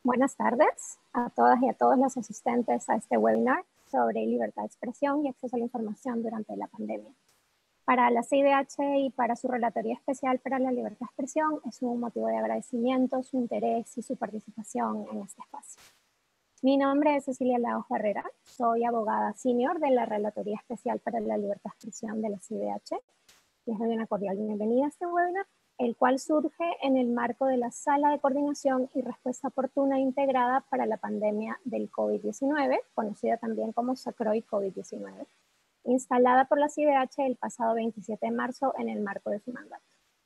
Buenas tardes a todas y a todos los asistentes a este webinar sobre libertad de expresión y acceso a la información durante la pandemia. Para la CIDH y para su Relatoría Especial para la Libertad de Expresión es un motivo de agradecimiento su interés y su participación en este espacio. Mi nombre es Cecilia Laos Barrera, soy abogada senior de la Relatoría Especial para la Libertad de Expresión de la CIDH. Les doy una cordial bienvenida a este webinar, el cual surge en el marco de la Sala de Coordinación y Respuesta Oportuna e Integrada para la pandemia del COVID-19, conocida también como SACROI COVID-19, instalada por la CIDH el pasado 27 de marzo en el marco de su mandato.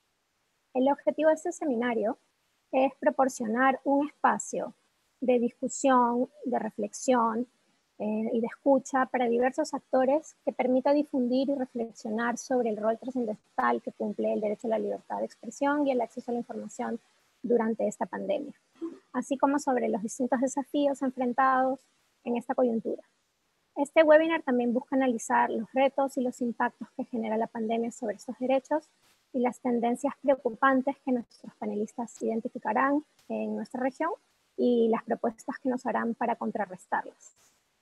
El objetivo de este seminario es proporcionar un espacio de discusión, de reflexión y de escucha para diversos actores que permita difundir y reflexionar sobre el rol trascendental que cumple el derecho a la libertad de expresión y el acceso a la información durante esta pandemia, así como sobre los distintos desafíos enfrentados en esta coyuntura. Este webinar también busca analizar los retos y los impactos que genera la pandemia sobre estos derechos y las tendencias preocupantes que nuestros panelistas identificarán en nuestra región y las propuestas que nos harán para contrarrestarlas.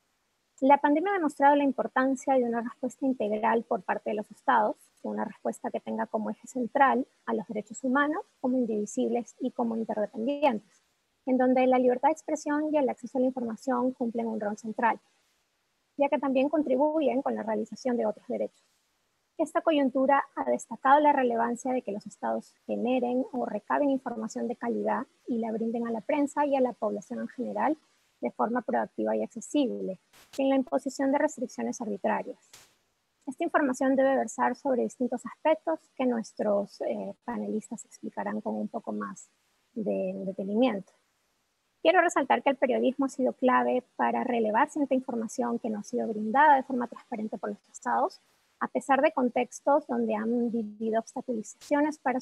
La pandemia ha demostrado la importancia de una respuesta integral por parte de los estados, una respuesta que tenga como eje central a los derechos humanos como indivisibles y como interdependientes, en donde la libertad de expresión y el acceso a la información cumplen un rol central, ya que también contribuyen con la realización de otros derechos. Esta coyuntura ha destacado la relevancia de que los estados generen o recaben información de calidad y la brinden a la prensa y a la población en general de forma proactiva y accesible, sin la imposición de restricciones arbitrarias. Esta información debe versar sobre distintos aspectos que nuestros panelistas explicarán con un poco más de detenimiento. Quiero resaltar que el periodismo ha sido clave para relevar cierta información que no ha sido brindada de forma transparente por los estados, a pesar de contextos donde han vivido obstaculizaciones para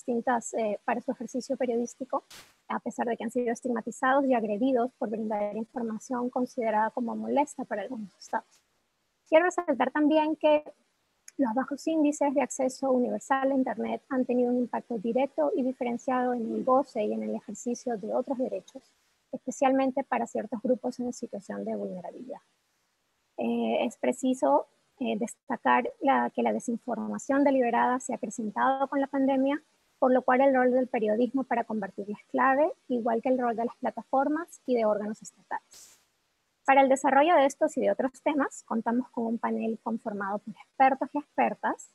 para su ejercicio periodístico, a pesar de que han sido estigmatizados y agredidos por brindar información considerada como molesta para algunos estados. Quiero resaltar también que los bajos índices de acceso universal a Internet han tenido un impacto directo y diferenciado en el goce y en el ejercicio de otros derechos, especialmente para ciertos grupos en situación de vulnerabilidad. Es preciso destacar que la desinformación deliberada se ha acrecentado con la pandemia, por lo cual el rol del periodismo para combatirla es clave, igual que el rol de las plataformas y de órganos estatales. Para el desarrollo de estos y de otros temas, contamos con un panel conformado por expertos y expertas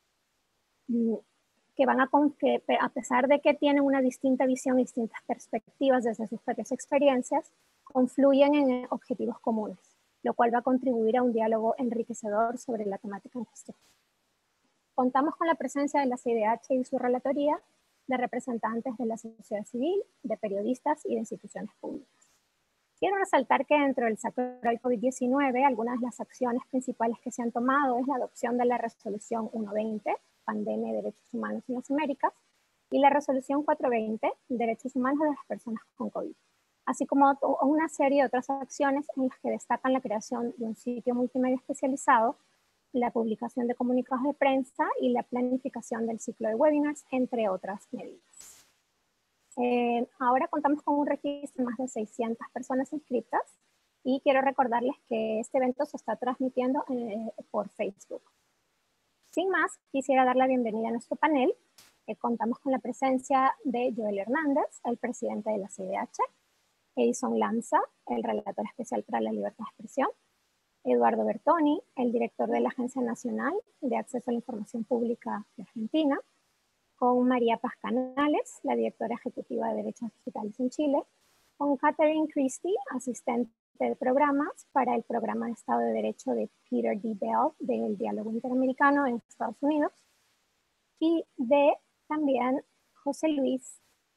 que a pesar de que tienen una distinta visión y distintas perspectivas desde sus propias experiencias, confluyen en objetivos comunes, lo cual va a contribuir a un diálogo enriquecedor sobre la temática en cuestión. Contamos con la presencia de la CIDH y su relatoría, de representantes de la sociedad civil, de periodistas y de instituciones públicas. Quiero resaltar que dentro del SACROI COVID-19, algunas de las acciones principales que se han tomado es la adopción de la resolución 120, Pandemia y Derechos Humanos en las Américas, y la resolución 420, Derechos Humanos de las Personas con COVID, así como una serie de otras acciones en las que destacan la creación de un sitio multimedia especializado, la publicación de comunicados de prensa y la planificación del ciclo de webinars, entre otras medidas. Ahora contamos con un registro de más de 600 personas inscritas y quiero recordarles que este evento se está transmitiendo por Facebook. Sin más, quisiera dar la bienvenida a nuestro panel. Contamos con la presencia de Joel Hernández, el presidente de la CIDH, Edison Lanza, el relator especial para la libertad de expresión, Eduardo Bertoni, el director de la Agencia Nacional de Acceso a la Información Pública de Argentina, con María Paz Canales, la directora ejecutiva de Derechos Digitales en Chile, con Catherine Christie, asistente de programas para el programa de Estado de Derecho de Peter D. Bell del Diálogo Interamericano en Estados Unidos, y de también José Luis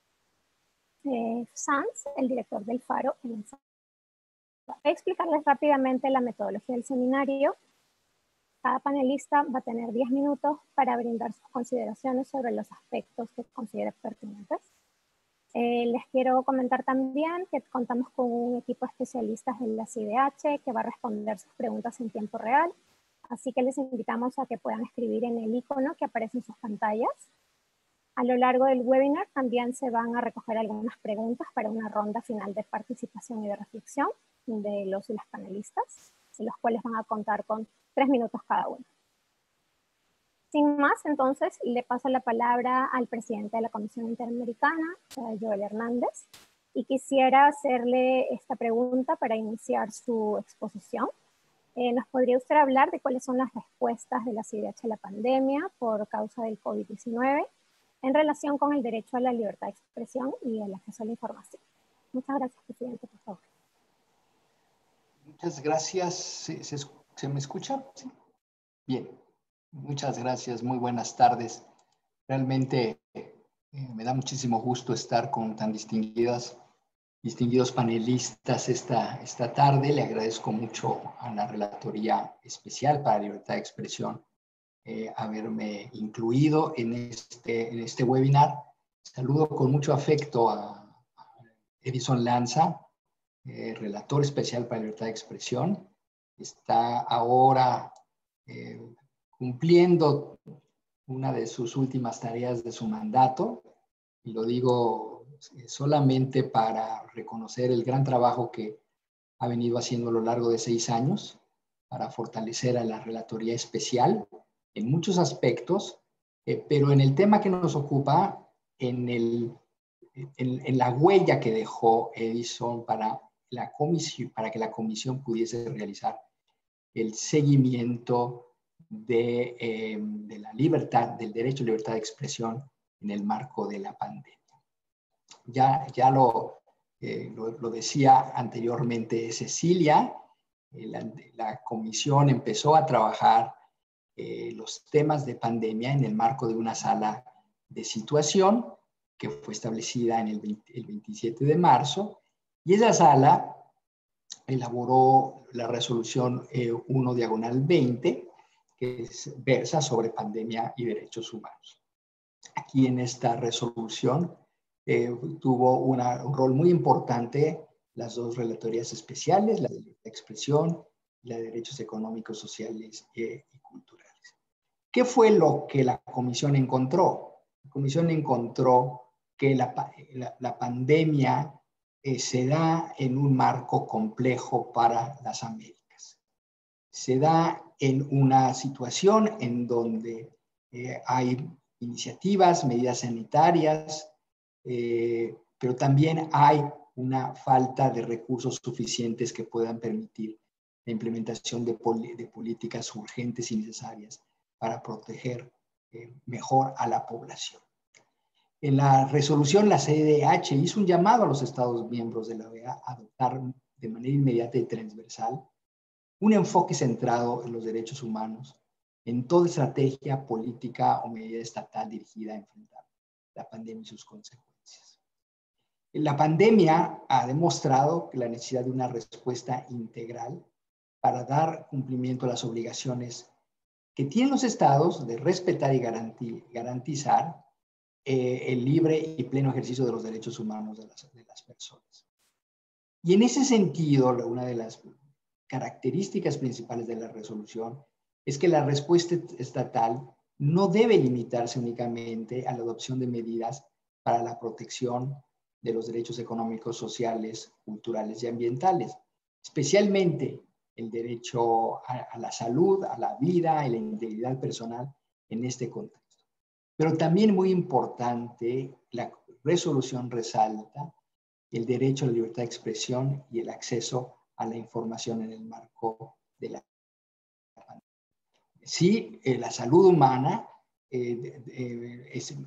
Sanz, el director del Faro en El Salvador. Voy a explicarles rápidamente la metodología del seminario. Cada panelista va a tener 10 minutos para brindar sus consideraciones sobre los aspectos que considere pertinentes. Les quiero comentar también que contamos con un equipo de especialistas de la CIDH que va a responder sus preguntas en tiempo real, así que les invitamos a que puedan escribir en el icono que aparece en sus pantallas. A lo largo del webinar también se van a recoger algunas preguntas para una ronda final de participación y de reflexión de los y las panelistas, en los cuales van a contar con 3 minutos cada uno. Sin más, entonces, le paso la palabra al presidente de la Comisión Interamericana, Joel Hernández, y quisiera hacerle esta pregunta para iniciar su exposición. ¿Nos podría usted hablar de cuáles son las respuestas de la CIDH a la pandemia por causa del COVID-19 en relación con el derecho a la libertad de expresión y el acceso a la información? Muchas gracias, presidente, por favor. Muchas gracias. ¿Se me escucha? Sí. Bien. Muchas gracias. Muy buenas tardes. Realmente me da muchísimo gusto estar con tan distinguidos panelistas esta tarde. Le agradezco mucho a la Relatoría Especial para la Libertad de Expresión haberme incluido en este webinar. Saludo con mucho afecto a Edison Lanza, relator especial para la libertad de expresión. Está ahora cumpliendo una de sus últimas tareas de su mandato, y lo digo solamente para reconocer el gran trabajo que ha venido haciendo a lo largo de 6 años para fortalecer a la Relatoría Especial en muchos aspectos, pero en el tema que nos ocupa, en la huella que dejó Edison para que la comisión pudiese realizar el seguimiento de la libertad, del derecho a libertad de expresión en el marco de la pandemia. Ya lo decía anteriormente Cecilia, la comisión empezó a trabajar los temas de pandemia en el marco de una sala de situación que fue establecida en el 27 de marzo, y esa sala elaboró la resolución 1/20, que versa sobre pandemia y derechos humanos. Aquí en esta resolución tuvo un rol muy importante las dos relatorías especiales, la de libertad de expresión y la de derechos económicos, sociales y culturales. ¿Qué fue lo que la comisión encontró? La comisión encontró que la pandemia se da en un marco complejo para las Américas. Se da en una situación en donde hay iniciativas, medidas sanitarias, pero también hay una falta de recursos suficientes que puedan permitir la implementación de políticas urgentes y necesarias para proteger mejor a la población. En la resolución, la CIDH hizo un llamado a los Estados miembros de la OEA a adoptar de manera inmediata y transversal un enfoque centrado en los derechos humanos en toda estrategia política o medida estatal dirigida a enfrentar la pandemia y sus consecuencias. La pandemia ha demostrado que la necesidad de una respuesta integral para dar cumplimiento a las obligaciones que tienen los estados de respetar y garantizar el libre y pleno ejercicio de los derechos humanos de las personas. Y en ese sentido, una de las características principales de la resolución es que la respuesta estatal no debe limitarse únicamente a la adopción de medidas para la protección de los derechos económicos, sociales, culturales y ambientales, especialmente el derecho a la salud, a la vida y la integridad personal en este contexto. Pero también muy importante, la resolución resalta el derecho a la libertad de expresión y el acceso a la información en el marco de la pandemia. Sí, la salud humana es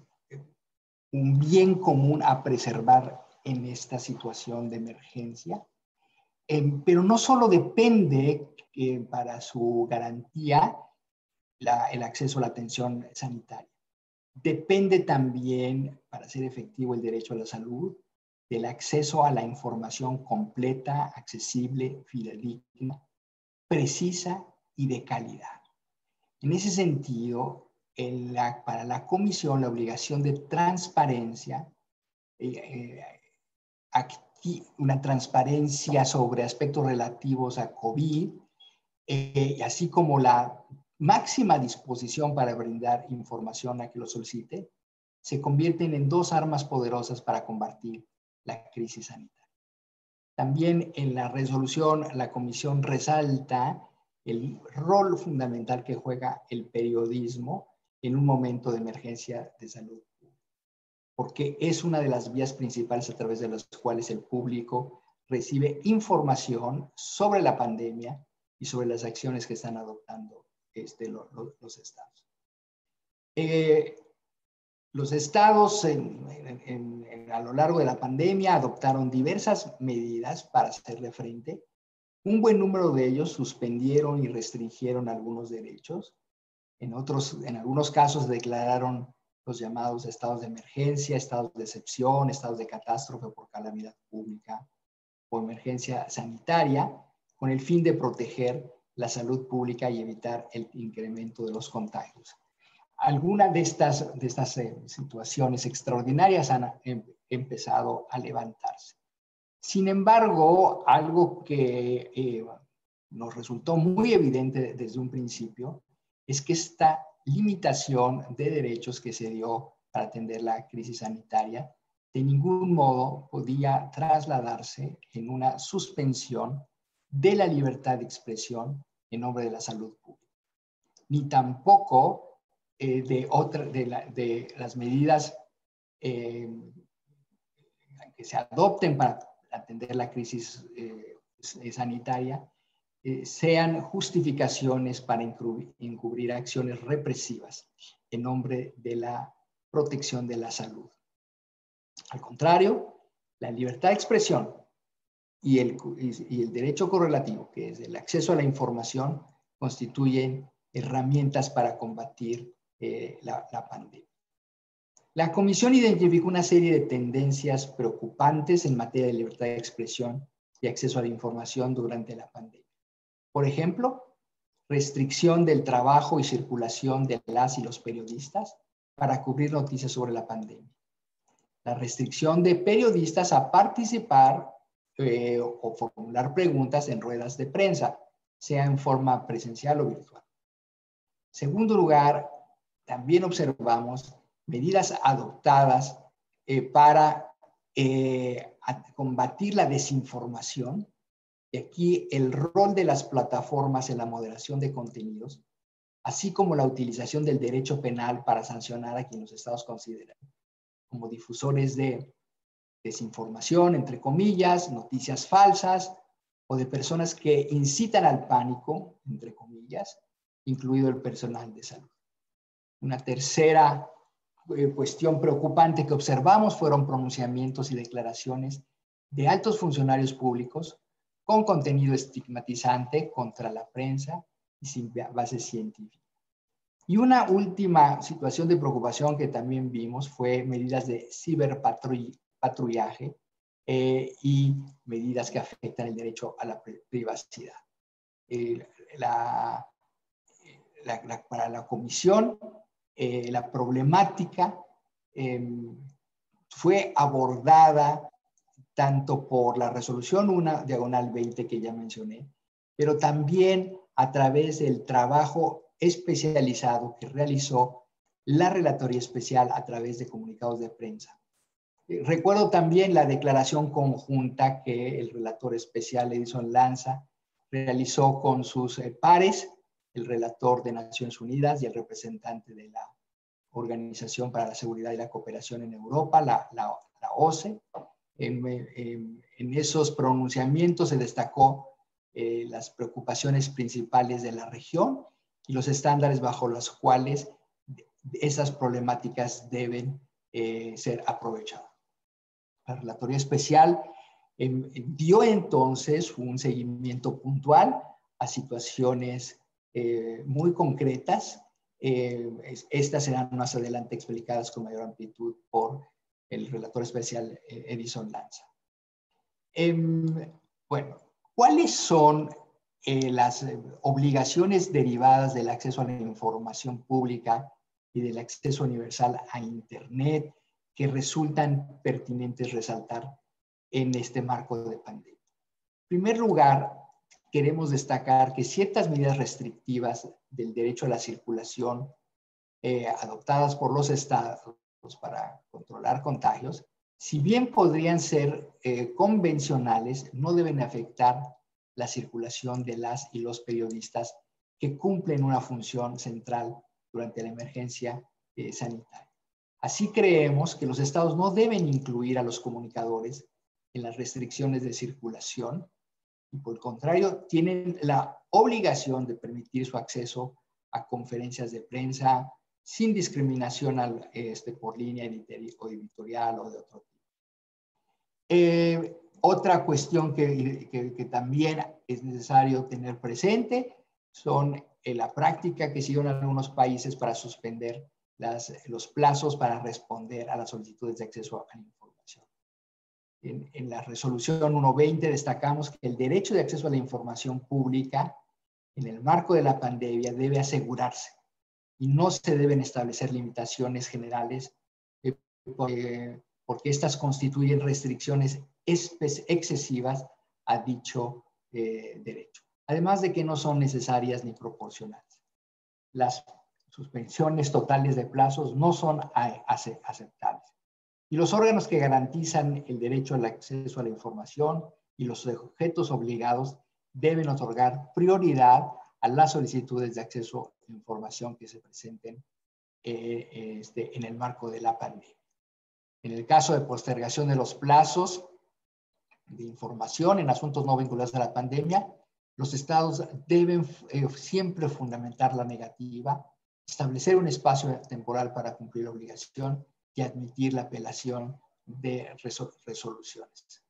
un bien común a preservar en esta situación de emergencia, pero no solo depende para su garantía el acceso a la atención sanitaria. Depende también, para ser efectivo el derecho a la salud, del acceso a la información completa, accesible, fidedigna, precisa y de calidad. En ese sentido, para la comisión, la obligación de transparencia, una transparencia sobre aspectos relativos a COVID, así como la máxima disposición para brindar información a que lo solicite, se convierten en dos armas poderosas para combatir la crisis sanitaria. También en la resolución, la comisión resalta el rol fundamental que juega el periodismo en un momento de emergencia de salud pública, porque es una de las vías principales a través de las cuales el público recibe información sobre la pandemia y sobre las acciones que están adoptando los estados. Los estados a lo largo de la pandemia adoptaron diversas medidas para hacerle frente. Un buen número de ellos suspendieron y restringieron algunos derechos. En algunos casos declararon los llamados estados de emergencia, estados de excepción, estados de catástrofe por calamidad pública o emergencia sanitaria, con el fin de proteger la salud pública y evitar el incremento de los contagios. Algunas de estas situaciones extraordinarias han empezado a levantarse. Sin embargo, algo que nos resultó muy evidente desde un principio es que esta limitación de derechos que se dio para atender la crisis sanitaria de ningún modo podía trasladarse en una suspensión de la libertad de expresión en nombre de la salud pública, ni tampoco de las medidas que se adopten para atender la crisis sanitaria sean justificaciones para encubrir acciones represivas en nombre de la protección de la salud. Al contrario, la libertad de expresión y el derecho correlativo, que es el acceso a la información, constituyen herramientas para combatir la pandemia. La Comisión identificó una serie de tendencias preocupantes en materia de libertad de expresión y acceso a la información durante la pandemia. Por ejemplo, restricción del trabajo y circulación de las y los periodistas para cubrir noticias sobre la pandemia. La restricción de periodistas a participar o formular preguntas en ruedas de prensa, sea en forma presencial o virtual. En segundo lugar, también observamos medidas adoptadas para combatir la desinformación. Y aquí el rol de las plataformas en la moderación de contenidos, así como la utilización del derecho penal para sancionar a quienes los estados consideran como difusores de desinformación, entre comillas, noticias falsas, o de personas que incitan al pánico, entre comillas, incluido el personal de salud. Una tercera cuestión preocupante que observamos fueron pronunciamientos y declaraciones de altos funcionarios públicos con contenido estigmatizante contra la prensa y sin base científica. Y una última situación de preocupación que también vimos fue medidas de ciberpatrullaje y medidas que afectan el derecho a la privacidad. Para la comisión, la problemática fue abordada tanto por la resolución 1/20 que ya mencioné, pero también a través del trabajo especializado que realizó la Relatoría Especial a través de comunicados de prensa. Recuerdo también la declaración conjunta que el relator especial Edison Lanza realizó con sus pares, el relator de Naciones Unidas y el representante de la Organización para la Seguridad y la Cooperación en Europa, la OCE. En esos pronunciamientos se destacó las preocupaciones principales de la región y los estándares bajo los cuales esas problemáticas deben ser aprovechadas. La Relatoría Especial dio entonces un seguimiento puntual a situaciones muy concretas. Estas serán más adelante explicadas con mayor amplitud por el relator especial Edison Lanza. Bueno, ¿cuáles son las obligaciones derivadas del acceso a la información pública y del acceso universal a Internet que resultan pertinentes resaltar en este marco de pandemia? En primer lugar, queremos destacar que ciertas medidas restrictivas del derecho a la circulación adoptadas por los estados para controlar contagios, si bien podrían ser convencionales, no deben afectar la circulación de las y los periodistas que cumplen una función central durante la emergencia sanitaria. Así creemos que los estados no deben incluir a los comunicadores en las restricciones de circulación y por el contrario tienen la obligación de permitir su acceso a conferencias de prensa sin discriminación por línea editorial o de otro tipo. Otra cuestión que también es necesario tener presente son la práctica que siguen algunos países para suspender los plazos para responder a las solicitudes de acceso a la información. En la resolución 120 destacamos que el derecho de acceso a la información pública en el marco de la pandemia debe asegurarse y no se deben establecer limitaciones generales porque estas constituyen restricciones excesivas a dicho derecho. Además de que no son necesarias ni proporcionales. Las suspensiones totales de plazos no son aceptables. Y los órganos que garantizan el derecho al acceso a la información y los sujetos obligados deben otorgar prioridad a las solicitudes de acceso a la información que se presenten en el marco de la pandemia. En el caso de postergación de los plazos de información en asuntos no vinculados a la pandemia, los estados deben siempre fundamentar la negativa, establecer un espacio temporal para cumplir la obligación y admitir la apelación de resoluciones.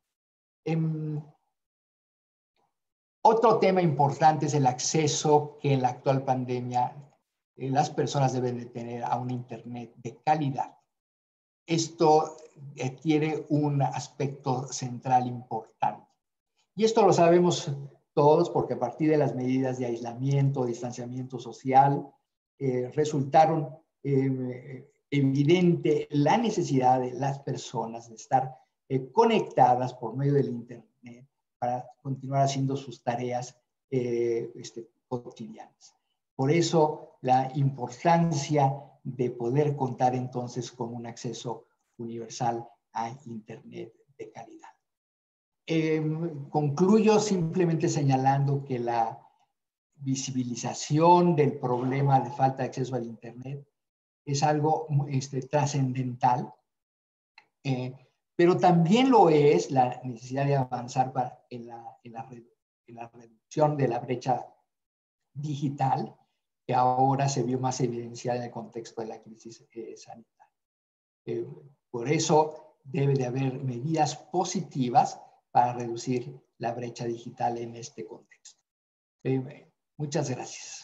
Otro tema importante es el acceso que en la actual pandemia las personas deben de tener a un Internet de calidad. Esto tiene un aspecto central importante. Y esto lo sabemos todos porque a partir de las medidas de aislamiento, distanciamiento social, resultaron evidente la necesidad de las personas de estar conectadas por medio del Internet para continuar haciendo sus tareas cotidianas. Por eso la importancia de poder contar entonces con un acceso universal a Internet de calidad. Concluyo simplemente señalando que la visibilización del problema de falta de acceso al Internet es algo trascendental, pero también lo es la necesidad de avanzar en la reducción de la brecha digital, que ahora se vio más evidenciada en el contexto de la crisis sanitaria. Por eso debe de haber medidas positivas para reducir la brecha digital en este contexto. Muchas gracias.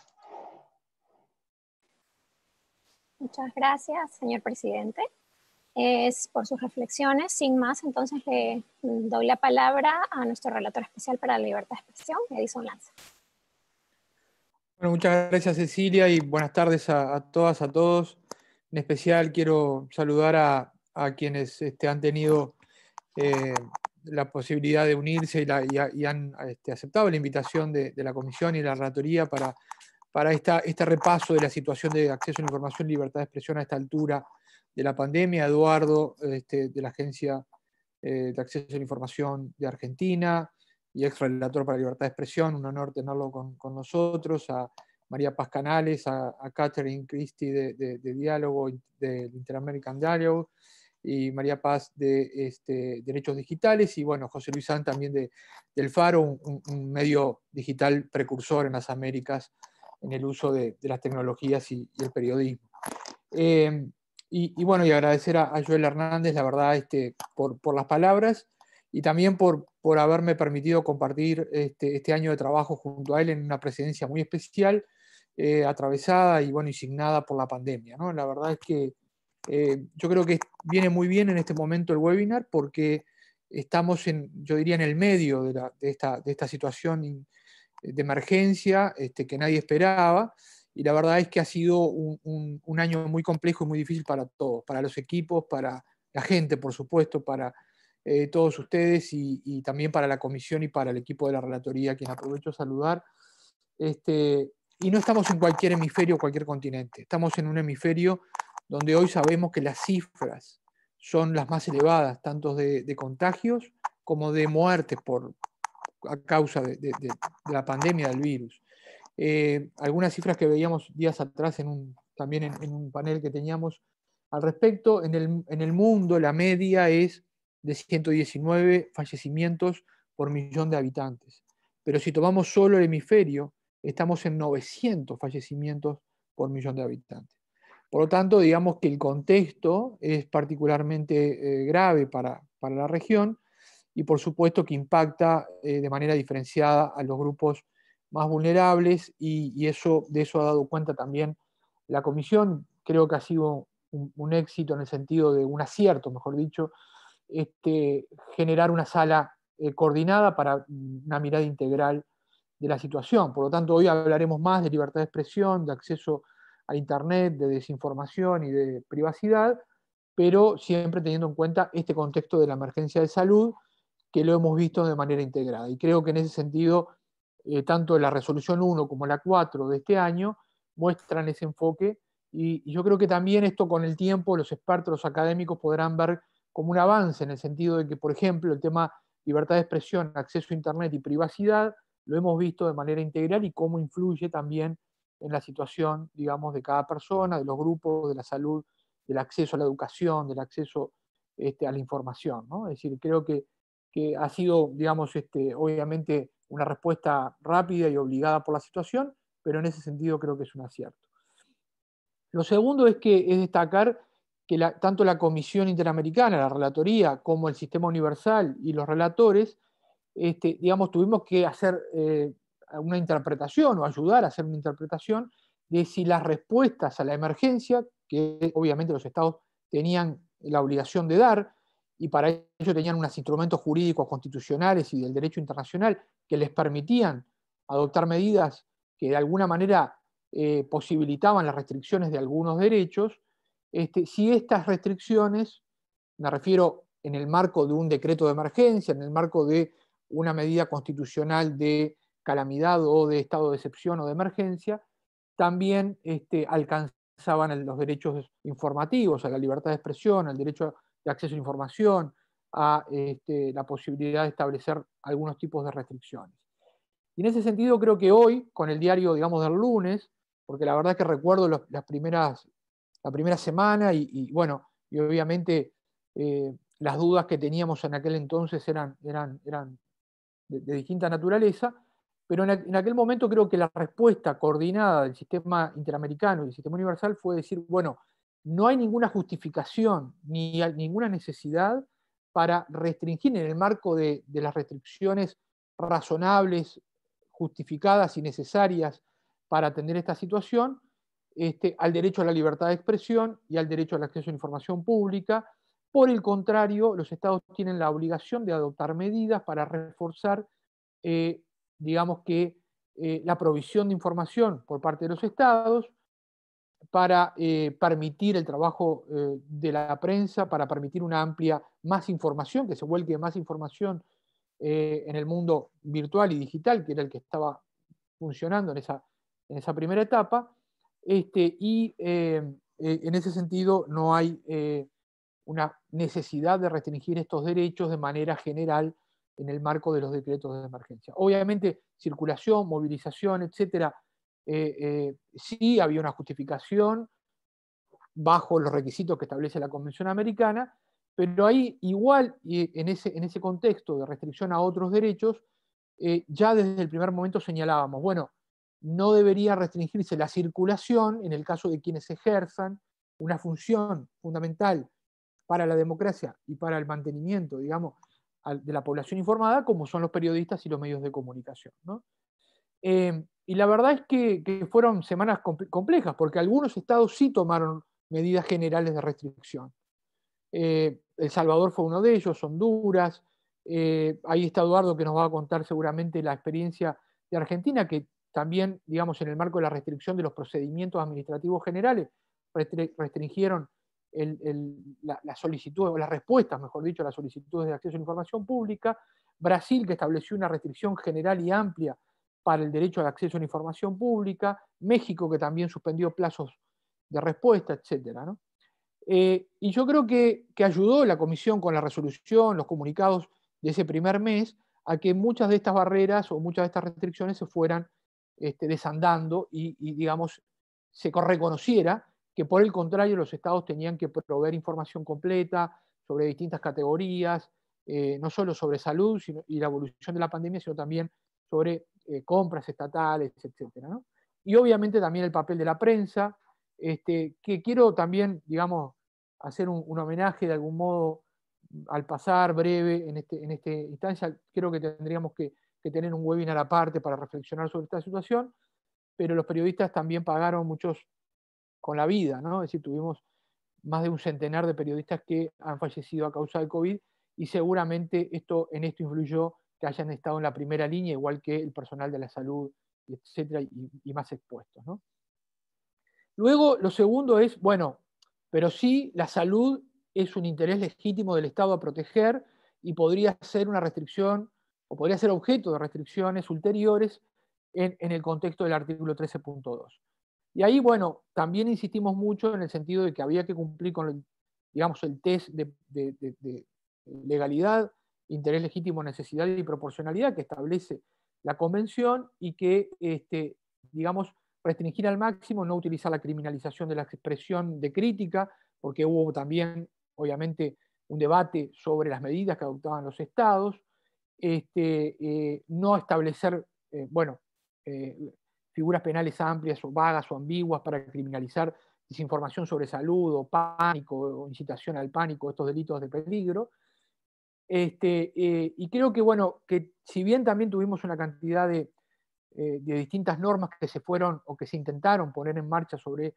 Muchas gracias, señor presidente, por sus reflexiones. Sin más, entonces le doy la palabra a nuestro relator especial para la libertad de expresión, Edison Lanza. Bueno, muchas gracias, Cecilia, y buenas tardes a todas, a todos. En especial quiero saludar a quienes han tenido la posibilidad de unirse y han aceptado la invitación de la Comisión y la Relatoría para este repaso de la situación de acceso a la información y libertad de expresión a esta altura de la pandemia. Eduardo, de la Agencia de Acceso a la Información de Argentina y ex relator para la libertad de expresión, un honor tenerlo con nosotros, a María Paz Canales, a Catherine Christie de Diálogo, del Interamerican Dialogue, y María Paz de Derechos Digitales, y bueno, José Luis San también del Faro, un medio digital precursor en las Américas en el uso de las tecnologías y el periodismo. Y bueno, y agradecer a Joel Hernández, la verdad, por las palabras y también por haberme permitido compartir este año de trabajo junto a él en una presidencia muy especial, atravesada y bueno, signada por la pandemia, ¿no? La verdad es que yo creo que viene muy bien en este momento el webinar porque estamos yo diría, en el medio de esta situación de emergencia que nadie esperaba, y la verdad es que ha sido un año muy complejo y muy difícil para todos, para los equipos, para la gente, por supuesto, para todos ustedes y también para la comisión y para el equipo de la relatoría, a quien aprovecho a saludar. Y no estamos en cualquier hemisferio o cualquier continente, estamos en un hemisferio donde hoy sabemos que las cifras son las más elevadas, tanto de contagios como de muertes a causa de la pandemia del virus. Algunas cifras que veíamos días atrás también en un panel que teníamos al respecto, en el mundo la media es de 119 fallecimientos por millón de habitantes. Pero si tomamos solo el hemisferio, estamos en 900 fallecimientos por millón de habitantes. Por lo tanto, digamos que el contexto es particularmente grave para la región y por supuesto que impacta de manera diferenciada a los grupos más vulnerables y de eso ha dado cuenta también la Comisión. Creo que ha sido un éxito en el sentido de un acierto, mejor dicho, generar una sala coordinada para una mirada integral de la situación. Por lo tanto, hoy hablaremos más de libertad de expresión, de acceso a Internet, de desinformación y de privacidad, pero siempre teniendo en cuenta este contexto de la emergencia de salud, que lo hemos visto de manera integrada. Y creo que en ese sentido, tanto la resolución 1 como la 4 de este año muestran ese enfoque, y yo creo que también esto con el tiempo los expertos, los académicos podrán ver como un avance en el sentido de que, por ejemplo, el tema libertad de expresión, acceso a Internet y privacidad, lo hemos visto de manera integral y cómo influye también en la situación, digamos, de cada persona, de los grupos, de la salud, del acceso a la educación, del acceso a la información, ¿no? Es decir, creo que ha sido, digamos, obviamente una respuesta rápida y obligada por la situación, pero en ese sentido creo que es un acierto. Lo segundo es destacar que tanto la Comisión Interamericana, la Relatoría, como el Sistema Universal y los relatores, digamos, tuvimos que hacer una interpretación o ayudar a hacer una interpretación de si las respuestas a la emergencia, que obviamente los estados tenían la obligación de dar, y para ello tenían unos instrumentos jurídicos constitucionales y del derecho internacional que les permitían adoptar medidas que de alguna manera posibilitaban las restricciones de algunos derechos, si estas restricciones, me refiero en el marco de un decreto de emergencia, en el marco de una medida constitucional de calamidad o de estado de excepción o de emergencia, también alcanzaban los derechos informativos, a la libertad de expresión, al derecho de acceso a información, a la posibilidad de establecer algunos tipos de restricciones. Y en ese sentido creo que hoy, con el diario, digamos, del lunes, porque la verdad es que recuerdo la primera semana y bueno, y obviamente las dudas que teníamos en aquel entonces eran de distinta naturaleza, pero en aquel momento creo que la respuesta coordinada del sistema interamericano y del sistema universal fue decir, bueno, no hay ninguna justificación ni ninguna necesidad para restringir en el marco de las restricciones razonables, justificadas y necesarias para atender esta situación, al derecho a la libertad de expresión y al derecho al acceso a información pública. Por el contrario, los estados tienen la obligación de adoptar medidas para reforzar, digamos que, la provisión de información por parte de los estados, para permitir el trabajo de la prensa, para permitir una amplia más información, que se vuelque más información en el mundo virtual y digital, que era el que estaba funcionando en esa primera etapa, y en ese sentido no hay una necesidad de restringir estos derechos de manera general en el marco de los decretos de emergencia. Obviamente, circulación, movilización, etcétera, sí había una justificación bajo los requisitos que establece la Convención Americana, pero ahí igual, y en ese contexto de restricción a otros derechos, ya desde el primer momento señalábamos, bueno, no debería restringirse la circulación en el caso de quienes ejerzan una función fundamental para la democracia y para el mantenimiento, digamos, de la población informada, como son los periodistas y los medios de comunicación, ¿no? Y la verdad es que fueron semanas complejas, porque algunos estados sí tomaron medidas generales de restricción. El Salvador fue uno de ellos, Honduras, ahí está Eduardo que nos va a contar seguramente la experiencia de Argentina, que también, digamos, en el marco de la restricción de los procedimientos administrativos generales, restringieron la solicitud, o las respuestas, mejor dicho, a las solicitudes de acceso a la información pública. Brasil, que estableció una restricción general y amplia para el derecho al acceso a la información pública. México, que también suspendió plazos de respuesta, etcétera, ¿no? Y yo creo que ayudó la Comisión con la resolución, los comunicados de ese primer mes, a que muchas de estas barreras o muchas de estas restricciones se fueran desandando y, digamos, se reconociera que por el contrario los estados tenían que proveer información completa sobre distintas categorías, no solo sobre salud y la evolución de la pandemia, sino también sobre compras estatales, etcétera, ¿no? Y obviamente también el papel de la prensa, que quiero también, digamos, hacer un homenaje de algún modo al pasar breve en esta instancia. Creo que tendríamos que tener un webinar aparte para reflexionar sobre esta situación, pero los periodistas también pagaron muchos con la vida, ¿no? Es decir, tuvimos más de un centenar de periodistas que han fallecido a causa del COVID y seguramente en esto influyó que hayan estado en la primera línea, igual que el personal de la salud, etcétera, y más expuestos, ¿no? Luego, lo segundo es, bueno, pero sí, la salud es un interés legítimo del Estado a proteger y podría ser una restricción o podría ser objeto de restricciones ulteriores en el contexto del artículo 13.2. Y ahí, bueno, también insistimos mucho en el sentido de que había que cumplir con, digamos, el test de legalidad, interés legítimo, necesidad y proporcionalidad que establece la Convención y que, digamos, restringir al máximo, no utilizar la criminalización de la expresión de crítica, porque hubo también, obviamente, un debate sobre las medidas que adoptaban los estados, no establecer, bueno, figuras penales amplias o vagas o ambiguas para criminalizar desinformación sobre salud o pánico o incitación al pánico, estos delitos de peligro. Y creo que, bueno, que si bien también tuvimos una cantidad de distintas normas que se fueron o que se intentaron poner en marcha sobre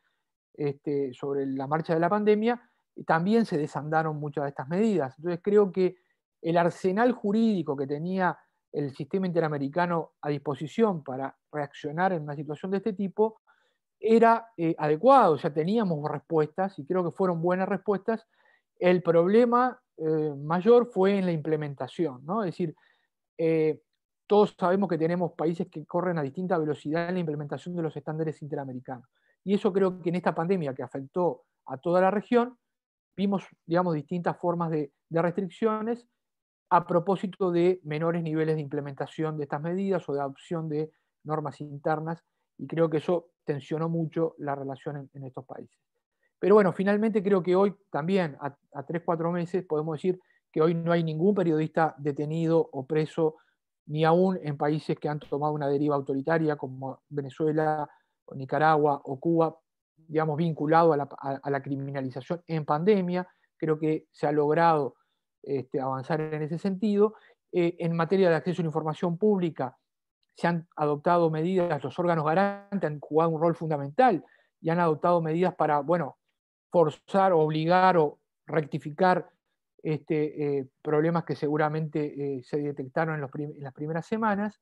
la marcha de la pandemia, también se desandaron muchas de estas medidas. Entonces creo que el arsenal jurídico que tenía el sistema interamericano a disposición para reaccionar en una situación de este tipo era adecuado, o sea, teníamos respuestas y creo que fueron buenas respuestas. El problema mayor fue en la implementación, ¿no? Es decir, eh, todos sabemos que tenemos países que corren a distinta velocidad en la implementación de los estándares interamericanos. Y eso creo que en esta pandemia que afectó a toda la región, vimos, digamos, distintas formas de restricciones a propósito de menores niveles de implementación de estas medidas o de adopción de normas internas, y creo que eso tensionó mucho la relación en estos países. Pero bueno, finalmente creo que hoy también, a 3-4 meses, podemos decir que hoy no hay ningún periodista detenido o preso, ni aún en países que han tomado una deriva autoritaria como Venezuela, o Nicaragua o Cuba, digamos, vinculado a la criminalización en pandemia. Creo que se ha logrado avanzar en ese sentido. En materia de acceso a la información pública, se han adoptado medidas, los órganos garantes han jugado un rol fundamental y han adoptado medidas para, bueno, forzar, obligar o rectificar problemas que seguramente se detectaron en las primeras semanas.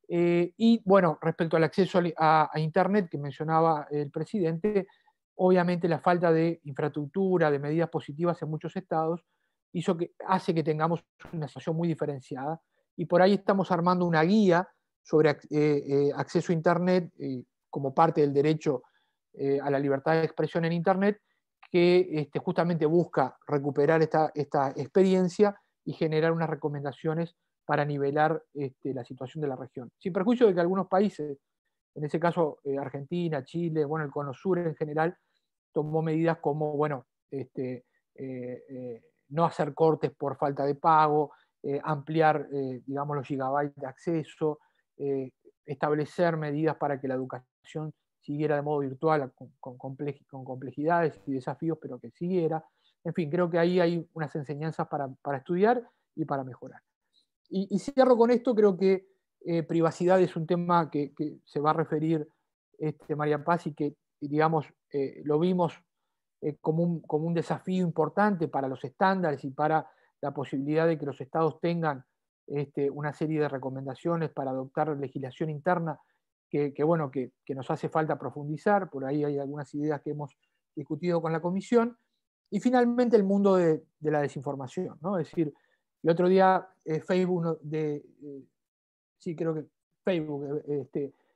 Y bueno, respecto al acceso a Internet que mencionaba el presidente, obviamente la falta de infraestructura, de medidas positivas en muchos estados, hace que tengamos una situación muy diferenciada. Y por ahí estamos armando una guía sobre acceso a Internet como parte del derecho a la libertad de expresión en Internet, que justamente busca recuperar esta experiencia y generar unas recomendaciones para nivelar la situación de la región. Sin perjuicio de que algunos países, en ese caso Argentina, Chile, bueno, el Cono Sur en general, tomó medidas como, bueno, no hacer cortes por falta de pago, ampliar, digamos, los gigabytes de acceso, establecer medidas para que la educación siguiera de modo virtual con complejidades y desafíos, pero que siguiera. En fin, creo que ahí hay unas enseñanzas para estudiar y para mejorar. Y cierro con esto, creo que privacidad es un tema que se va a referir María Paz y que, digamos, lo vimos como un desafío importante para los estándares y para la posibilidad de que los estados tengan una serie de recomendaciones para adoptar legislación interna bueno, que nos hace falta profundizar. Por ahí hay algunas ideas que hemos discutido con la Comisión. Y finalmente el mundo de la desinformación, ¿no? Es decir, el otro día Facebook, sí, creo que Facebook,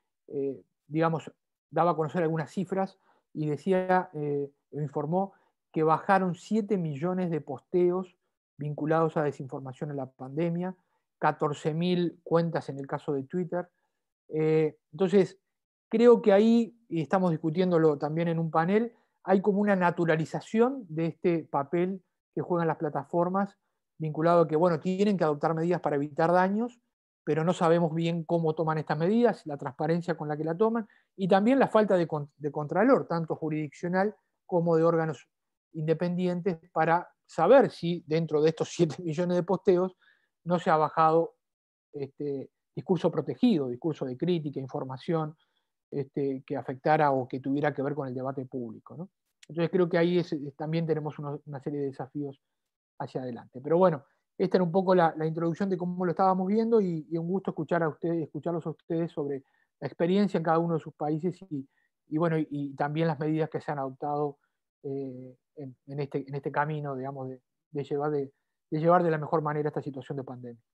digamos, daba a conocer algunas cifras y decía, informó que bajaron 7 millones de posteos vinculados a desinformación en la pandemia, 14.000 cuentas en el caso de Twitter. Entonces, creo que ahí, y estamos discutiéndolo también en un panel, hay como una naturalización de este papel que juegan las plataformas, vinculado a que, bueno, tienen que adoptar medidas para evitar daños, pero no sabemos bien cómo toman estas medidas, la transparencia con la que la toman, y también la falta de contralor, tanto jurisdiccional como de órganos independientes, para saber si dentro de estos 7 millones de posteos no se ha bajado discurso protegido, discurso de crítica, información que afectara o que tuviera que ver con el debate público, ¿no? Entonces creo que ahí también tenemos una serie de desafíos hacia adelante. Pero bueno, esta era un poco la introducción de cómo lo estábamos viendo y un gusto escucharlos a ustedes sobre la experiencia en cada uno de sus países y bueno, y también las medidas que se han adoptado en este camino, digamos, de llevar de la mejor manera esta situación de pandemia.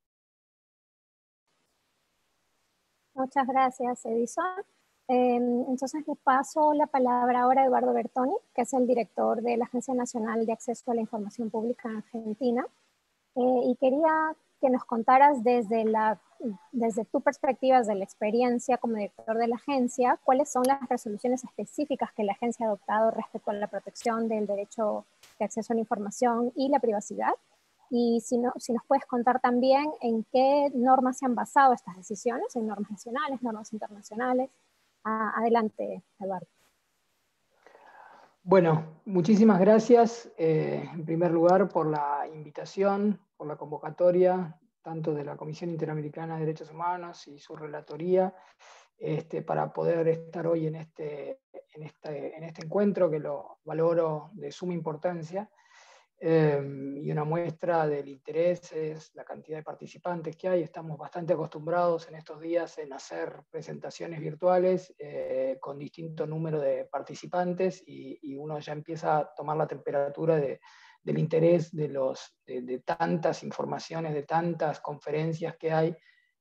Muchas gracias, Edison. Entonces le paso la palabra ahora a Eduardo Bertoni, que es el director de la Agencia Nacional de Acceso a la Información Pública en Argentina. Y quería que nos contaras desde tu perspectiva, desde la experiencia como director de la agencia, cuáles son las resoluciones específicas que la agencia ha adoptado respecto a la protección del derecho de acceso a la información y la privacidad. Y si nos puedes contar también en qué normas se han basado estas decisiones, en normas nacionales, normas internacionales. Adelante, Eduardo. Bueno, muchísimas gracias en primer lugar por la invitación, por la convocatoria, tanto de la Comisión Interamericana de Derechos Humanos y su relatoría, para poder estar hoy en este encuentro, que lo valoro de suma importancia. Y una muestra del interés es la cantidad de participantes que hay. Estamos bastante acostumbrados en estos días en hacer presentaciones virtuales con distinto número de participantes y uno ya empieza a tomar la temperatura del interés de tantas informaciones, de tantas conferencias que hay,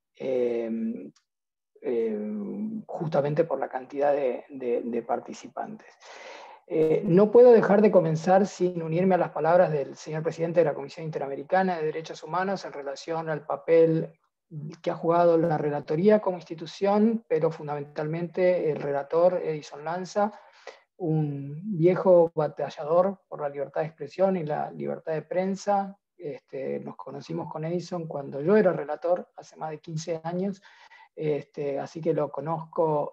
justamente por la cantidad de participantes. No puedo dejar de comenzar sin unirme a las palabras del señor presidente de la Comisión Interamericana de Derechos Humanos en relación al papel que ha jugado la relatoría como institución, pero fundamentalmente el relator Edison Lanza, un viejo batallador por la libertad de expresión y la libertad de prensa. Nos conocimos con Edison cuando yo era relator, hace más de 15 años, así que lo conozco,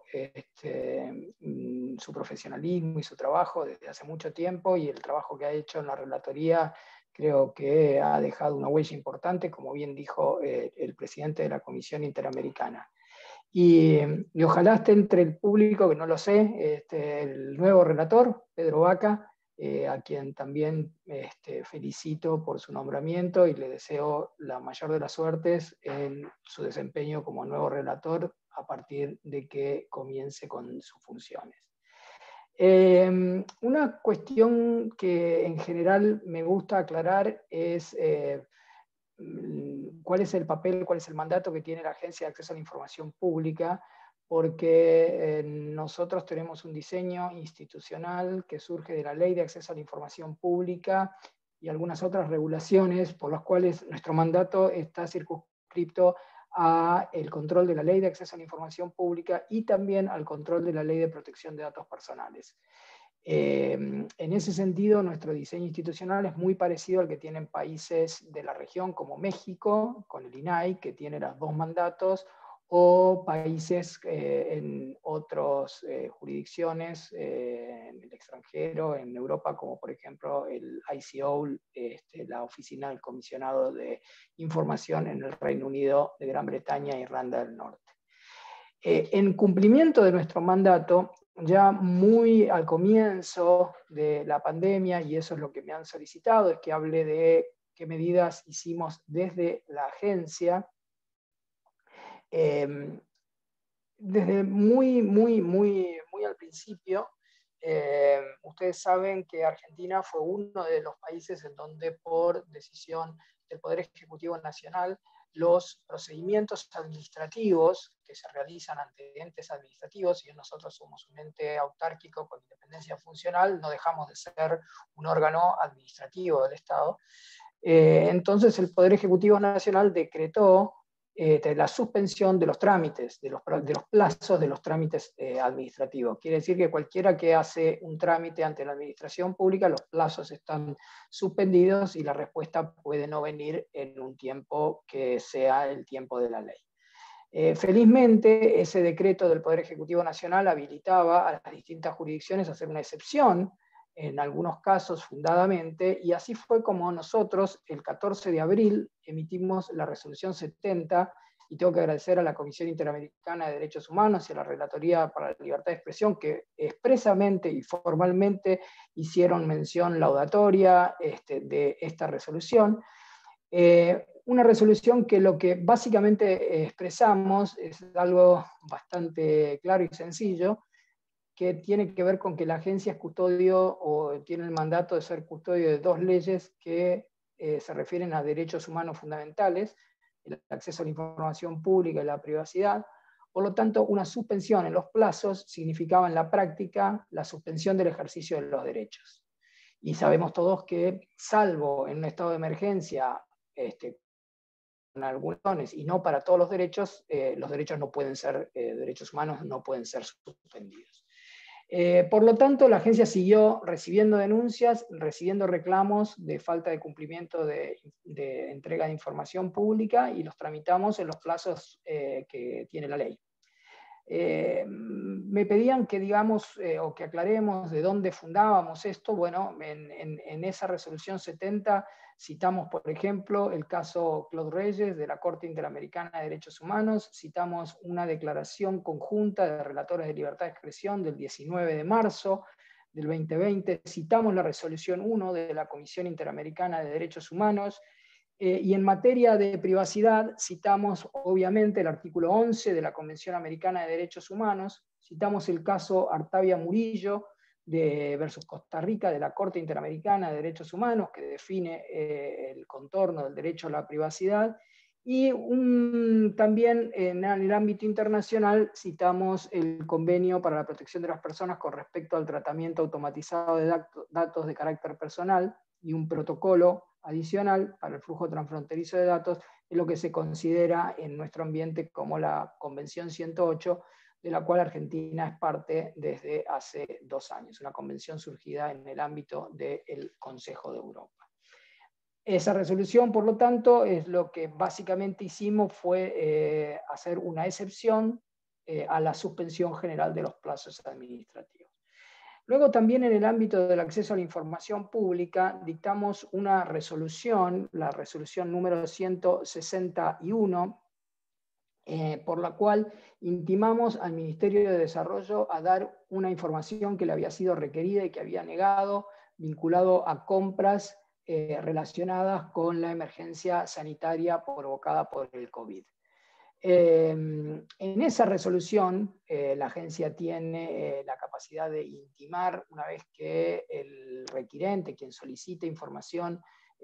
su profesionalismo y su trabajo desde hace mucho tiempo, y el trabajo que ha hecho en la relatoría creo que ha dejado una huella importante, como bien dijo el presidente de la Comisión Interamericana. Y ojalá esté entre el público, que no lo sé, el nuevo relator, Pedro Vaca, a quien también felicito por su nombramiento y le deseo la mayor de las suertes en su desempeño como nuevo relator a partir de que comience con sus funciones. Una cuestión que en general me gusta aclarar es cuál es el papel, cuál es el mandato que tiene la Agencia de Acceso a la Información Pública, porque nosotros tenemos un diseño institucional que surge de la Ley de Acceso a la Información Pública y algunas otras regulaciones por las cuales nuestro mandato está circunscripto a el control de la Ley de Acceso a la Información Pública y también al control de la Ley de Protección de Datos Personales. En ese sentido, nuestro diseño institucional es muy parecido al que tienen países de la región como México, con el INAI, que tiene los dos mandatos, o países en otras jurisdicciones en el extranjero, en Europa, como por ejemplo el ICO, la Oficina del Comisionado de Información en el Reino Unido de Gran Bretaña e Irlanda del Norte. En cumplimiento de nuestro mandato, ya muy al comienzo de la pandemia, y eso es lo que me han solicitado, es que hable de qué medidas hicimos desde la agencia. Desde muy al principio, ustedes saben que Argentina fue uno de los países en donde por decisión del Poder Ejecutivo Nacional los procedimientos administrativos que se realizan ante entes administrativos. Si nosotros somos un ente autárquico con independencia funcional, no dejamos de ser un órgano administrativo del Estado. Entonces el Poder Ejecutivo Nacional decretó la suspensión de los trámites, de los plazos de los trámites administrativos. Quiere decir que cualquiera que hace un trámite ante la administración pública, los plazos están suspendidos y la respuesta puede no venir en un tiempo que sea el tiempo de la ley. Felizmente, ese decreto del Poder Ejecutivo Nacional habilitaba a las distintas jurisdicciones a hacer una excepción, en algunos casos fundadamente, y así fue como nosotros el 14 de abril emitimos la resolución 70, y tengo que agradecer a la Comisión Interamericana de Derechos Humanos y a la Relatoría para la Libertad de Expresión, que expresamente y formalmente hicieron mención laudatoria de esta resolución. Una resolución que lo que básicamente expresamos es algo bastante claro y sencillo, que tiene que ver con que la agencia es custodio o tiene el mandato de ser custodio de dos leyes que se refieren a derechos humanos fundamentales, el acceso a la información pública y la privacidad. Por lo tanto, una suspensión en los plazos significaba en la práctica la suspensión del ejercicio de los derechos. Y sabemos todos que, salvo en un estado de emergencia, en algunos y no para todos los derechos no pueden ser, derechos humanos no pueden ser suspendidos. Por lo tanto, la agencia siguió recibiendo denuncias, recibiendo reclamos de falta de cumplimiento de entrega de información pública, y los tramitamos en los plazos que tiene la ley. Me pedían que digamos o que aclaremos de dónde fundábamos esto. Bueno, en esa resolución 70 citamos, por ejemplo, el caso Claude Reyes de la Corte Interamericana de Derechos Humanos, citamos una declaración conjunta de relatores de libertad de expresión del 19 de marzo del 2020, citamos la resolución 1 de la Comisión Interamericana de Derechos Humanos, y en materia de privacidad citamos obviamente el artículo 11 de la Convención Americana de Derechos Humanos, citamos el caso Artavia Murillo versus Costa Rica de la Corte Interamericana de Derechos Humanos, que define el contorno del derecho a la privacidad, y también en el ámbito internacional citamos el Convenio para la Protección de las Personas con respecto al tratamiento automatizado de datos de carácter personal, y un protocolo adicional para el flujo transfronterizo de datos, es lo que se considera en nuestro ambiente como la Convención 108, de la cual Argentina es parte desde hace 2 años, una convención surgida en el ámbito del Consejo de Europa. Esa resolución, por lo tanto, es lo que básicamente hicimos fue hacer una excepción a la suspensión general de los plazos administrativos. Luego también en el ámbito del acceso a la información pública dictamos una resolución, la resolución número 161, por la cual intimamos al Ministerio de Desarrollo a dar una información que le había sido requerida y que había negado, vinculado a compras relacionadas con la emergencia sanitaria provocada por el COVID. En esa resolución, la agencia tiene la capacidad de intimar, una vez que el requirente, quien solicite información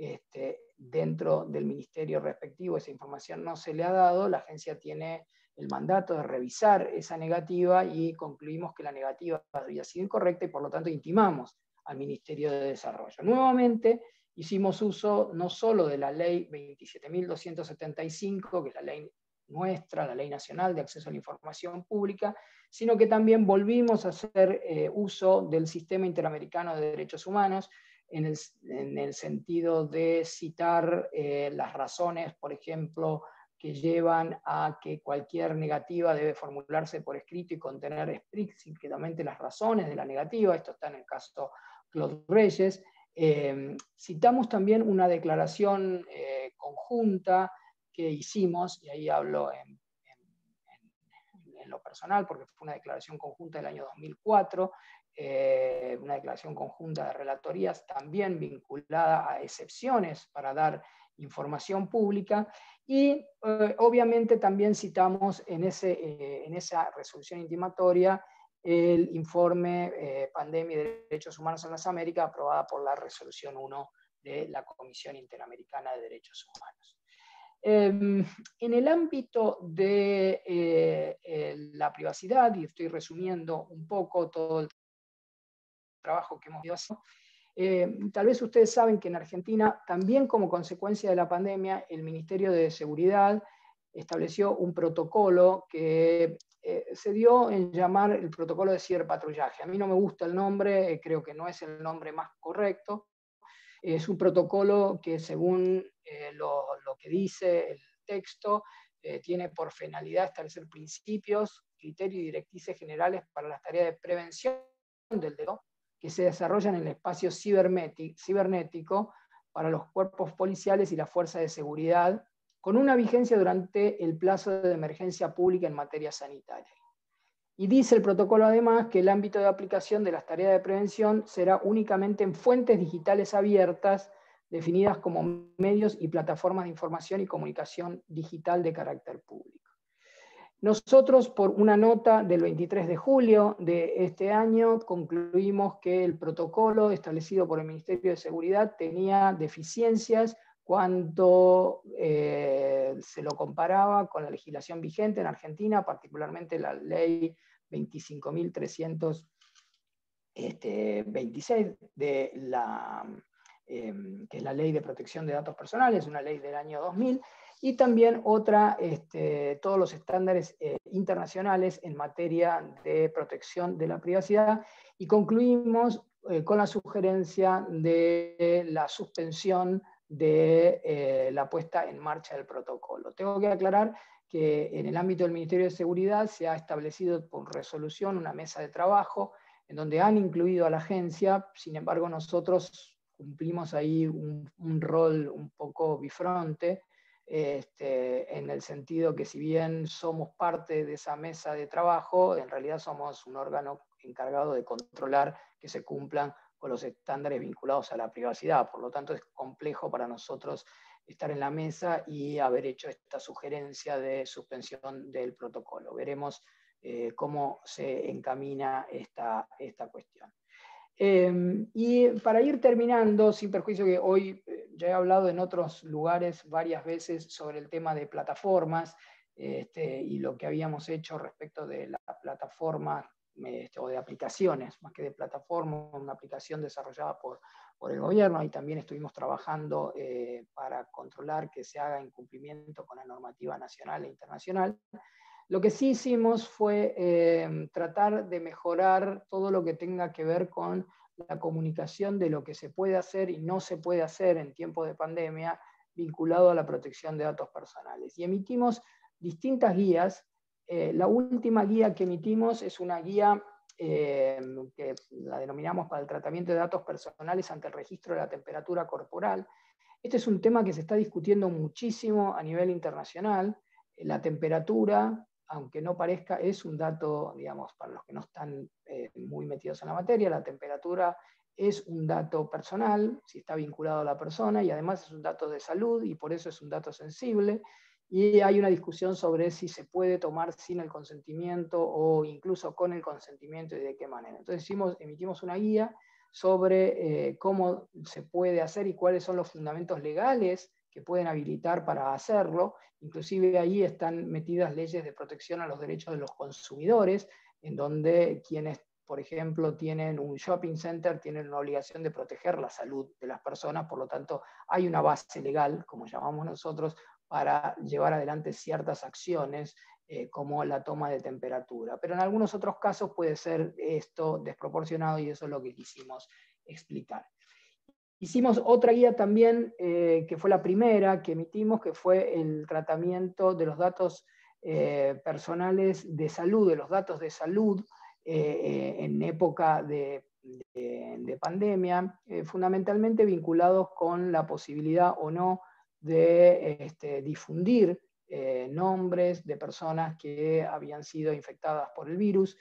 dentro del ministerio respectivo, esa información no se le ha dado, la agencia tiene el mandato de revisar esa negativa, y concluimos que la negativa había sido incorrecta, y por lo tanto intimamos al Ministerio de Desarrollo. Nuevamente, hicimos uso no solo de la ley 27.275, que es la ley nuestra, la Ley Nacional de Acceso a la Información Pública, sino que también volvimos a hacer uso del Sistema Interamericano de Derechos Humanos, en el sentido de citar las razones, por ejemplo, que llevan a que cualquier negativa debe formularse por escrito y contener explícitamente las razones de la negativa. Esto está en el caso Claude Reyes. Citamos también una declaración conjunta que hicimos, y ahí hablo en lo personal, porque fue una declaración conjunta del año 2004, una declaración conjunta de relatorías también vinculada a excepciones para dar información pública, y obviamente también citamos en esa resolución intimatoria el informe Pandemia y Derechos Humanos en las Américas, aprobada por la resolución 1 de la Comisión Interamericana de Derechos Humanos. En el ámbito de la privacidad, y estoy resumiendo un poco todo el trabajo que hemos ido haciendo, tal vez ustedes saben que en Argentina, también como consecuencia de la pandemia, el Ministerio de Seguridad estableció un protocolo que se dio en llamar el protocolo de ciberpatrullaje. A mí no me gusta el nombre, creo que no es el nombre más correcto. Es un protocolo que, según lo que dice el texto, tiene por finalidad establecer principios, criterios y directrices generales para las tareas de prevención del delito que se desarrollan en el espacio cibernético para los cuerpos policiales y las fuerzas de seguridad, con una vigencia durante el plazo de emergencia pública en materia sanitaria. Y dice el protocolo además que el ámbito de aplicación de las tareas de prevención será únicamente en fuentes digitales abiertas, definidas como medios y plataformas de información y comunicación digital de carácter público. Nosotros, por una nota del 23 de julio de este año, concluimos que el protocolo establecido por el Ministerio de Seguridad tenía deficiencias cuando se lo comparaba con la legislación vigente en Argentina, particularmente la ley 25.326 de que es la Ley de Protección de Datos Personales, una ley del año 2000, y también todos los estándares internacionales en materia de protección de la privacidad, y concluimos con la sugerencia de la suspensión de la puesta en marcha del protocolo. Tengo que aclarar que en el ámbito del Ministerio de Seguridad se ha establecido por resolución una mesa de trabajo en donde han incluido a la agencia. Sin embargo, nosotros cumplimos ahí un rol un poco bifronte, en el sentido que, si bien somos parte de esa mesa de trabajo, en realidad somos un órgano encargado de controlar que se cumplan con los estándares vinculados a la privacidad. Por lo tanto, es complejo para nosotros estar en la mesa y haber hecho esta sugerencia de suspensión del protocolo. Veremos cómo se encamina esta cuestión. Y para ir terminando, sin perjuicio que hoy ya he hablado en otros lugares varias veces sobre el tema de plataformas y lo que habíamos hecho respecto de la plataforma o de aplicaciones, más que de plataforma, una aplicación desarrollada por el gobierno, y también estuvimos trabajando para controlar que se haga en cumplimiento con la normativa nacional e internacional. Lo que sí hicimos fue tratar de mejorar todo lo que tenga que ver con la comunicación de lo que se puede hacer y no se puede hacer en tiempos de pandemia vinculado a la protección de datos personales. Y emitimos distintas guías. La última guía que emitimos es una guía que la denominamos para el tratamiento de datos personales ante el registro de la temperatura corporal. Este es un tema que se está discutiendo muchísimo a nivel internacional. La temperatura, aunque no parezca, es un dato, digamos, para los que no están muy metidos en la materia, la temperatura es un dato personal, si está vinculado a la persona, y además es un dato de salud, y por eso es un dato sensible, y hay una discusión sobre si se puede tomar sin el consentimiento o incluso con el consentimiento y de qué manera. Entonces emitimos una guía sobre cómo se puede hacer y cuáles son los fundamentos legales que pueden habilitar para hacerlo. Inclusive ahí están metidas leyes de protección a los derechos de los consumidores, en donde quienes, por ejemplo, tienen un shopping center, tienen una obligación de proteger la salud de las personas. Por lo tanto, hay una base legal, como llamamos nosotros, para llevar adelante ciertas acciones, como la toma de temperatura. Pero en algunos otros casos puede ser esto desproporcionado, y eso es lo que quisimos explicar. Hicimos otra guía también, que fue la primera que emitimos, que fue el tratamiento de los datos personales de salud, de los datos de salud en época de pandemia, fundamentalmente vinculados con la posibilidad o no de difundir nombres de personas que habían sido infectadas por el virus,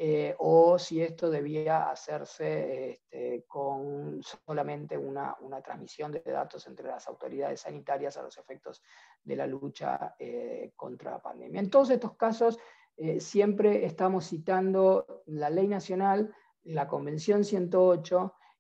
o si esto debía hacerse con solamente una transmisión de datos entre las autoridades sanitarias a los efectos de la lucha contra la pandemia. En todos estos casos siempre estamos citando la ley nacional, la Convención 108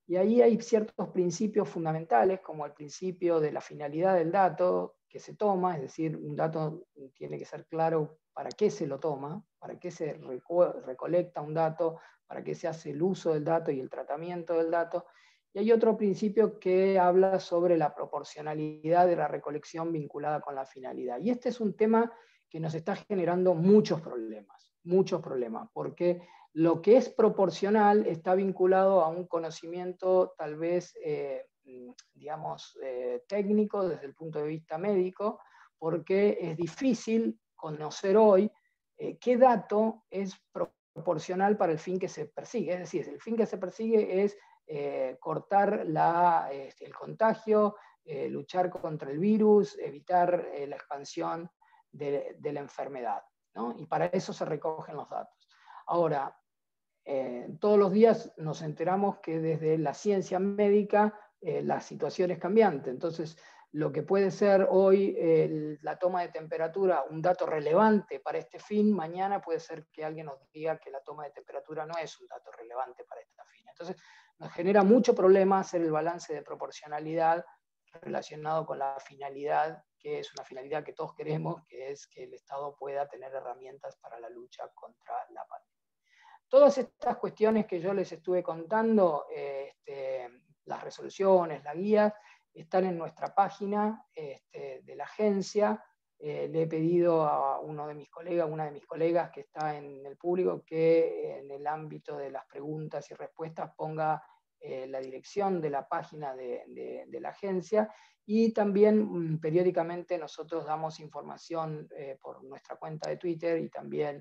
Y ahí hay ciertos principios fundamentales, como el principio de la finalidad del dato que se toma, es decir, un dato tiene que ser claro para qué se lo toma, para qué se recolecta un dato, para qué se hace el uso del dato y el tratamiento del dato. Y hay otro principio que habla sobre la proporcionalidad de la recolección vinculada con la finalidad. Y este es un tema que nos está generando muchos problemas, porque lo que es proporcional está vinculado a un conocimiento tal vez, digamos, técnico desde el punto de vista médico, porque es difícil conocer hoy qué dato es proporcional para el fin que se persigue. Es decir, el fin que se persigue es cortar el contagio, luchar contra el virus, evitar la expansión de la enfermedad, ¿no? Y para eso se recogen los datos. Ahora, todos los días nos enteramos que desde la ciencia médica la situación es cambiante. Entonces, lo que puede ser hoy la toma de temperatura un dato relevante para este fin, mañana puede ser que alguien nos diga que la toma de temperatura no es un dato relevante para este fin. Entonces, nos genera mucho problema hacer el balance de proporcionalidad relacionado con la finalidad, que es una finalidad que todos queremos, que es que el Estado pueda tener herramientas para la lucha contra la pandemia. Todas estas cuestiones que yo les estuve contando, las resoluciones, la guía, están en nuestra página de la agencia. Le he pedido a una de mis colegas que está en el público, que en el ámbito de las preguntas y respuestas ponga la dirección de la página de la agencia, y también periódicamente nosotros damos información por nuestra cuenta de Twitter, y también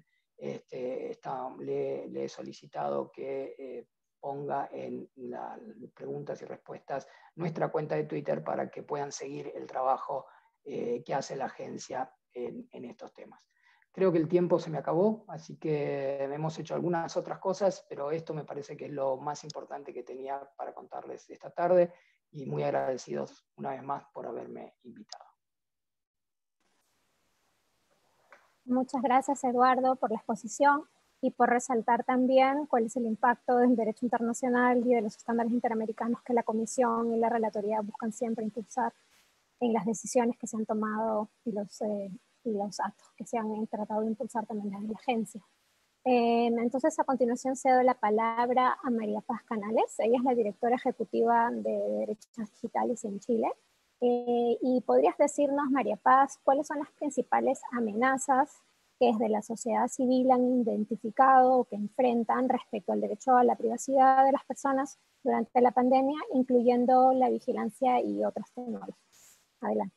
le he solicitado que ponga en las preguntas y respuestas nuestra cuenta de Twitter para que puedan seguir el trabajo que hace la agencia en estos temas. Creo que el tiempo se me acabó, así que hemos hecho algunas otras cosas, pero esto me parece que es lo más importante que tenía para contarles esta tarde, y muy agradecidos una vez más por haberme invitado. Muchas gracias, Eduardo, por la exposición y por resaltar también cuál es el impacto del derecho internacional y de los estándares interamericanos que la Comisión y la Relatoría buscan siempre impulsar en las decisiones que se han tomado y los actos que se han tratado de impulsar también desde la agencia. Entonces, a continuación cedo la palabra a María Paz Canales. Ella es la directora ejecutiva de Derechos Digitales en Chile. Y podrías decirnos, María Paz, cuáles son las principales amenazas que desde la sociedad civil han identificado o que enfrentan respecto al derecho a la privacidad de las personas durante la pandemia, incluyendo la vigilancia y otras tecnologías. Adelante.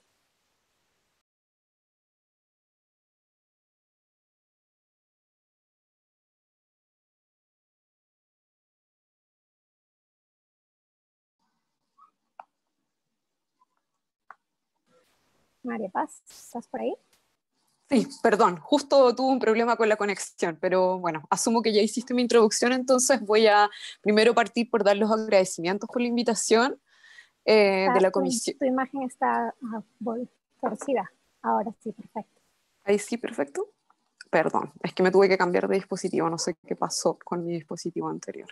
María Paz, ¿estás por ahí? Sí, perdón, justo tuve un problema con la conexión, pero bueno, asumo que ya hiciste mi introducción, entonces voy a primero partir por dar los agradecimientos por la invitación de la comisión. Tu imagen está torcida. Ahora sí, perfecto. Ahí sí, perfecto. Perdón, es que me tuve que cambiar de dispositivo, no sé qué pasó con mi dispositivo anterior.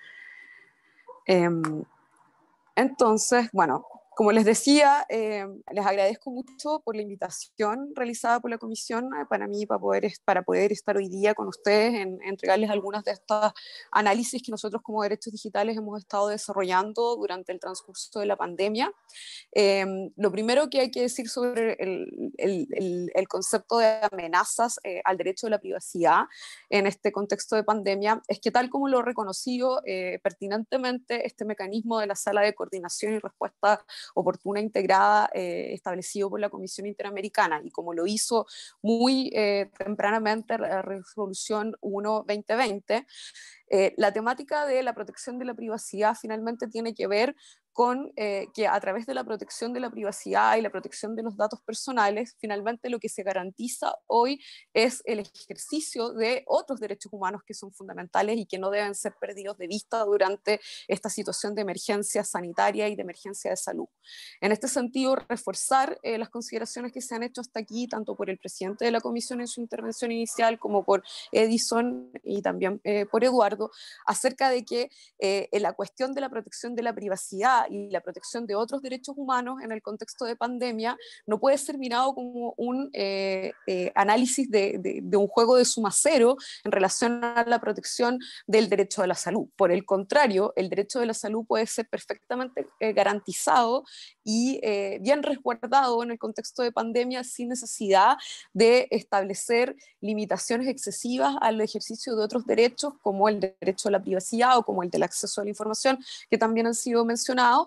Entonces, bueno, como les decía, les agradezco mucho por la invitación realizada por la comisión para mí, para poder estar hoy día con ustedes, en entregarles algunos de estos análisis que nosotros como Derechos Digitales hemos estado desarrollando durante el transcurso de la pandemia. Lo primero que hay que decir sobre el concepto de amenazas al derecho de la privacidad en este contexto de pandemia es que, tal como lo he reconocido pertinentemente este mecanismo de la Sala de Coordinación y Respuesta Oportuna Integrada establecido por la Comisión Interamericana, y como lo hizo muy tempranamente la Resolución 1/2020, la temática de la protección de la privacidad finalmente tiene que ver con que a través de la protección de la privacidad y la protección de los datos personales, finalmente lo que se garantiza hoy es el ejercicio de otros derechos humanos que son fundamentales y que no deben ser perdidos de vista durante esta situación de emergencia sanitaria y de emergencia de salud. En este sentido, reforzar las consideraciones que se han hecho hasta aquí, tanto por el presidente de la comisión en su intervención inicial, como por Edison y también por Eduardo, acerca de que la cuestión de la protección de la privacidad y la protección de otros derechos humanos en el contexto de pandemia no puede ser mirado como un análisis de un juego de suma cero en relación a la protección del derecho a la salud. Por el contrario, el derecho de la salud puede ser perfectamente garantizado y bien resguardado en el contexto de pandemia sin necesidad de establecer limitaciones excesivas al ejercicio de otros derechos como el derecho a la privacidad o como el del acceso a la información, que también han sido mencionados,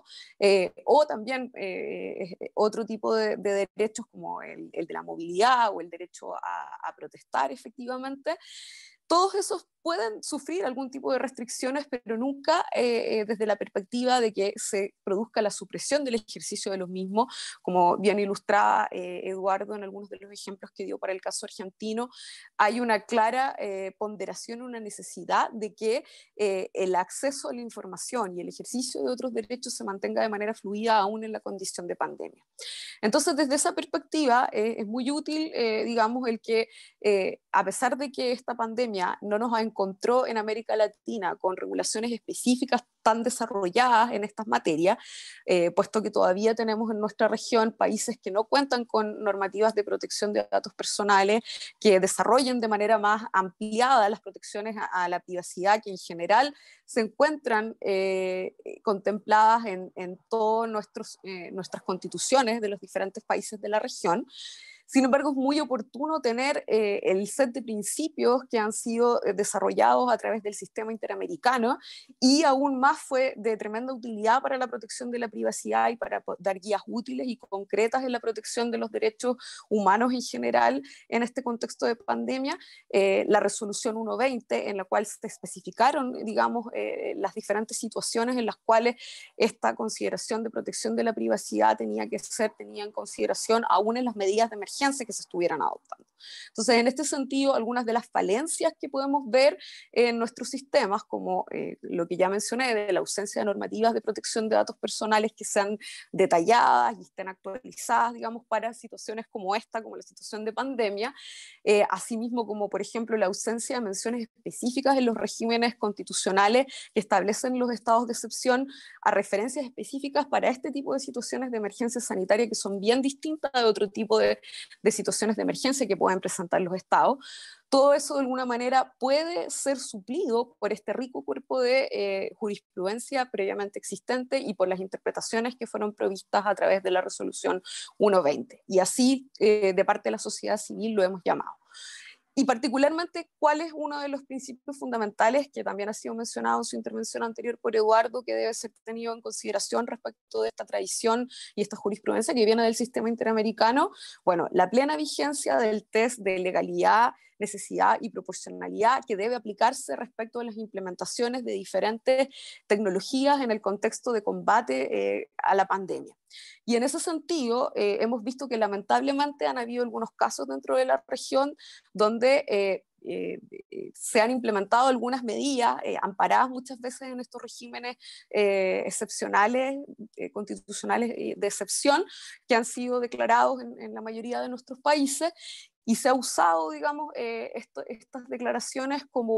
o también otro tipo de derechos como el de la movilidad o el derecho a protestar efectivamente. Todos esos pueden sufrir algún tipo de restricciones, pero nunca desde la perspectiva de que se produzca la supresión del ejercicio de los mismos, como bien ilustraba Eduardo en algunos de los ejemplos que dio para el caso argentino. Hay una clara ponderación, una necesidad de que el acceso a la información y el ejercicio de otros derechos se mantenga de manera fluida aún en la condición de pandemia. Entonces, desde esa perspectiva, es muy útil, digamos, el que a pesar de que esta pandemia no nos encontró en América Latina con regulaciones específicas tan desarrolladas en estas materias, puesto que todavía tenemos en nuestra región países que no cuentan con normativas de protección de datos personales, que desarrollen de manera más ampliada las protecciones a la privacidad, que en general se encuentran contempladas en todas nuestras constituciones de los diferentes países de la región. Sin embargo, es muy oportuno tener el set de principios que han sido desarrollados a través del sistema interamericano, y aún más fue de tremenda utilidad para la protección de la privacidad y para dar guías útiles y concretas en la protección de los derechos humanos en general en este contexto de pandemia, la resolución 120, en la cual se especificaron, digamos, las diferentes situaciones en las cuales esta consideración de protección de la privacidad tenía en consideración aún en las medidas de emergencia que se estuvieran adoptando. Entonces, en este sentido, algunas de las falencias que podemos ver en nuestros sistemas, como lo que ya mencioné, de la ausencia de normativas de protección de datos personales que sean detalladas y estén actualizadas, digamos, para situaciones como esta, como la situación de pandemia, asimismo como, por ejemplo, la ausencia de menciones específicas en los regímenes constitucionales que establecen los estados de excepción a referencias específicas para este tipo de situaciones de emergencia sanitaria que son bien distintas de otro tipo de situaciones de emergencia que pueden presentar los estados. Todo eso de alguna manera puede ser suplido por este rico cuerpo de jurisprudencia previamente existente y por las interpretaciones que fueron provistas a través de la resolución 120. Y así, de parte de la sociedad civil, lo hemos llamado. Y particularmente, ¿cuál es uno de los principios fundamentales que también ha sido mencionado en su intervención anterior por Eduardo, que debe ser tenido en consideración respecto de esta tradición y esta jurisprudencia que viene del sistema interamericano? Bueno, la plena vigencia del test de legalidad, necesidad y proporcionalidad que debe aplicarse respecto de las implementaciones de diferentes tecnologías en el contexto de combate a la pandemia. Y en ese sentido, hemos visto que lamentablemente han habido algunos casos dentro de la región donde se han implementado algunas medidas amparadas muchas veces en estos regímenes excepcionales, constitucionales de excepción, que han sido declarados en la mayoría de nuestros países, y se ha usado, digamos, estas declaraciones como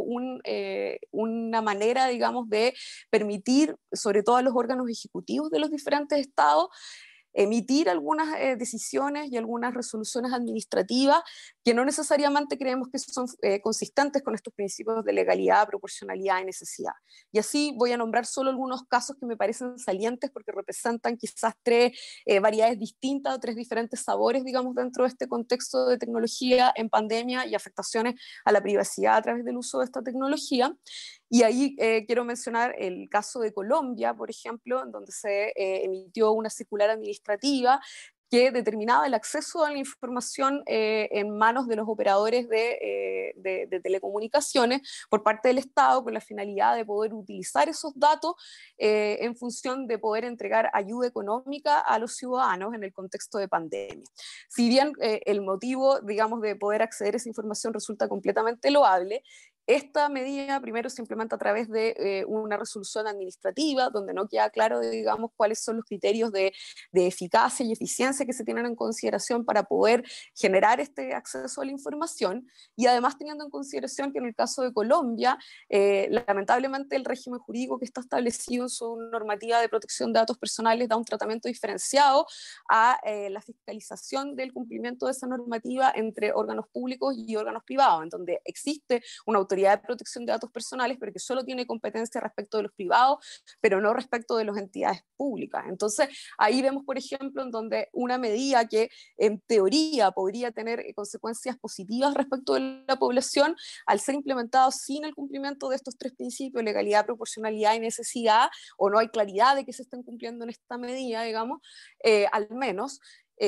una manera, digamos, de permitir, sobre todo a los órganos ejecutivos de los diferentes estados, emitir algunas decisiones y algunas resoluciones administrativas que no necesariamente creemos que son consistentes con estos principios de legalidad, proporcionalidad y necesidad. Y así voy a nombrar solo algunos casos que me parecen salientes porque representan quizás tres variedades distintas o tres diferentes sabores, digamos, dentro de este contexto de tecnología en pandemia y afectaciones a la privacidad a través del uso de esta tecnología. Y ahí quiero mencionar el caso de Colombia, por ejemplo, en donde se emitió una circular administrativa que determinaba el acceso a la información en manos de los operadores de telecomunicaciones por parte del Estado, con la finalidad de poder utilizar esos datos en función de poder entregar ayuda económica a los ciudadanos en el contexto de pandemia. Si bien el motivo, digamos, de poder acceder a esa información resulta completamente loable, esta medida primero se implementa a través de una resolución administrativa donde no queda claro, digamos, cuáles son los criterios de eficacia y eficiencia que se tienen en consideración para poder generar este acceso a la información, y además teniendo en consideración que en el caso de Colombia, lamentablemente el régimen jurídico que está establecido en su normativa de protección de datos personales da un tratamiento diferenciado a la fiscalización del cumplimiento de esa normativa entre órganos públicos y órganos privados, en donde existe una autoridad de protección de datos personales, pero que solo tiene competencia respecto de los privados, pero no respecto de las entidades públicas. Entonces, ahí vemos, por ejemplo, en donde una medida que en teoría podría tener consecuencias positivas respecto de la población, al ser implementado sin el cumplimiento de estos tres principios, legalidad, proporcionalidad y necesidad, o no hay claridad de que se estén cumpliendo en esta medida, digamos, al menos,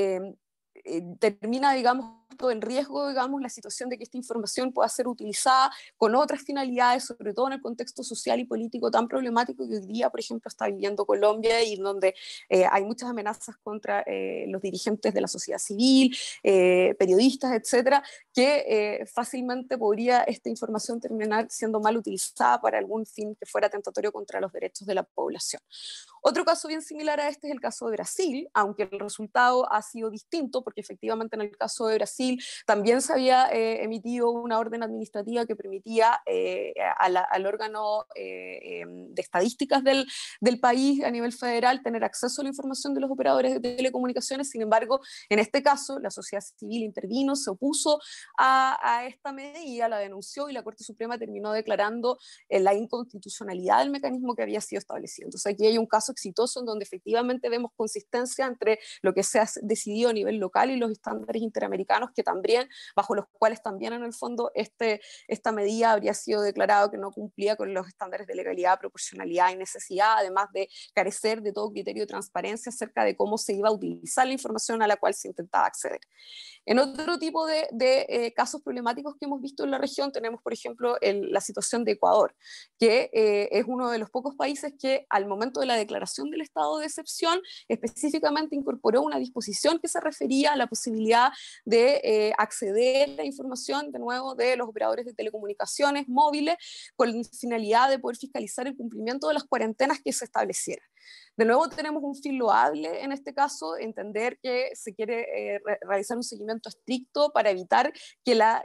termina, digamos, en riesgo, digamos, la situación de que esta información pueda ser utilizada con otras finalidades, sobre todo en el contexto social y político tan problemático que hoy día, por ejemplo, está viviendo Colombia, y donde hay muchas amenazas contra los dirigentes de la sociedad civil, periodistas, etcétera, que fácilmente podría esta información terminar siendo mal utilizada para algún fin que fuera tentatorio contra los derechos de la población. Otro caso bien similar a este es el caso de Brasil, aunque el resultado ha sido distinto, porque efectivamente en el caso de Brasil también se había emitido una orden administrativa que permitía al órgano de estadísticas del país a nivel federal tener acceso a la información de los operadores de telecomunicaciones. Sin embargo, en este caso, la sociedad civil intervino, se opuso a esta medida, la denunció, y la Corte Suprema terminó declarando la inconstitucionalidad del mecanismo que había sido establecido. Entonces aquí hay un caso exitoso en donde efectivamente vemos consistencia entre lo que se ha decidido a nivel local y los estándares interamericanos, que también, bajo los cuales también en el fondo esta medida habría sido declarado que no cumplía con los estándares de legalidad, proporcionalidad y necesidad, además de carecer de todo criterio de transparencia acerca de cómo se iba a utilizar la información a la cual se intentaba acceder. En otro tipo de casos problemáticos que hemos visto en la región tenemos, por ejemplo, la situación de Ecuador, que es uno de los pocos países que al momento de la declaración del estado de excepción específicamente incorporó una disposición que se refería a la posibilidad de acceder a la información, de nuevo, de los operadores de telecomunicaciones móviles, con la finalidad de poder fiscalizar el cumplimiento de las cuarentenas que se establecieran. De nuevo tenemos un fin loable en este caso, entender que se quiere realizar un seguimiento estricto para evitar que la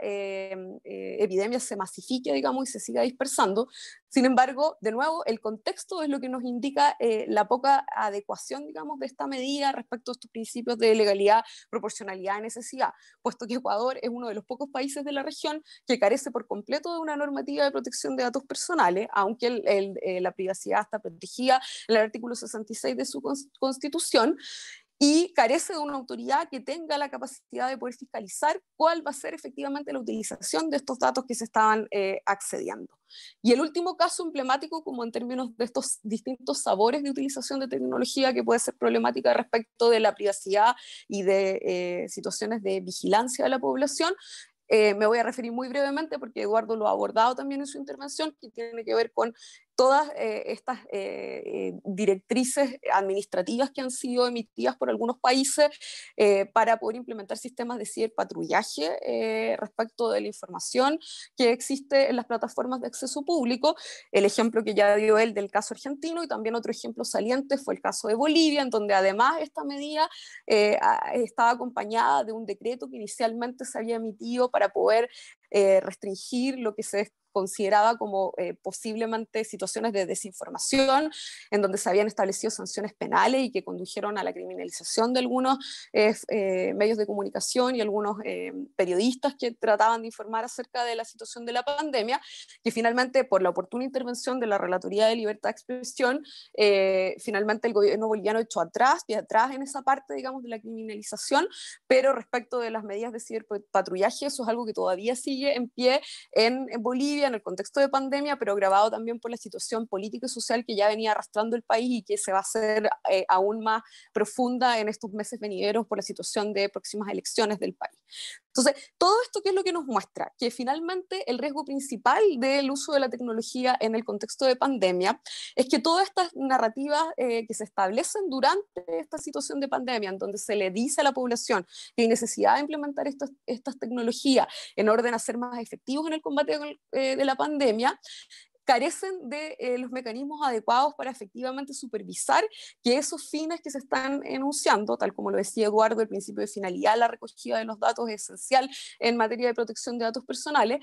epidemia se masifique, digamos, y se siga dispersando. Sin embargo, de nuevo, el contexto es lo que nos indica la poca adecuación, digamos, de esta medida respecto a estos principios de legalidad, proporcionalidad y necesidad, puesto que Ecuador es uno de los pocos países de la región que carece por completo de una normativa de protección de datos personales, aunque la privacidad está protegida en el artículo 66 de su Constitución, y carece de una autoridad que tenga la capacidad de poder fiscalizar cuál va a ser efectivamente la utilización de estos datos que se estaban accediendo. Y el último caso emblemático, como en términos de estos distintos sabores de utilización de tecnología que puede ser problemática respecto de la privacidad y de situaciones de vigilancia de la población, me voy a referir muy brevemente porque Eduardo lo ha abordado también en su intervención, que tiene que ver con todas estas directrices administrativas que han sido emitidas por algunos países para poder implementar sistemas de ciberpatrullaje respecto de la información que existe en las plataformas de acceso público. El ejemplo que ya dio él del caso argentino, y también otro ejemplo saliente fue el caso de Bolivia, en donde además esta medida estaba acompañada de un decreto que inicialmente se había emitido para poder restringir lo que se consideraba como posiblemente situaciones de desinformación, en donde se habían establecido sanciones penales y que condujeron a la criminalización de algunos medios de comunicación y algunos periodistas que trataban de informar acerca de la situación de la pandemia, que finalmente, por la oportuna intervención de la Relatoría de Libertad de Expresión, finalmente el gobierno boliviano echó atrás en esa parte, digamos, de la criminalización, pero respecto de las medidas de ciberpatrullaje, eso es algo que todavía sigue sigue en pie en Bolivia, en el contexto de pandemia, pero agravado también por la situación política y social que ya venía arrastrando el país y que se va a hacer aún más profunda en estos meses venideros por la situación de próximas elecciones del país. Entonces, todo esto, ¿qué es lo que nos muestra? Que finalmente el riesgo principal del uso de la tecnología en el contexto de pandemia es que todas estas narrativas que se establecen durante esta situación de pandemia, en donde se le dice a la población que hay necesidad de implementar estas tecnologías en orden a ser más efectivos en el combate de la pandemia, carecen de los mecanismos adecuados para efectivamente supervisar que esos fines que se están enunciando, tal como lo decía Eduardo, el principio de finalidad, la recogida de los datos es esencial en materia de protección de datos personales,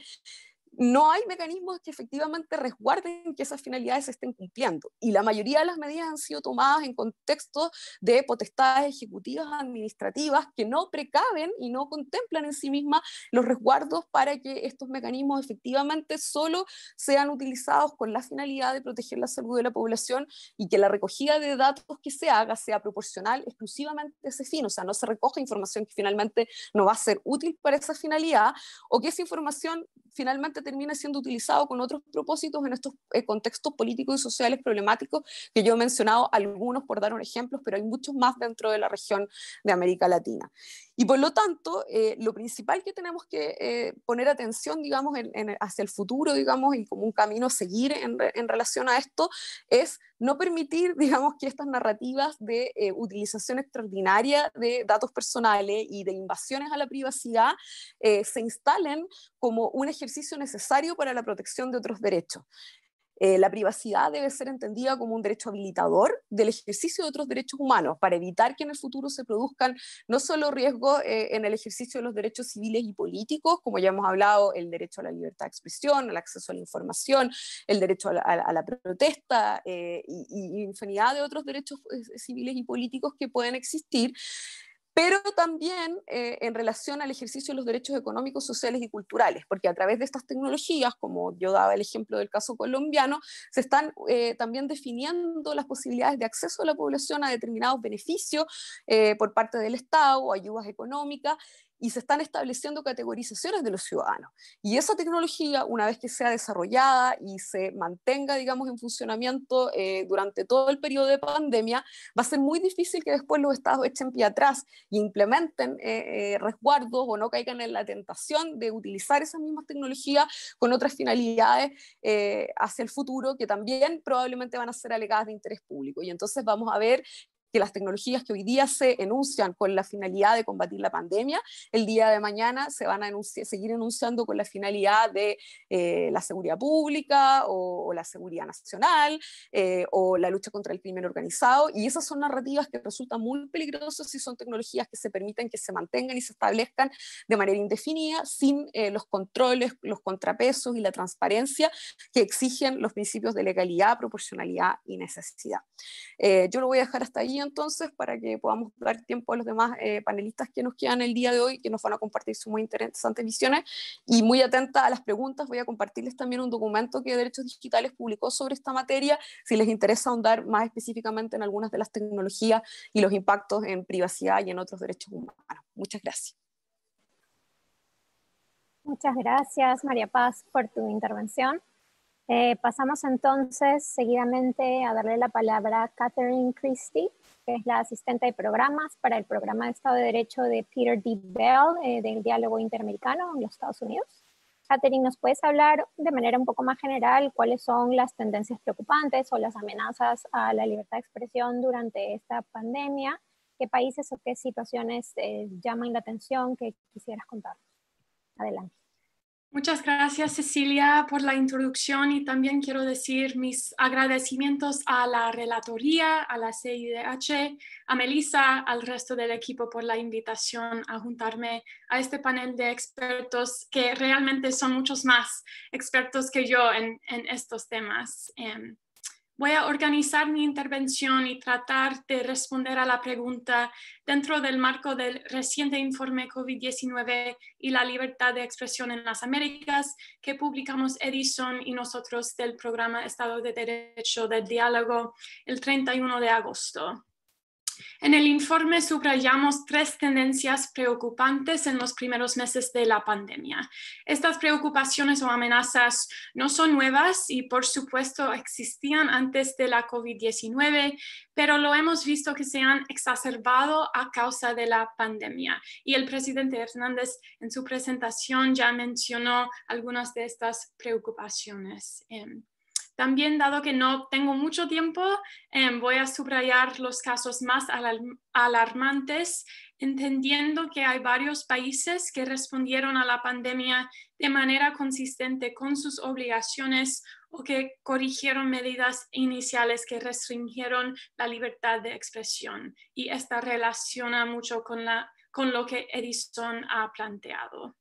no hay mecanismos que efectivamente resguarden que esas finalidades se estén cumpliendo. Y la mayoría de las medidas han sido tomadas en contextos de potestades ejecutivas administrativas que no precaven y no contemplan en sí mismas los resguardos para que estos mecanismos efectivamente solo sean utilizados con la finalidad de proteger la salud de la población y que la recogida de datos que se haga sea proporcional exclusivamente a ese fin. O sea, no se recoja información que finalmente no va a ser útil para esa finalidad o que esa información finalmente termina siendo utilizado con otros propósitos en estos contextos políticos y sociales problemáticos que yo he mencionado algunos por dar un ejemplo, pero hay muchos más dentro de la región de América Latina. Y por lo tanto, lo principal que tenemos que poner atención, digamos, hacia el futuro, digamos, y como un camino a seguir en relación a esto, es no permitir, digamos, que estas narrativas de utilización extraordinaria de datos personales y de invasiones a la privacidad se instalen como un ejercicio necesario para la protección de otros derechos. La privacidad debe ser entendida como un derecho habilitador del ejercicio de otros derechos humanos para evitar que en el futuro se produzcan no solo riesgos en el ejercicio de los derechos civiles y políticos, como ya hemos hablado, el derecho a la libertad de expresión, al acceso a la información, el derecho a la protesta y infinidad de otros derechos civiles y políticos que pueden existir, pero también en relación al ejercicio de los derechos económicos, sociales y culturales, porque a través de estas tecnologías, como yo daba el ejemplo del caso colombiano, se están también definiendo las posibilidades de acceso de la población a determinados beneficios por parte del Estado o ayudas económicas, y se están estableciendo categorizaciones de los ciudadanos. Y esa tecnología, una vez que sea desarrollada y se mantenga, digamos, en funcionamiento durante todo el periodo de pandemia, va a ser muy difícil que después los estados echen pie atrás y implementen resguardos o no caigan en la tentación de utilizar esas mismas tecnologías con otras finalidades hacia el futuro que también probablemente van a ser alegadas de interés público. Y entonces vamos a ver que las tecnologías que hoy día se enuncian con la finalidad de combatir la pandemia, el día de mañana se van a seguir enunciando con la finalidad de la seguridad pública o la seguridad nacional o la lucha contra el crimen organizado, y esas son narrativas que resultan muy peligrosas si son tecnologías que se permiten que se mantengan y se establezcan de manera indefinida sin los controles, los contrapesos y la transparencia que exigen los principios de legalidad, proporcionalidad y necesidad. Yo lo voy a dejar hasta ahí entonces para que podamos dar tiempo a los demás panelistas que nos quedan el día de hoy, que nos van a compartir sus muy interesantes visiones, y muy atenta a las preguntas. Voy a compartirles también un documento que Derechos Digitales publicó sobre esta materia, si les interesa ahondar más específicamente en algunas de las tecnologías y los impactos en privacidad y en otros derechos humanos. Muchas gracias. Muchas gracias, María Paz, por tu intervención. Pasamos entonces seguidamente a darle la palabra a Catherine Christie, que es la asistente de programas para el programa de Estado de Derecho de Peter D. Bell del Diálogo Interamericano en los Estados Unidos. Catherine, ¿nos puedes hablar de manera un poco más general cuáles son las tendencias preocupantes o las amenazas a la libertad de expresión durante esta pandemia? ¿Qué países o qué situaciones llaman la atención que quisieras contar? Adelante. Muchas gracias, Cecilia, por la introducción, y también quiero decir mis agradecimientos a la relatoría, a la CIDH, a Melissa, al resto del equipo por la invitación a juntarme a este panel de expertos que realmente son muchos más expertos que yo en estos temas. Voy a organizar mi intervención y tratar de responder a la pregunta dentro del marco del reciente informe COVID-19 y la libertad de expresión en las Américas que publicamos Edison y nosotros del programa Estado de Derecho del Diálogo el 31 de agosto. En el informe subrayamos 3 tendencias preocupantes en los primeros meses de la pandemia. Estas preocupaciones o amenazas no son nuevas y por supuesto existían antes de la COVID-19, pero lo hemos visto que se han exacerbado a causa de la pandemia. Y el presidente Hernández en su presentación ya mencionó algunas de estas preocupaciones. También, dado que no tengo mucho tiempo, voy a subrayar los casos más alarmantes, entendiendo que hay varios países que respondieron a la pandemia de manera consistente con sus obligaciones o que corrigieron medidas iniciales que restringieron la libertad de expresión. Y esta relaciona mucho con lo que Edison ha planteado.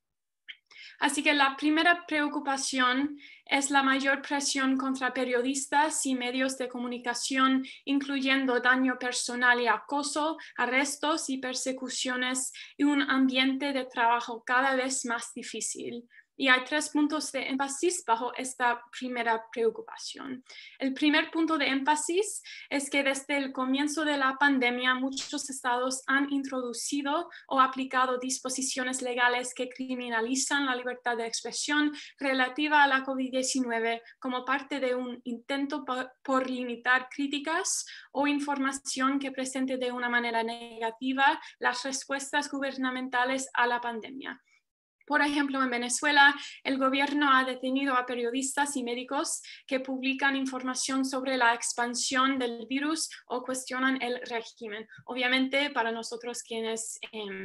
Así que la primera preocupación es la mayor presión contra periodistas y medios de comunicación, incluyendo daño personal y acoso, arrestos y persecuciones y un ambiente de trabajo cada vez más difícil. Y hay 3 puntos de énfasis bajo esta primera preocupación. El primer punto de énfasis es que desde el comienzo de la pandemia muchos estados han introducido o aplicado disposiciones legales que criminalizan la libertad de expresión relativa a la COVID-19 como parte de un intento por limitar críticas o información que presente de una manera negativa las respuestas gubernamentales a la pandemia. Por ejemplo, en Venezuela, el gobierno ha detenido a periodistas y médicos que publican información sobre la expansión del virus o cuestionan el régimen. Obviamente, para nosotros quienes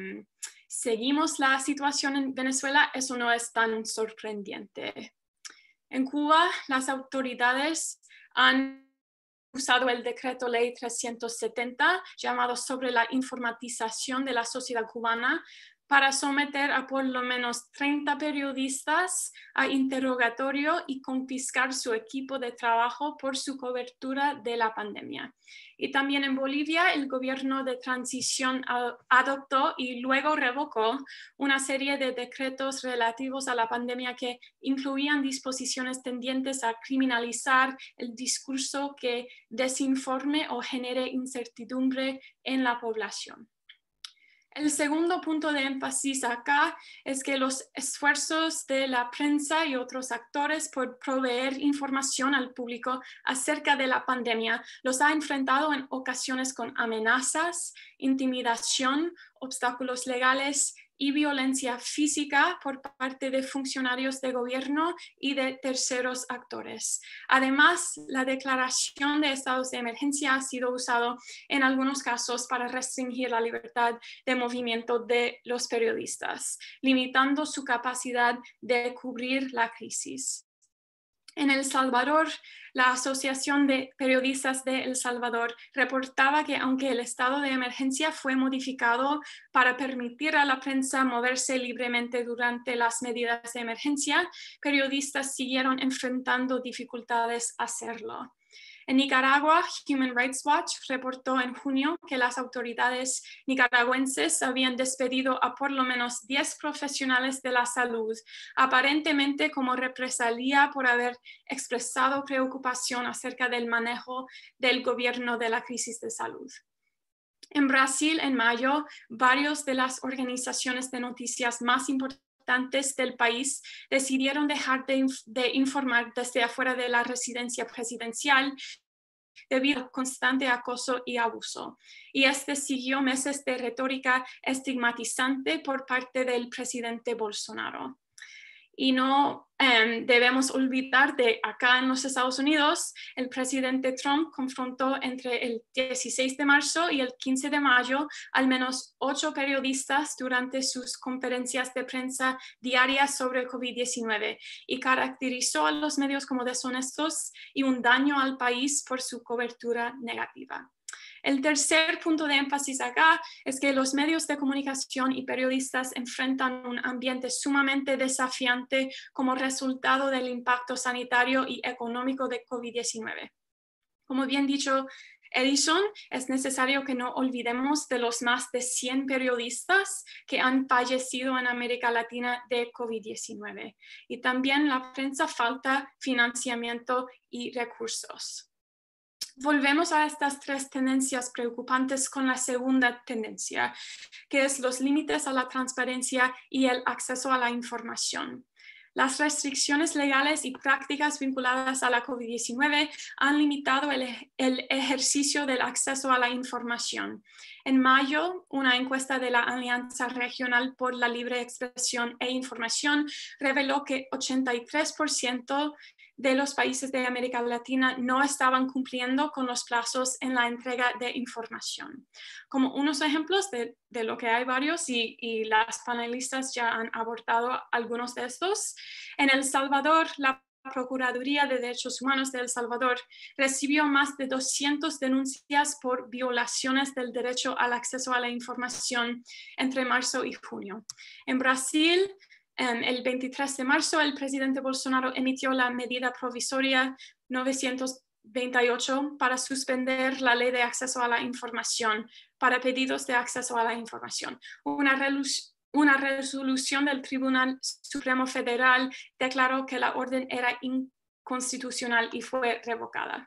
seguimos la situación en Venezuela, eso no es tan sorprendente. En Cuba, las autoridades han usado el decreto ley 370, llamado sobre la informatización de la sociedad cubana, para someter a por lo menos 30 periodistas a interrogatorio y confiscar su equipo de trabajo por su cobertura de la pandemia. Y también en Bolivia, el gobierno de transición adoptó y luego revocó una serie de decretos relativos a la pandemia que incluían disposiciones tendientes a criminalizar el discurso que desinforme o genere incertidumbre en la población. El segundo punto de énfasis acá es que los esfuerzos de la prensa y otros actores por proveer información al público acerca de la pandemia los ha enfrentado en ocasiones con amenazas, intimidación, obstáculos legales y violencia física por parte de funcionarios de gobierno y de terceros actores. Además, la declaración de estados de emergencia ha sido usado en algunos casos para restringir la libertad de movimiento de los periodistas, limitando su capacidad de cubrir la crisis. En El Salvador, la Asociación de Periodistas de El Salvador reportaba que aunque el estado de emergencia fue modificado para permitir a la prensa moverse libremente durante las medidas de emergencia, periodistas siguieron enfrentando dificultades a hacerlo. En Nicaragua, Human Rights Watch reportó en junio que las autoridades nicaragüenses habían despedido a por lo menos 10 profesionales de la salud, aparentemente como represalia por haber expresado preocupación acerca del manejo del gobierno de la crisis de salud. En Brasil, en mayo, varias de las organizaciones de noticias más importantes del país decidieron dejar de informar desde afuera de la residencia presidencial debido al constante acoso y abuso. Y este siguió meses de retórica estigmatizante por parte del presidente Bolsonaro. Y no debemos olvidar de acá en los Estados Unidos, el presidente Trump confrontó entre el 16 de marzo y el 15 de mayo al menos 8 periodistas durante sus conferencias de prensa diarias sobre COVID-19 y caracterizó a los medios como deshonestos y un daño al país por su cobertura negativa. El tercer punto de énfasis acá es que los medios de comunicación y periodistas enfrentan un ambiente sumamente desafiante como resultado del impacto sanitario y económico de COVID-19. Como bien dicho Edison, es necesario que no olvidemos de los más de 100 periodistas que han fallecido en América Latina de COVID-19. Y también la prensa falta financiamiento y recursos. Volvemos a estas tres tendencias preocupantes con la segunda tendencia, que es los límites a la transparencia y el acceso a la información. Las restricciones legales y prácticas vinculadas a la COVID-19 han limitado el ejercicio del acceso a la información. En mayo, una encuesta de la Alianza Regional por la Libre Expresión e Información reveló que 83% de los países de América Latina no estaban cumpliendo con los plazos en la entrega de información. Como unos ejemplos de lo que hay varios y las panelistas ya han abordado algunos de estos. En El Salvador, la Procuraduría de Derechos Humanos de El Salvador recibió más de 200 denuncias por violaciones del derecho al acceso a la información entre marzo y junio. En Brasil, el 23 de marzo, el presidente Bolsonaro emitió la medida provisoria 928 para suspender la ley de acceso a la información para pedidos de acceso a la información. Una resolución del Tribunal Supremo Federal declaró que la orden era inconstitucional y fue revocada.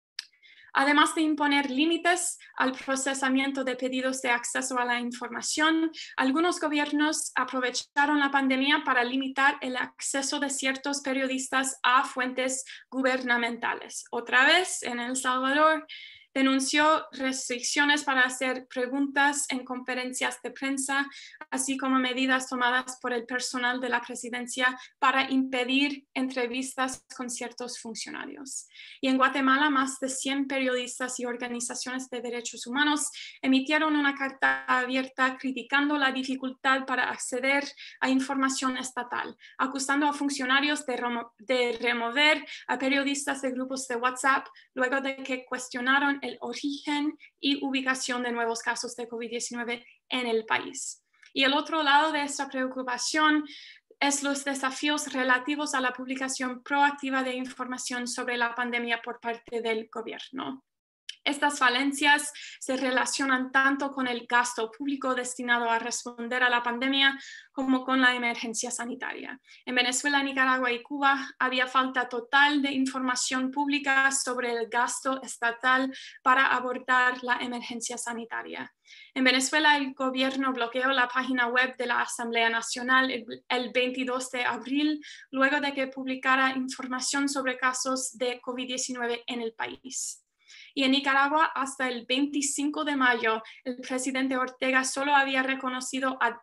Además de imponer límites al procesamiento de pedidos de acceso a la información, algunos gobiernos aprovecharon la pandemia para limitar el acceso de ciertos periodistas a fuentes gubernamentales. Otra vez, en El Salvador, denunció restricciones para hacer preguntas en conferencias de prensa, así como medidas tomadas por el personal de la presidencia para impedir entrevistas con ciertos funcionarios. Y en Guatemala, más de 100 periodistas y organizaciones de derechos humanos emitieron una carta abierta criticando la dificultad para acceder a información estatal, acusando a funcionarios de remover a periodistas de grupos de WhatsApp luego de que cuestionaron el origen y ubicación de nuevos casos de COVID-19 en el país. Y el otro lado de esta preocupación es los desafíos relativos a la publicación proactiva de información sobre la pandemia por parte del gobierno. Estas falencias se relacionan tanto con el gasto público destinado a responder a la pandemia como con la emergencia sanitaria. En Venezuela, Nicaragua y Cuba había falta total de información pública sobre el gasto estatal para abordar la emergencia sanitaria. En Venezuela, el gobierno bloqueó la página web de la Asamblea Nacional el 22 de abril, luego de que publicara información sobre casos de COVID-19 en el país. Y en Nicaragua, hasta el 25 de mayo, el presidente Ortega solo había reconocido a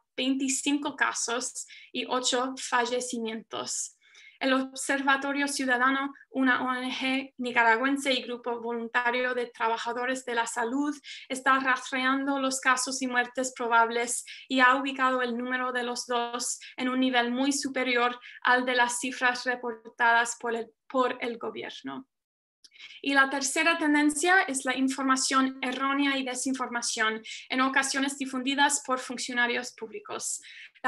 25 casos y 8 fallecimientos. El Observatorio Ciudadano, una ONG nicaragüense y grupo voluntario de trabajadores de la salud, está rastreando los casos y muertes probables y ha ubicado el número de los dos en un nivel muy superior al de las cifras reportadas por el gobierno. Y la tercera tendencia es la información errónea y desinformación, en ocasiones difundidas por funcionarios públicos.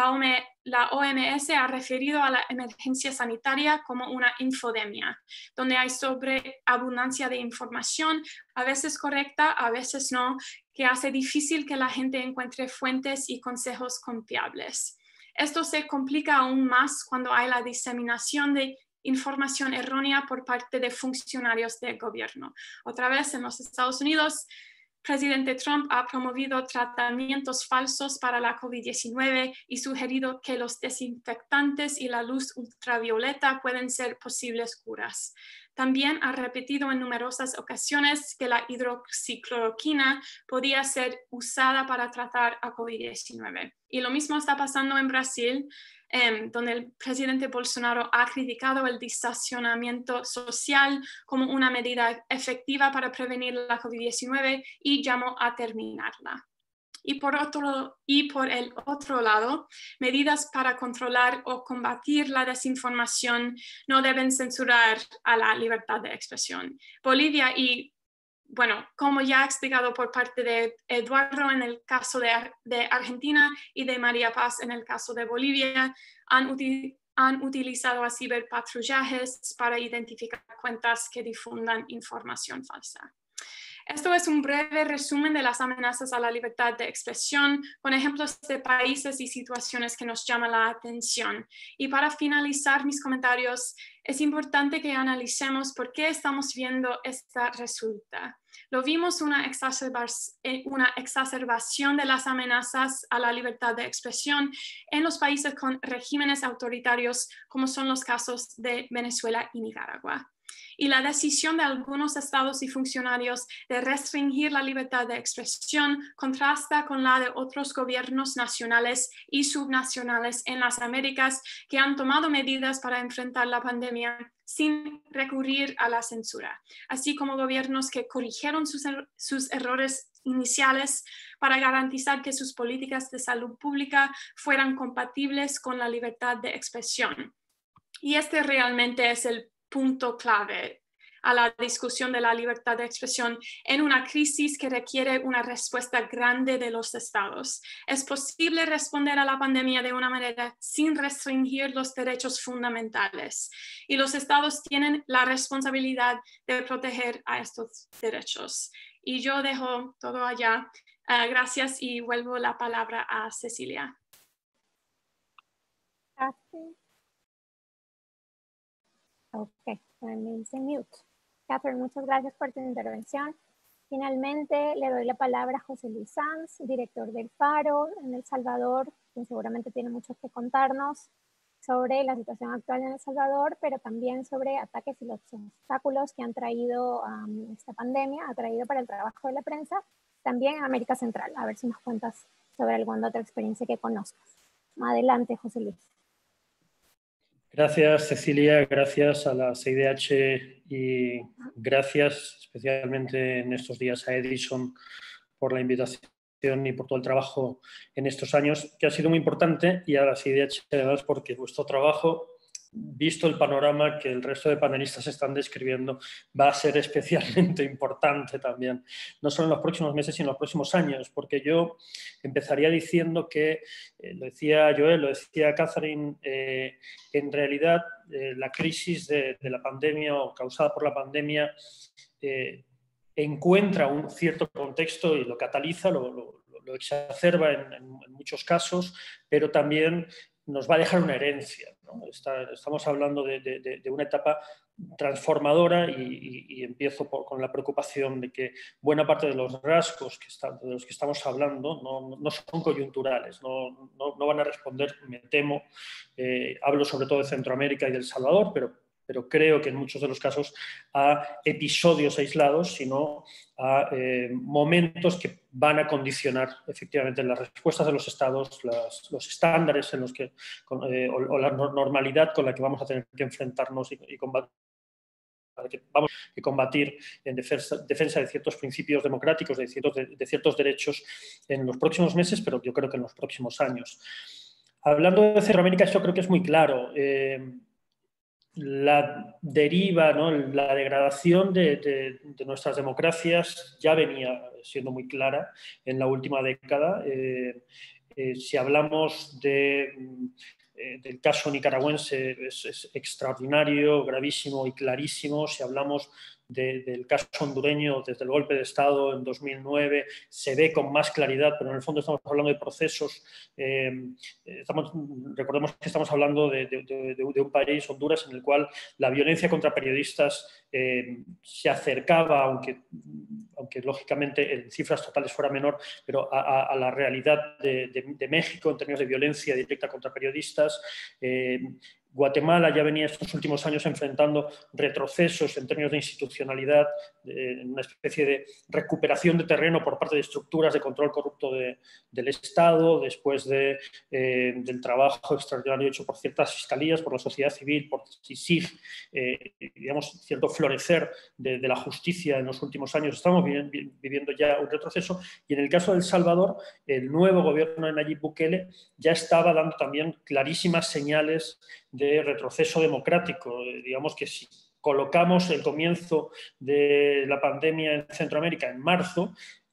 La OMS ha referido a la emergencia sanitaria como una infodemia, donde hay sobreabundancia de información, a veces correcta, a veces no, que hace difícil que la gente encuentre fuentes y consejos confiables. Esto se complica aún más cuando hay la diseminación de información errónea por parte de funcionarios del gobierno. Otra vez, en los Estados Unidos, presidente Trump ha promovido tratamientos falsos para la COVID-19 y sugerido que los desinfectantes y la luz ultravioleta pueden ser posibles curas. También ha repetido en numerosas ocasiones que la hidroxicloroquina podía ser usada para tratar a COVID-19. Y lo mismo está pasando en Brasil, donde el presidente Bolsonaro ha criticado el distanciamiento social como una medida efectiva para prevenir la COVID-19 y llamó a terminarla. Y por el otro lado, medidas para controlar o combatir la desinformación no deben censurar a la libertad de expresión. Bolivia y, bueno, como ya explicado por parte de Eduardo en el caso de Argentina y de María Paz en el caso de Bolivia, han utilizado a ciberpatrullajes para identificar cuentas que difundan información falsa. Esto es un breve resumen de las amenazas a la libertad de expresión, con ejemplos de países y situaciones que nos llaman la atención. Y para finalizar mis comentarios, es importante que analicemos por qué estamos viendo esta resulta. Lo vimos una exacerbación de las amenazas a la libertad de expresión en los países con regímenes autoritarios, como son los casos de Venezuela y Nicaragua. Y la decisión de algunos estados y funcionarios de restringir la libertad de expresión contrasta con la de otros gobiernos nacionales y subnacionales en las Américas que han tomado medidas para enfrentar la pandemia sin recurrir a la censura, así como gobiernos que corrigieron sus errores iniciales para garantizar que sus políticas de salud pública fueran compatibles con la libertad de expresión. Y este realmente es el punto clave a la discusión de la libertad de expresión en una crisis que requiere una respuesta grande de los estados. Es posible responder a la pandemia de una manera sin restringir los derechos fundamentales, y los estados tienen la responsabilidad de proteger a estos derechos. Y yo dejo todo allá. Gracias y vuelvo la palabra a Cecilia. Gracias. Ok, me hice mute. Catherine, muchas gracias por tu intervención. Finalmente le doy la palabra a José Luis Sanz, director del Faro en El Salvador, quien seguramente tiene mucho que contarnos sobre la situación actual en El Salvador, pero también sobre ataques y los obstáculos que han traído esta pandemia, ha traído para el trabajo de la prensa, también en América Central. A ver si nos cuentas sobre alguna otra experiencia que conozcas. Adelante, José Luis. Gracias, Cecilia, gracias a la CIDH y gracias especialmente en estos días a Edison por la invitación y por todo el trabajo en estos años, que ha sido muy importante, y a la CIDH además porque vuestro trabajo, visto el panorama que el resto de panelistas están describiendo, va a ser especialmente importante también, no solo en los próximos meses, sino en los próximos años, porque yo empezaría diciendo que, lo decía Joel, lo decía Catherine, en realidad la crisis de la pandemia o causada por la pandemia encuentra un cierto contexto y lo cataliza, lo exacerba en muchos casos, pero también nos va a dejar una herencia, ¿no? Estamos hablando de una etapa transformadora y empiezo con la preocupación de que buena parte de los rasgos de los que estamos hablando no son coyunturales, no van a responder, me temo, hablo sobre todo de Centroamérica y de El Salvador, pero creo que en muchos de los casos a episodios aislados, sino a momentos que van a condicionar efectivamente las respuestas de los estados, los estándares en los que, o la normalidad con la que vamos a tener que enfrentarnos y combatir. Que vamos a combatir en defensa de ciertos principios democráticos, de ciertos derechos en los próximos meses, pero yo creo que en los próximos años. Hablando de Centroamérica, esto creo que es muy claro. La deriva, ¿no? La degradación de nuestras democracias ya venía siendo muy clara en la última década. Si hablamos del caso nicaragüense, es extraordinario, gravísimo y clarísimo. Si hablamos del caso hondureño, desde el golpe de Estado en 2009, se ve con más claridad, pero en el fondo estamos hablando de procesos. Recordemos que estamos hablando de un país, Honduras, en el cual la violencia contra periodistas se acercaba, aunque lógicamente en cifras totales fuera menor, pero a la realidad de México en términos de violencia directa contra periodistas. Guatemala ya venía estos últimos años enfrentando retrocesos en términos de institucionalidad, una especie de recuperación de terreno por parte de estructuras de control corrupto del Estado, después del trabajo extraordinario hecho por ciertas fiscalías, por la sociedad civil, por CICIG, digamos, cierto florecer de la justicia en los últimos años. Estamos viviendo ya un retroceso, y en el caso de El Salvador, el nuevo gobierno de Nayib Bukele ya estaba dando también clarísimas señales de retroceso democrático. Digamos que si colocamos el comienzo de la pandemia en Centroamérica en marzo,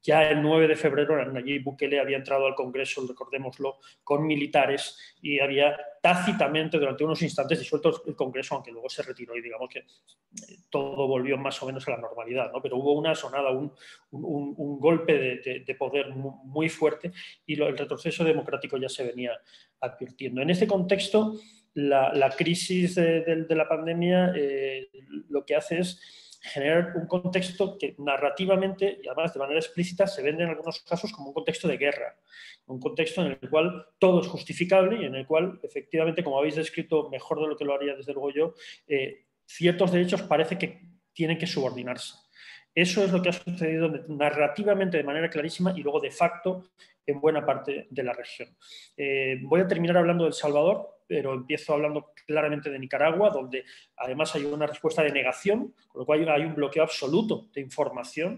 ya el 9 de febrero Nayib Bukele había entrado al Congreso, recordémoslo, con militares y había tácitamente durante unos instantes disuelto el Congreso, aunque luego se retiró y digamos que todo volvió más o menos a la normalidad, ¿no? Pero hubo una sonada, un golpe de poder muy fuerte y el retroceso democrático ya se venía advirtiendo. En este contexto, la crisis de la pandemia lo que hace es generar un contexto que narrativamente y además de manera explícita se vende en algunos casos como un contexto de guerra, un contexto en el cual todo es justificable y en el cual efectivamente, como habéis descrito mejor de lo que lo haría desde luego yo, ciertos derechos parece que tienen que subordinarse. Eso es lo que ha sucedido narrativamente de manera clarísima y luego de facto en buena parte de la región. Voy a terminar hablando de El Salvador, pero empiezo hablando claramente de Nicaragua, donde además hay una respuesta de negación, con lo cual hay un bloqueo absoluto de información.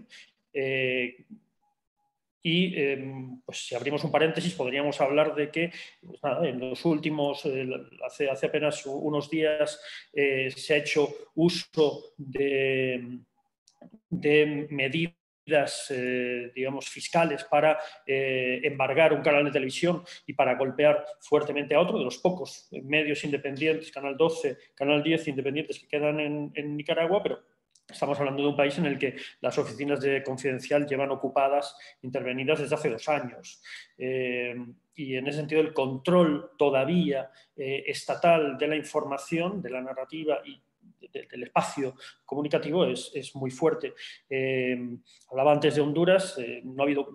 Pues si abrimos un paréntesis, podríamos hablar de que pues nada, en los últimos, hace apenas unos días, se ha hecho uso de medidas digamos, fiscales para embargar un canal de televisión y para golpear fuertemente a otro de los pocos medios independientes, Canal 12, Canal 10 independientes que quedan en Nicaragua, pero estamos hablando de un país en el que las oficinas de Confidencial llevan ocupadas, intervenidas desde hace 2 años. Y en ese sentido el control todavía estatal de la información, de la narrativa y del espacio comunicativo es muy fuerte. Hablaba antes de Honduras, no ha habido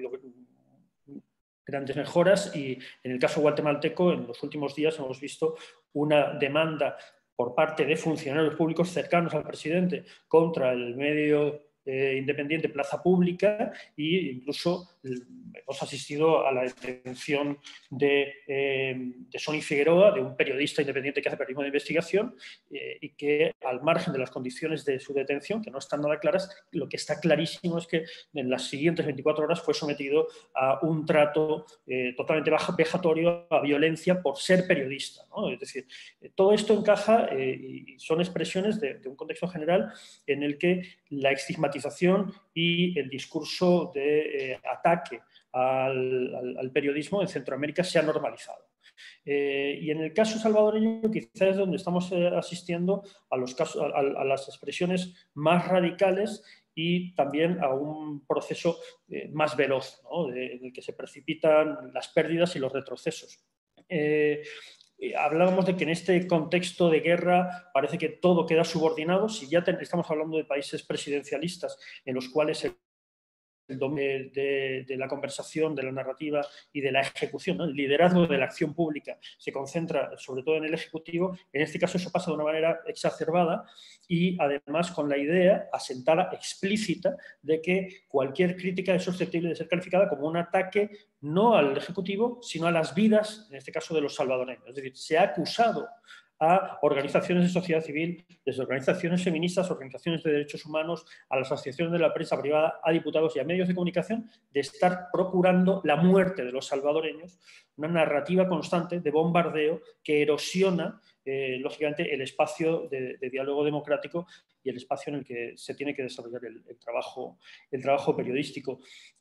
grandes mejoras y en el caso guatemalteco en los últimos días hemos visto una demanda por parte de funcionarios públicos cercanos al presidente contra el medio independiente Plaza Pública e incluso hemos asistido a la detención de Sonny Figueroa, de un periodista independiente que hace periodismo de investigación y que al margen de las condiciones de su detención, que no están nada claras, lo que está clarísimo es que en las siguientes 24 horas fue sometido a un trato totalmente vejatorio, a violencia por ser periodista, ¿no? Es decir, todo esto encaja y son expresiones de un contexto general en el que la estigmatización y el discurso de ataque al periodismo en Centroamérica se ha normalizado. Y en el caso salvadoreño quizás es donde estamos asistiendo a las expresiones más radicales y también a un proceso más veloz, ¿no? en el que se precipitan las pérdidas y los retrocesos. Hablábamos de que en este contexto de guerra parece que todo queda subordinado. Si ya estamos hablando de países presidencialistas en los cuales el dominio de la conversación, de la narrativa y de la ejecución, ¿no? El liderazgo de la acción pública se concentra sobre todo en el Ejecutivo. En este caso eso pasa de una manera exacerbada y además con la idea asentada explícita de que cualquier crítica es susceptible de ser calificada como un ataque no al Ejecutivo, sino a las vidas, en este caso de los salvadoreños. Es decir, se ha acusado a organizaciones de sociedad civil, desde organizaciones feministas, organizaciones de derechos humanos, a las asociaciones de la prensa privada, a diputados y a medios de comunicación, de estar procurando la muerte de los salvadoreños, una narrativa constante de bombardeo que erosiona, lógicamente, el espacio de diálogo democrático y el espacio en el que se tiene que desarrollar el trabajo periodístico.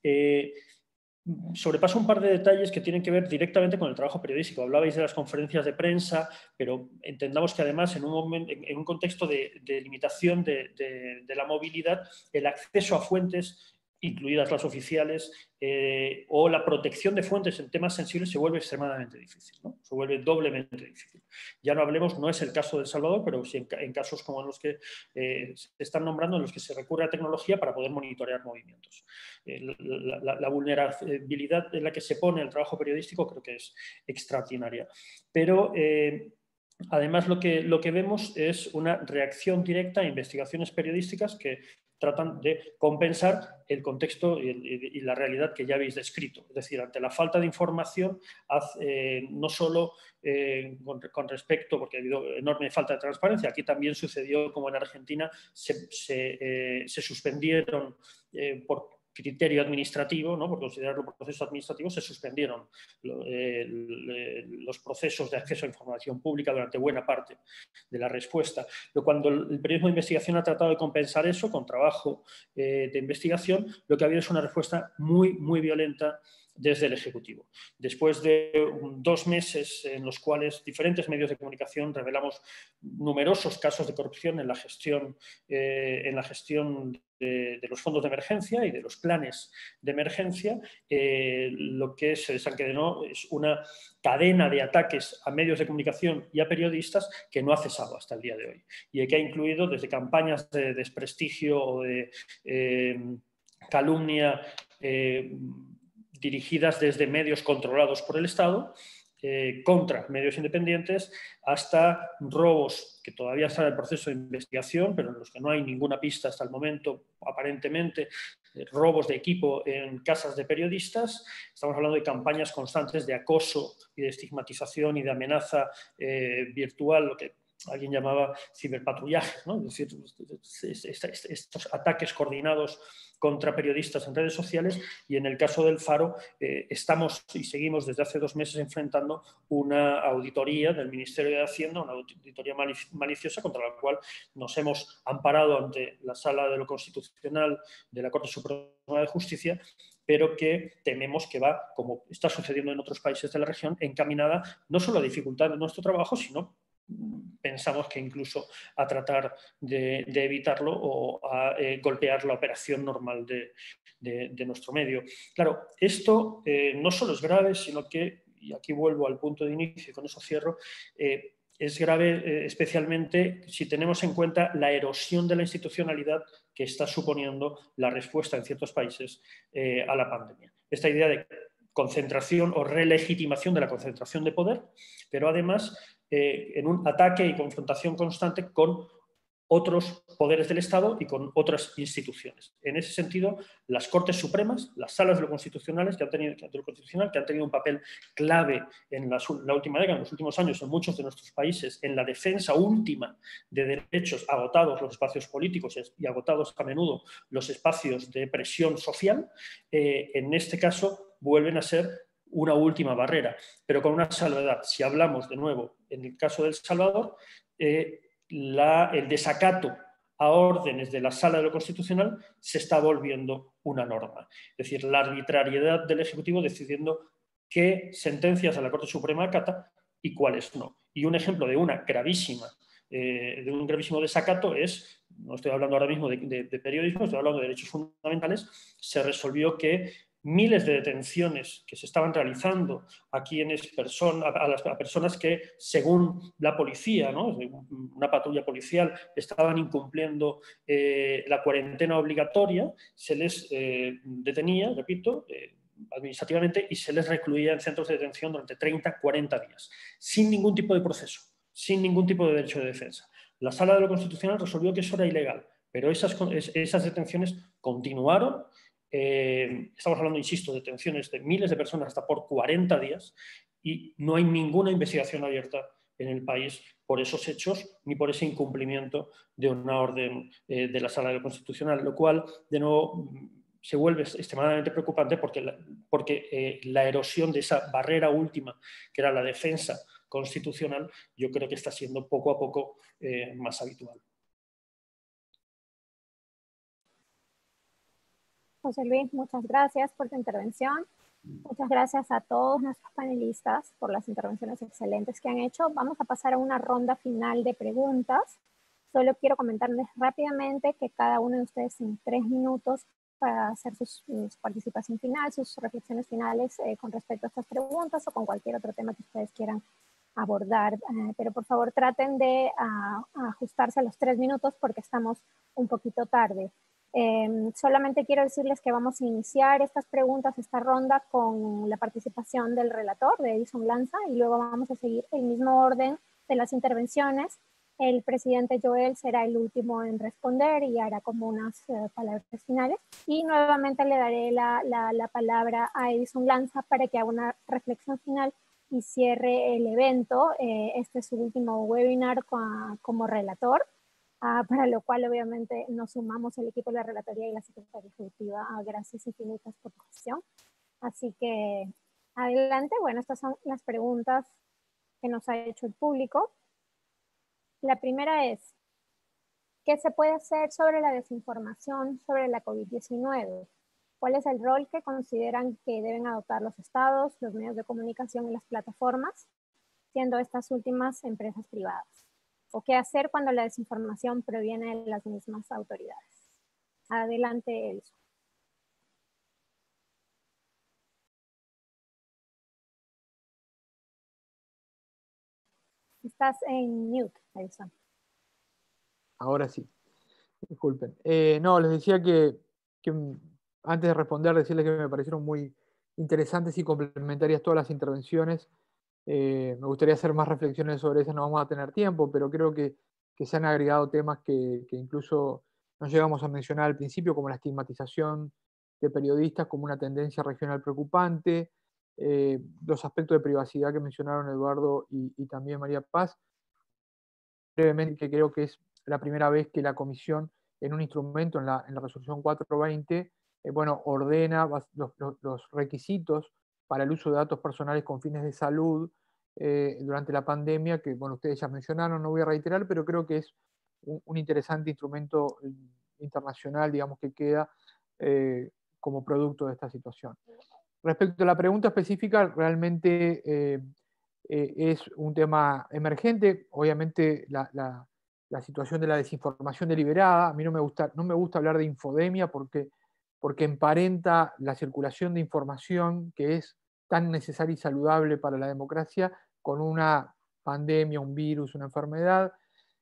Sobrepaso un par de detalles que tienen que ver directamente con el trabajo periodístico. Hablabais de las conferencias de prensa, pero entendamos que además en un contexto de limitación de la movilidad, el acceso a fuentes, incluidas las oficiales, o la protección de fuentes en temas sensibles se vuelve extremadamente difícil, ¿no? Se vuelve doblemente difícil. Ya no hablemos, no es el caso de El Salvador, pero sí en casos como los que se están nombrando, en los que se recurre a tecnología para poder monitorear movimientos. La vulnerabilidad en la que se pone el trabajo periodístico creo que es extraordinaria. Pero además lo que vemos es una reacción directa a investigaciones periodísticas que tratan de compensar el contexto y la realidad que ya habéis descrito. Es decir, ante la falta de información, no solo con respecto, porque ha habido enorme falta de transparencia, aquí también sucedió como en Argentina, se suspendieron criterio administrativo, ¿no? Por considerarlo proceso administrativo, se suspendieron los procesos de acceso a información pública durante buena parte de la respuesta. Pero cuando el periodismo de investigación ha tratado de compensar eso con trabajo de investigación, lo que ha habido es una respuesta muy, muy violenta desde el Ejecutivo. Después de 2 meses en los cuales diferentes medios de comunicación revelamos numerosos casos de corrupción en la gestión de los fondos de emergencia y de los planes de emergencia, lo que se desencadenó es una cadena de ataques a medios de comunicación y a periodistas que no ha cesado hasta el día de hoy y que ha incluido desde campañas de desprestigio o de calumnia dirigidas desde medios controlados por el Estado contra medios independientes, hasta robos que todavía están en el proceso de investigación, pero en los que no hay ninguna pista hasta el momento, aparentemente, robos de equipo en casas de periodistas. Estamos hablando de campañas constantes de acoso y de estigmatización y de amenaza virtual, lo que alguien llamaba ciberpatrullaje, ¿no? Es decir, estos ataques coordinados contra periodistas en redes sociales, y en el caso del Faro estamos y seguimos desde hace 2 meses enfrentando una auditoría del Ministerio de Hacienda, una auditoría maliciosa contra la cual nos hemos amparado ante la Sala de lo Constitucional de la Corte Suprema de Justicia, pero que tememos que va, como está sucediendo en otros países de la región, encaminada no solo a dificultar nuestro trabajo, sino pensamos que incluso a tratar de evitarlo o a golpear la operación normal de nuestro medio. Claro, esto no solo es grave, sino que, y aquí vuelvo al punto de inicio y con eso cierro, es grave especialmente si tenemos en cuenta la erosión de la institucionalidad que está suponiendo la respuesta en ciertos países a la pandemia. Esta idea de concentración o relegitimación de la concentración de poder, pero además en un ataque y confrontación constante con otros poderes del Estado y con otras instituciones. En ese sentido, las Cortes Supremas, las salas de lo constitucional que han tenido un papel clave en la última década, en los últimos años, en muchos de nuestros países, en la defensa última de derechos, agotados los espacios políticos y agotados a menudo los espacios de presión social, en este caso vuelven a ser una última barrera, pero con una salvedad. Si hablamos de nuevo, en el caso de El Salvador, el desacato a órdenes de la Sala de lo Constitucional se está volviendo una norma. Es decir, la arbitrariedad del Ejecutivo decidiendo qué sentencias a la Corte Suprema acata y cuáles no. Y un ejemplo de un gravísimo desacato es, no estoy hablando ahora mismo de periodismo, estoy hablando de derechos fundamentales, se resolvió que miles de detenciones que se estaban realizando a personas que, según la policía, ¿no? Una patrulla policial, estaban incumpliendo la cuarentena obligatoria, se les detenía, repito, administrativamente, y se les recluía en centros de detención durante 30, 40 días, sin ningún tipo de proceso, sin ningún tipo de derecho de defensa. La Sala de lo Constitucional resolvió que eso era ilegal, pero esas detenciones continuaron. Estamos hablando, insisto, de detenciones de miles de personas hasta por 40 días y no hay ninguna investigación abierta en el país por esos hechos ni por ese incumplimiento de una orden de la Sala de lo Constitucional, lo cual, de nuevo, se vuelve extremadamente preocupante porque la erosión de esa barrera última, que era la defensa constitucional, yo creo que está siendo poco a poco más habitual. José Luis, muchas gracias por tu intervención. Muchas gracias a todos nuestros panelistas por las intervenciones excelentes que han hecho. Vamos a pasar a una ronda final de preguntas. Solo quiero comentarles rápidamente que cada uno de ustedes tiene 3 minutos para hacer su participación final, sus reflexiones finales con respecto a estas preguntas o con cualquier otro tema que ustedes quieran abordar. Pero por favor traten de ajustarse a los 3 minutos porque estamos un poquito tarde. Solamente quiero decirles que vamos a iniciar estas preguntas, esta ronda, con la participación del relator, de Edison Lanza, y luego vamos a seguir el mismo orden de las intervenciones. El presidente Joel será el último en responder y hará como unas palabras finales. Y nuevamente le daré la palabra a Edison Lanza para que haga una reflexión final y cierre el evento. Este es su último webinar como relator. para lo cual obviamente nos sumamos el equipo de la Relatoría y la Secretaría Ejecutiva. Gracias infinitas por tu gestión. Así que adelante. Bueno, estas son las preguntas que nos ha hecho el público. La primera es, ¿qué se puede hacer sobre la desinformación sobre la COVID-19? ¿Cuál es el rol que consideran que deben adoptar los estados, los medios de comunicación y las plataformas, siendo estas últimas empresas privadas? ¿O qué hacer cuando la desinformación proviene de las mismas autoridades? Adelante, Elso. Estás en mute, Elso. Ahora sí, disculpen. No, les decía que antes de responder, decirles que me parecieron muy interesantes y complementarias todas las intervenciones. Me gustaría hacer más reflexiones sobre eso, no vamos a tener tiempo, pero creo que se han agregado temas que incluso no llegamos a mencionar al principio, como la estigmatización de periodistas como una tendencia regional preocupante, los aspectos de privacidad que mencionaron Eduardo y también María Paz. Brevemente, que creo que es la primera vez que la Comisión, en un instrumento, en la resolución 420, bueno, ordena los requisitos para el uso de datos personales con fines de salud durante la pandemia, que bueno, ustedes ya mencionaron, no voy a reiterar, pero creo que es un interesante instrumento internacional, digamos, que queda como producto de esta situación. Respecto a la pregunta específica, realmente es un tema emergente. Obviamente la situación de la desinformación deliberada, a mí no me gusta hablar de infodemia porque emparenta la circulación de información que es tan necesaria y saludable para la democracia con una pandemia, un virus, una enfermedad.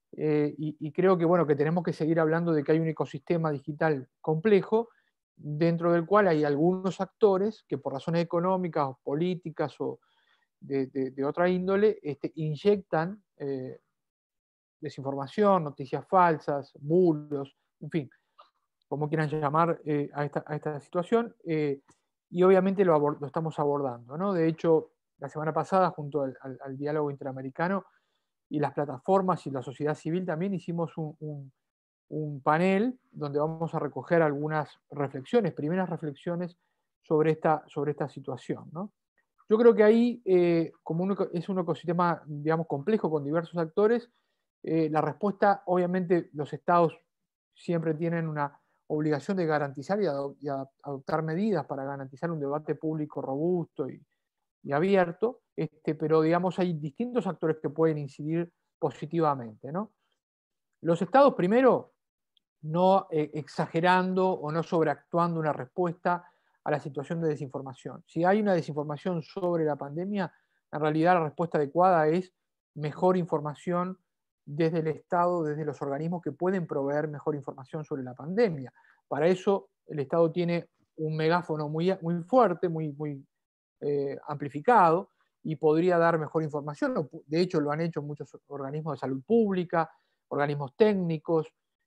Y creo que, bueno, que tenemos que seguir hablando de que hay un ecosistema digital complejo dentro del cual hay algunos actores que por razones económicas o políticas o de otra índole inyectan desinformación, noticias falsas, bulos, en fin, como quieran llamar a esta situación, y obviamente lo estamos abordando, ¿no? De hecho, la semana pasada, junto al diálogo interamericano y las plataformas y la sociedad civil, también hicimos un panel donde vamos a recoger algunas reflexiones, primeras reflexiones sobre esta situación, ¿no? Yo creo que ahí, como es un ecosistema, digamos, complejo con diversos actores, la respuesta, obviamente, los estados siempre tienen una obligación de garantizar y adoptar medidas para garantizar un debate público robusto y abierto, pero, digamos, hay distintos actores que pueden incidir positivamente, ¿no? Los estados, primero, no exagerando o no sobreactuando una respuesta a la situación de desinformación. Si hay una desinformación sobre la pandemia, en realidad la respuesta adecuada es mejor información desde el Estado, desde los organismos que pueden proveer mejor información sobre la pandemia. Para eso el Estado tiene un megáfono muy, muy fuerte, muy amplificado, y podría dar mejor información. De hecho, lo han hecho muchos organismos de salud pública, organismos técnicos,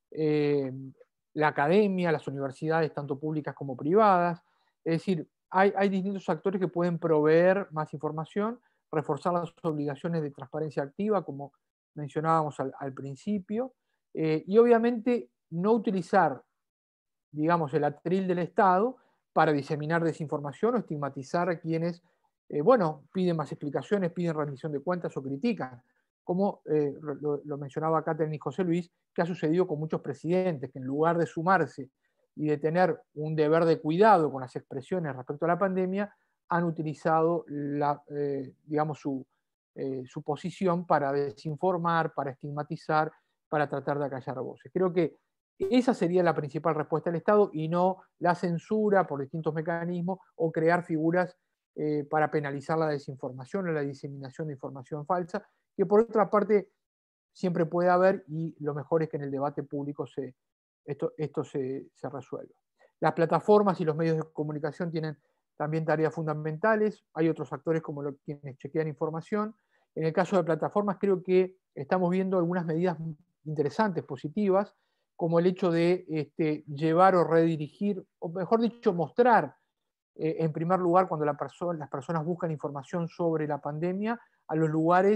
la academia, las universidades, tanto públicas como privadas. Es decir, hay distintos actores que pueden proveer más información, reforzar las obligaciones de transparencia activa, como mencionábamos al principio, y obviamente no utilizar, digamos, el atril del Estado para diseminar desinformación o estigmatizar a quienes, bueno, piden más explicaciones, piden rendición de cuentas o critican, como lo mencionaba Catherine y José Luis, que ha sucedido con muchos presidentes, que en lugar de sumarse y de tener un deber de cuidado con las expresiones respecto a la pandemia, han utilizado digamos, su posición para desinformar, para estigmatizar, para tratar de acallar voces. Creo que esa sería la principal respuesta del Estado y no la censura por distintos mecanismos o crear figuras para penalizar la desinformación o la diseminación de información falsa, que por otra parte siempre puede haber, y lo mejor es que en el debate público esto se resuelva. Las plataformas y los medios de comunicación tienen también tareas fundamentales. Hay otros actores como quienes chequean información. En el caso de plataformas creo que estamos viendo algunas medidas interesantes, positivas, como el hecho de llevar o redirigir, o mejor dicho, mostrar en primer lugar cuando las personas buscan información sobre la pandemia, a los lugares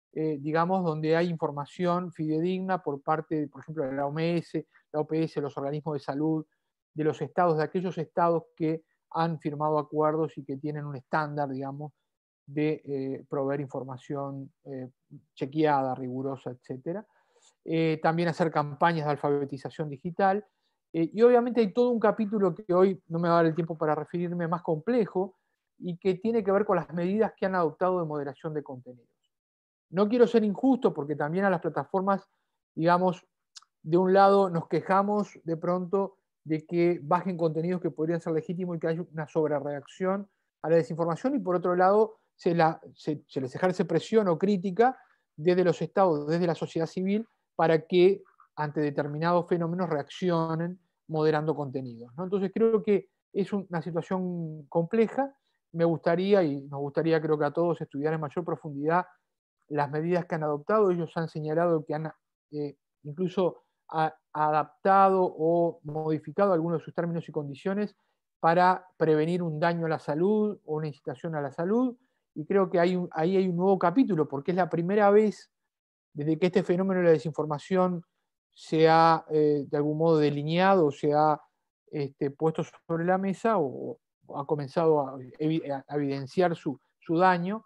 digamos, donde hay información fidedigna por parte, por ejemplo, de la OMS, la OPS, los organismos de salud de los estados, de aquellos estados que han firmado acuerdos y que tienen un estándar, digamos, de proveer información chequeada, rigurosa, etc. También hacer campañas de alfabetización digital. Y obviamente hay todo un capítulo que hoy no me va a dar el tiempo para referirme, más complejo, y que tiene que ver con las medidas que han adoptado de moderación de contenidos. No quiero ser injusto porque también a las plataformas, digamos, de un lado nos quejamos de pronto de que bajen contenidos que podrían ser legítimos y que haya una sobrereacción a la desinformación, y por otro lado se les ejerce presión o crítica desde los estados, desde la sociedad civil, para que ante determinados fenómenos reaccionen moderando contenidos, ¿no? Entonces creo que es una situación compleja. Me gustaría, y nos gustaría creo que a todos, estudiar en mayor profundidad las medidas que han adoptado. Ellos han señalado que han incluso adaptado o modificado algunos de sus términos y condiciones para prevenir un daño a la salud o una incitación a la salud, y creo que ahí hay un nuevo capítulo, porque es la primera vez desde que este fenómeno de la desinformación se ha de algún modo delineado, o se ha puesto sobre la mesa, o ha comenzado a evidenciar su daño,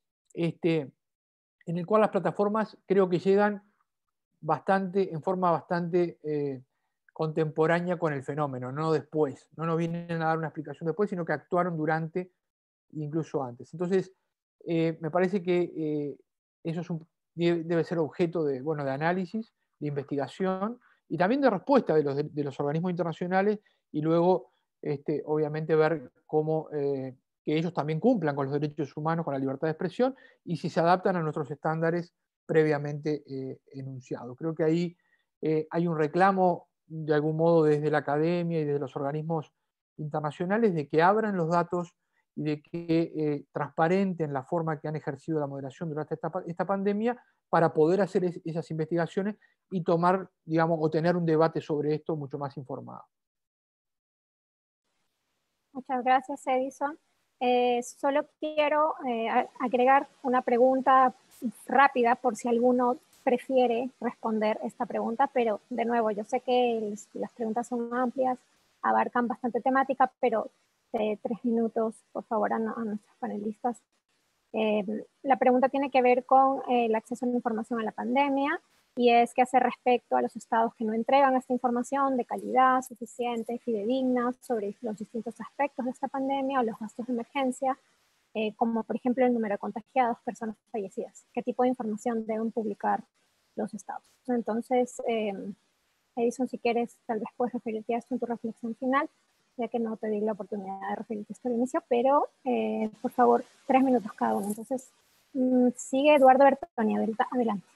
en el cual las plataformas creo que llegan en forma bastante contemporánea con el fenómeno, no después. No nos vienen a dar una explicación después, sino que actuaron durante e incluso antes. Entonces, me parece que eso debe ser objeto de análisis, de investigación y también de respuesta de los organismos internacionales, y luego, obviamente, ver cómo que ellos también cumplan con los derechos humanos, con la libertad de expresión, y si se adaptan a nuestros estándares previamente enunciados. Creo que ahí hay un reclamo, de algún modo, desde la academia y desde los organismos internacionales, de que abran los datos y de que transparenten la forma que han ejercido la moderación durante esta pandemia, para poder hacer esas investigaciones y tomar, digamos, o tener un debate sobre esto mucho más informado. Muchas gracias, Edison. Solo quiero agregar una pregunta rápida por si alguno prefiere responder esta pregunta, pero de nuevo, yo sé que las preguntas son amplias, abarcan bastante temática, pero de 3 minutos, por favor, a nuestros panelistas. La pregunta tiene que ver con el acceso a la información a la pandemia, y es qué hace respecto a los estados que no entregan esta información de calidad suficiente, fidedigna, sobre los distintos aspectos de esta pandemia o los gastos de emergencia, como por ejemplo el número de contagiados, personas fallecidas. ¿Qué tipo de información deben publicar los estados? Entonces, Edison, si quieres, tal vez puedes referirte a esto en tu reflexión final, ya que no te di la oportunidad de referirte esto al inicio, pero por favor, 3 minutos cada uno. Entonces, sigue Eduardo Bertoni, adelante.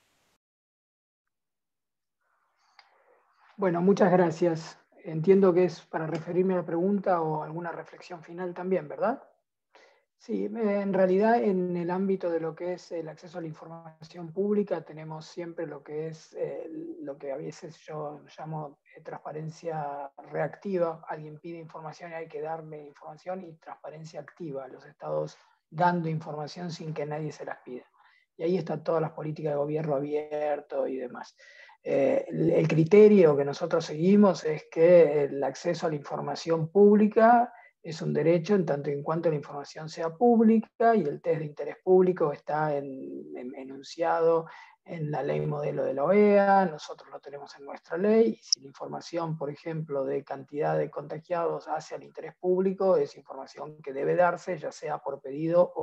Bueno, muchas gracias. Entiendo que es para referirme a la pregunta o alguna reflexión final también, ¿verdad? Sí, en realidad en el ámbito de lo que es el acceso a la información pública tenemos siempre lo que es lo que a veces yo llamo transparencia reactiva. Alguien pide información y hay que darle información, y transparencia activa, los estados dando información sin que nadie se las pida. Y ahí están todas las políticas de gobierno abierto y demás. El criterio que nosotros seguimos es que el acceso a la información pública es un derecho en tanto y en cuanto la información sea pública, y el test de interés público está enunciado en la ley modelo de la OEA, nosotros lo tenemos en nuestra ley, y si la información, por ejemplo, de cantidad de contagiados hace al interés público, es información que debe darse, ya sea por pedido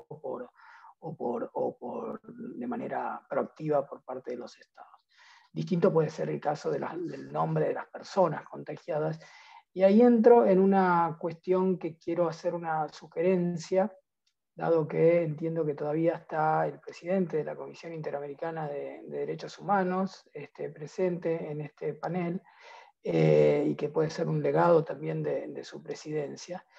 o de manera proactiva por parte de los estados. Distinto puede ser el caso del nombre de las personas contagiadas. Y ahí entro en una cuestión que quiero hacer una sugerencia, dado que entiendo que todavía está el presidente de la Comisión Interamericana de Derechos Humanos presente en este panel, y que puede ser un legado también de su presidencia.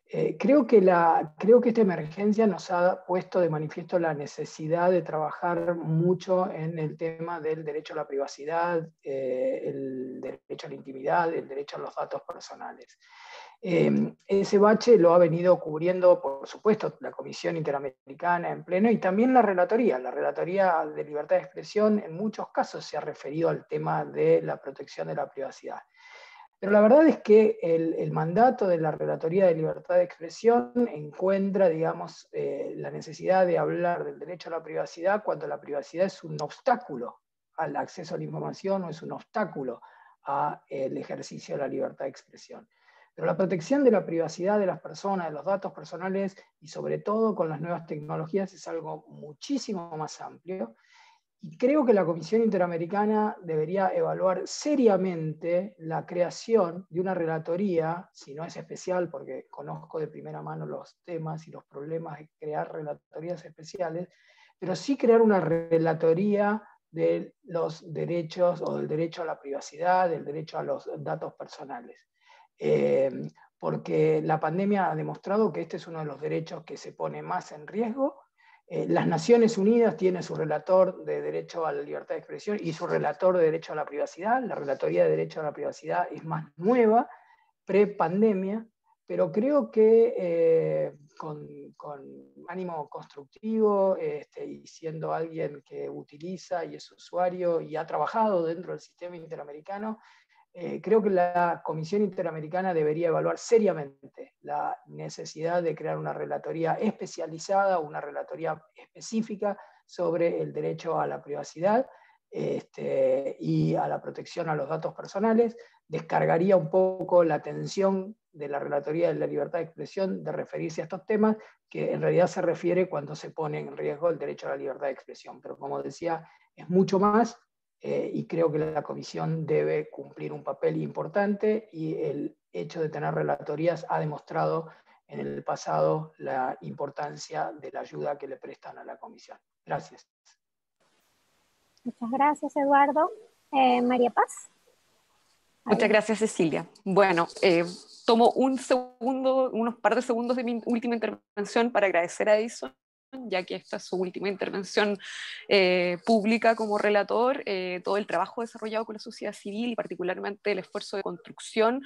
Creo que esta emergencia nos ha puesto de manifiesto la necesidad de trabajar mucho en el tema del derecho a la privacidad, el derecho a la intimidad, el derecho a los datos personales. Ese bache lo ha venido cubriendo, por supuesto, la Comisión Interamericana en pleno y también la Relatoría. La Relatoría de Libertad de Expresión en muchos casos se ha referido al tema de la protección de la privacidad. Pero la verdad es que el mandato de la Relatoría de Libertad de Expresión encuentra, digamos, la necesidad de hablar del derecho a la privacidad cuando la privacidad es un obstáculo al acceso a la información o es un obstáculo al ejercicio de la libertad de expresión. Pero la protección de la privacidad de las personas, de los datos personales y sobre todo con las nuevas tecnologías es algo muchísimo más amplio. Y creo que la Comisión Interamericana debería evaluar seriamente la creación de una relatoría, si no es especial, porque conozco de primera mano los temas y los problemas de crear relatorías especiales, pero sí crear una relatoría de los derechos o del derecho a la privacidad, del derecho a los datos personales. Porque la pandemia ha demostrado que este es uno de los derechos que se pone más en riesgo. Las Naciones Unidas tiene su relator de derecho a la libertad de expresión y su relator de derecho a la privacidad. La relatoría de derecho a la privacidad es más nueva, pre-pandemia, pero creo que con ánimo constructivo y siendo alguien que utiliza y es usuario y ha trabajado dentro del sistema interamericano, creo que la Comisión Interamericana debería evaluar seriamente la necesidad de crear una relatoría especializada, una relatoría específica sobre el derecho a la privacidad y a la protección a los datos personales. Descargaría un poco la atención de la Relatoría de la Libertad de Expresión de referirse a estos temas, que en realidad se refiere cuando se pone en riesgo el derecho a la libertad de expresión. Pero como decía, es mucho más. Y creo que la Comisión debe cumplir un papel importante y el hecho de tener relatorías ha demostrado en el pasado la importancia de la ayuda que le prestan a la Comisión. Gracias. Muchas gracias, Eduardo. María Paz. Muchas gracias, Cecilia. Bueno, tomo unos par de segundos de mi última intervención para agradecer a Edison, ya que esta es su última intervención pública como relator, todo el trabajo desarrollado con la sociedad civil y particularmente el esfuerzo de construcción,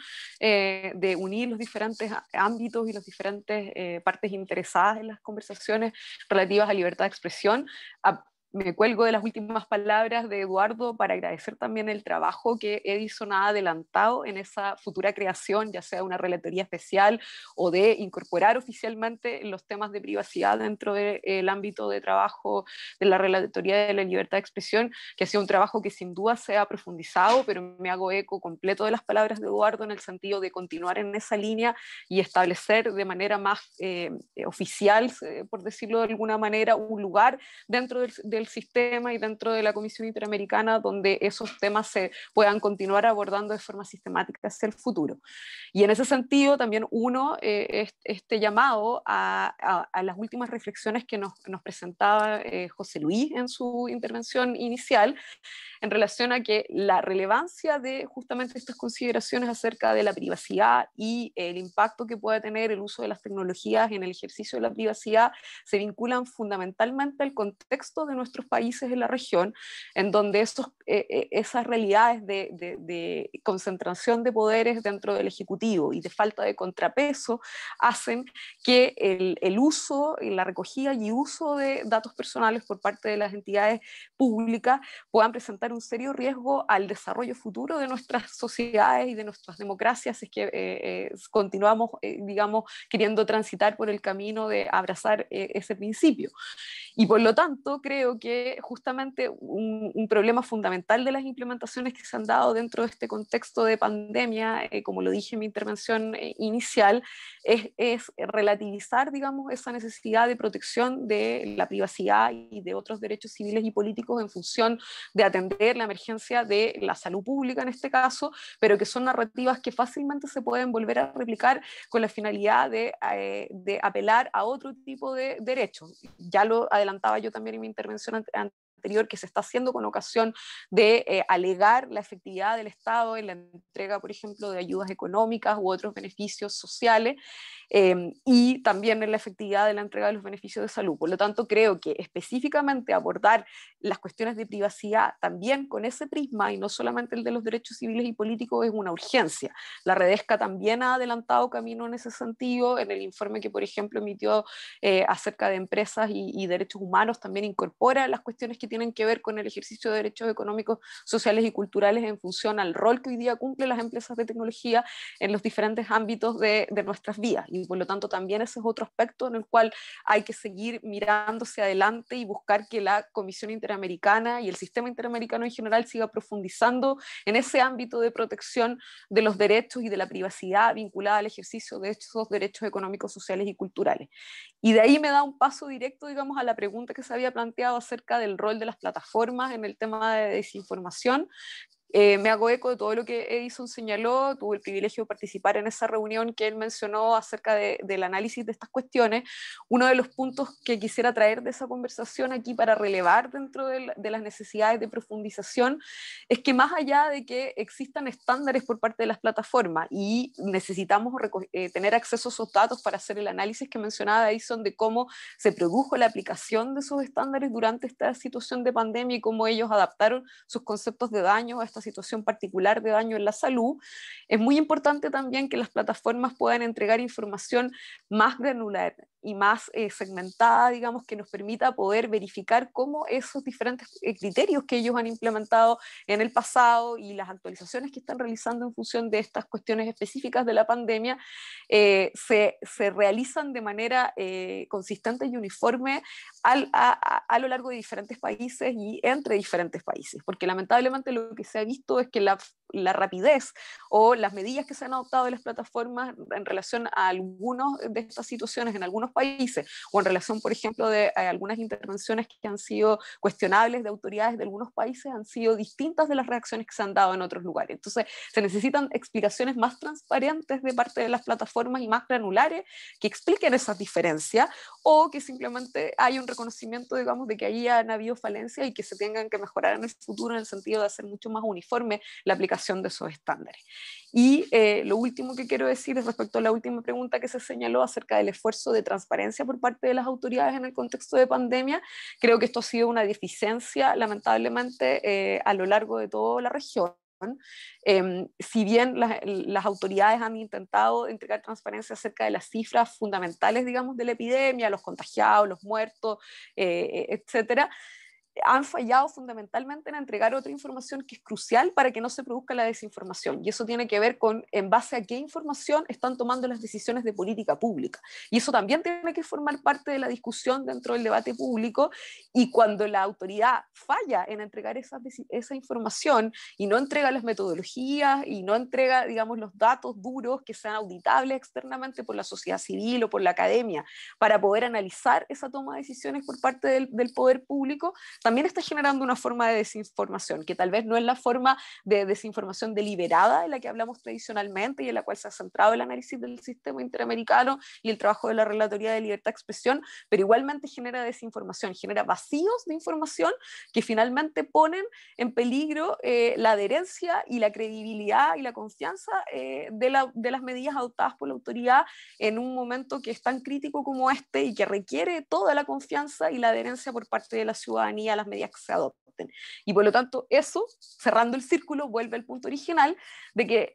de unir los diferentes ámbitos y las diferentes partes interesadas en las conversaciones relativas a libertad de expresión. Me cuelgo de las últimas palabras de Eduardo para agradecer también el trabajo que Edison ha adelantado en esa futura creación, ya sea una relatoría especial o de incorporar oficialmente los temas de privacidad dentro del ámbito de trabajo de la Relatoría de la Libertad de Expresión, que ha sido un trabajo que sin duda se ha profundizado, pero me hago eco completo de las palabras de Eduardo en el sentido de continuar en esa línea y establecer de manera más oficial, por decirlo de alguna manera, un lugar dentro del sistema y dentro de la Comisión Interamericana donde esos temas se puedan continuar abordando de forma sistemática hacia el futuro. Y en ese sentido también este llamado a las últimas reflexiones que nos presentaba José Luis en su intervención inicial, en relación a que la relevancia de justamente estas consideraciones acerca de la privacidad y el impacto que puede tener el uso de las tecnologías en el ejercicio de la privacidad se vinculan fundamentalmente al contexto de nuestros países en la región, en donde esas realidades de concentración de poderes dentro del Ejecutivo y de falta de contrapeso hacen que el uso, la recogida y uso de datos personales por parte de las entidades públicas puedan presentar un serio riesgo al desarrollo futuro de nuestras sociedades y de nuestras democracias, si es que continuamos, digamos, queriendo transitar por el camino de abrazar ese principio. Y por lo tanto, creo que justamente un problema fundamental de las implementaciones que se han dado dentro de este contexto de pandemia, como lo dije en mi intervención inicial, es relativizar, digamos, esa necesidad de protección de la privacidad y de otros derechos civiles y políticos en función de atender la emergencia de la salud pública en este caso, pero que son narrativas que fácilmente se pueden volver a replicar con la finalidad de apelar a otro tipo de derechos. Ya lo adelantaba yo también en mi intervención anterior que se está haciendo con ocasión de alegar la efectividad del Estado en la entrega, por ejemplo, de ayudas económicas u otros beneficios sociales, y también en la efectividad de la entrega de los beneficios de salud. Por lo tanto, creo que específicamente abordar las cuestiones de privacidad también con ese prisma y no solamente el de los derechos civiles y políticos es una urgencia. La Redesca también ha adelantado camino en ese sentido. En el informe que, por ejemplo, emitió acerca de empresas y derechos humanos, también incorpora las cuestiones que tienen que ver con el ejercicio de derechos económicos, sociales y culturales en función al rol que hoy día cumplen las empresas de tecnología en los diferentes ámbitos de nuestras vidas. Y por lo tanto también ese es otro aspecto en el cual hay que seguir mirándose adelante y buscar que la Comisión Interamericana y el sistema interamericano en general siga profundizando en ese ámbito de protección de los derechos y de la privacidad vinculada al ejercicio de esos derechos económicos, sociales y culturales. Y de ahí me da un paso directo, digamos, a la pregunta que se había planteado acerca del rol de las plataformas en el tema de desinformación. Me hago eco de todo lo que Edison señaló. Tuve el privilegio de participar en esa reunión que él mencionó acerca del análisis de estas cuestiones. Uno de los puntos que quisiera traer de esa conversación aquí para relevar dentro de las necesidades de profundización es que más allá de que existan estándares por parte de las plataformas y necesitamos tener acceso a esos datos para hacer el análisis que mencionaba Edison de cómo se produjo la aplicación de esos estándares durante esta situación de pandemia y cómo ellos adaptaron sus conceptos de daño a esta situación particular de daño en la salud, es muy importante también que las plataformas puedan entregar información más granular y más segmentada, digamos, que nos permita poder verificar cómo esos diferentes criterios que ellos han implementado en el pasado y las actualizaciones que están realizando en función de estas cuestiones específicas de la pandemia se realizan de manera consistente y uniforme a lo largo de diferentes países y entre diferentes países, porque lamentablemente lo que se ha visto es que la rapidez o las medidas que se han adoptado de las plataformas en relación a algunas de estas situaciones en algunos países o en relación, por ejemplo, de algunas intervenciones que han sido cuestionables de autoridades de algunos países han sido distintas de las reacciones que se han dado en otros lugares. Entonces, se necesitan explicaciones más transparentes de parte de las plataformas y más granulares que expliquen esas diferencias o que simplemente haya un reconocimiento, digamos, de que ahí han habido falencias y que se tengan que mejorar en el futuro en el sentido de hacer mucho más uniforme la aplicación de esos estándares. Y lo último que quiero decir es respecto a la última pregunta que se señaló acerca del esfuerzo de transparencia por parte de las autoridades en el contexto de pandemia. Creo que esto ha sido una deficiencia, lamentablemente, a lo largo de toda la región. Si bien las autoridades han intentado entregar transparencia acerca de las cifras fundamentales, digamos, de la epidemia, los contagiados, los muertos, etcétera, han fallado fundamentalmente en entregar otra información que es crucial para que no se produzca la desinformación. Y eso tiene que ver con en base a qué información están tomando las decisiones de política pública. Y eso también tiene que formar parte de la discusión dentro del debate público. Y cuando la autoridad falla en entregar esa información y no entrega las metodologías y no entrega, digamos, los datos duros que sean auditables externamente por la sociedad civil o por la academia para poder analizar esa toma de decisiones por parte del poder público, también está generando una forma de desinformación, que tal vez no es la forma de desinformación deliberada en la que hablamos tradicionalmente y en la cual se ha centrado el análisis del sistema interamericano y el trabajo de la Relatoría de Libertad de Expresión, pero igualmente genera desinformación, genera vacíos de información que finalmente ponen en peligro la adherencia y la credibilidad y la confianza de las medidas adoptadas por la autoridad en un momento que es tan crítico como este y que requiere toda la confianza y la adherencia por parte de la ciudadanía a las medidas que se adopten. Y por lo tanto, eso, cerrando el círculo, vuelve al punto original de que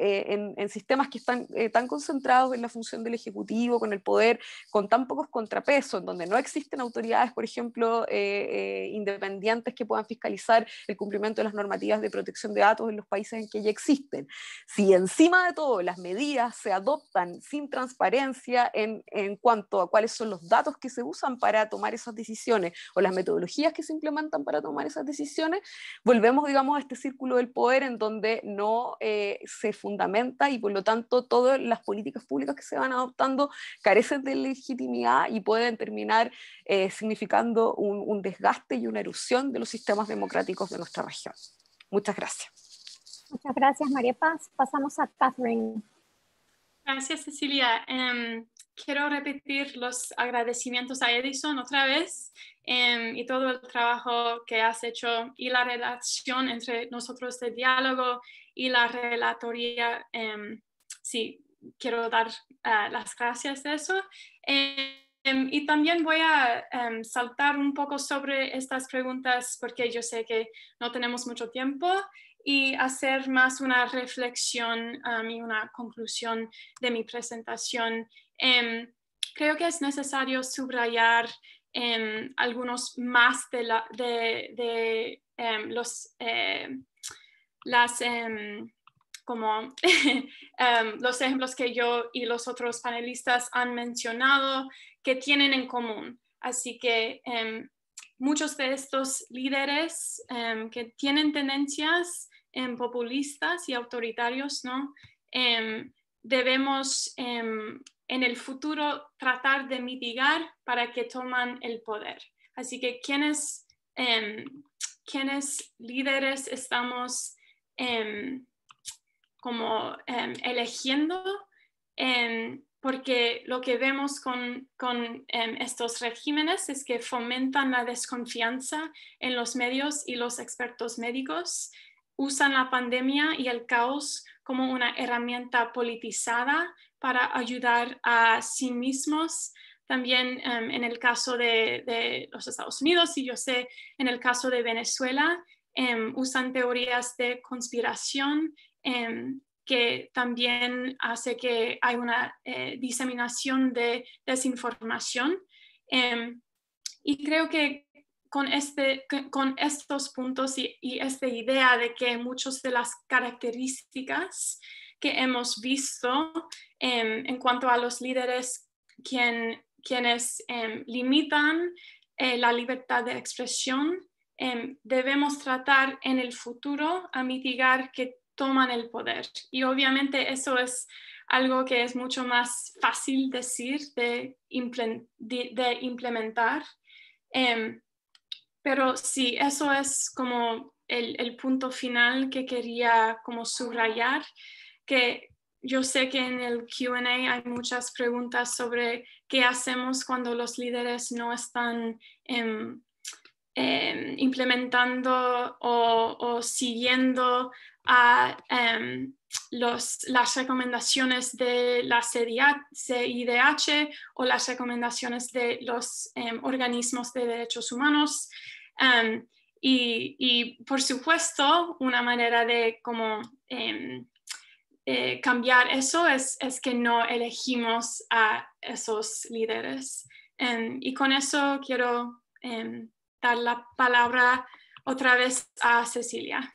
en sistemas que están tan concentrados en la función del Ejecutivo, con el poder, con tan pocos contrapesos, en donde no existen autoridades, por ejemplo, independientes que puedan fiscalizar el cumplimiento de las normativas de protección de datos en los países en que ya existen. Si encima de todo las medidas se adoptan sin transparencia en cuanto a cuáles son los datos que se usan para tomar esas decisiones o las metodologías que se implementan para tomar esas decisiones, volvemos, digamos, a este círculo del poder en donde no se fundamenta y por lo tanto todas las políticas públicas que se van adoptando carecen de legitimidad y pueden terminar significando un desgaste y una erosión de los sistemas democráticos de nuestra región. Muchas gracias. Muchas gracias, María Paz. Pasamos a Catherine. Gracias, Cecilia. quiero repetir los agradecimientos a Edison otra vez y todo el trabajo que has hecho y la relación entre nosotros de diálogo y la relatoría. Sí, quiero dar las gracias de eso. Y también voy a saltar un poco sobre estas preguntas porque yo sé que no tenemos mucho tiempo y hacer más una reflexión y una conclusión de mi presentación. Creo que es necesario subrayar algunos más de como los ejemplos que yo y los otros panelistas han mencionado que tienen en común. Así que muchos de estos líderes que tienen tendencias populistas y autoritarios, ¿no? Debemos en el futuro tratar de mitigar para que toman el poder. Así que ¿quiénes líderes estamos eligiendo? Porque lo que vemos con estos regímenes es que fomentan la desconfianza en los medios y los expertos médicos, usan la pandemia y el caos como una herramienta politizada para ayudar a sí mismos. También en el caso de los Estados Unidos y yo sé en el caso de Venezuela, usan teorías de conspiración que también hace que hay una diseminación de desinformación. Y creo que con estos puntos y esta idea de que muchas de las características que hemos visto en cuanto a los líderes quienes limitan la libertad de expresión, debemos tratar en el futuro a mitigar que toman el poder. Y obviamente eso es algo que es mucho más fácil decir de implementar. Pero sí, eso es como el punto final que quería como subrayar, que yo sé que en el Q&A hay muchas preguntas sobre qué hacemos cuando los líderes no están implementando o siguiendo a las recomendaciones de la CIDH o las recomendaciones de los organismos de derechos humanos. Y por supuesto, una manera de como cambiar eso es que no elegimos a esos líderes. Y con eso quiero dar la palabra otra vez a Cecilia.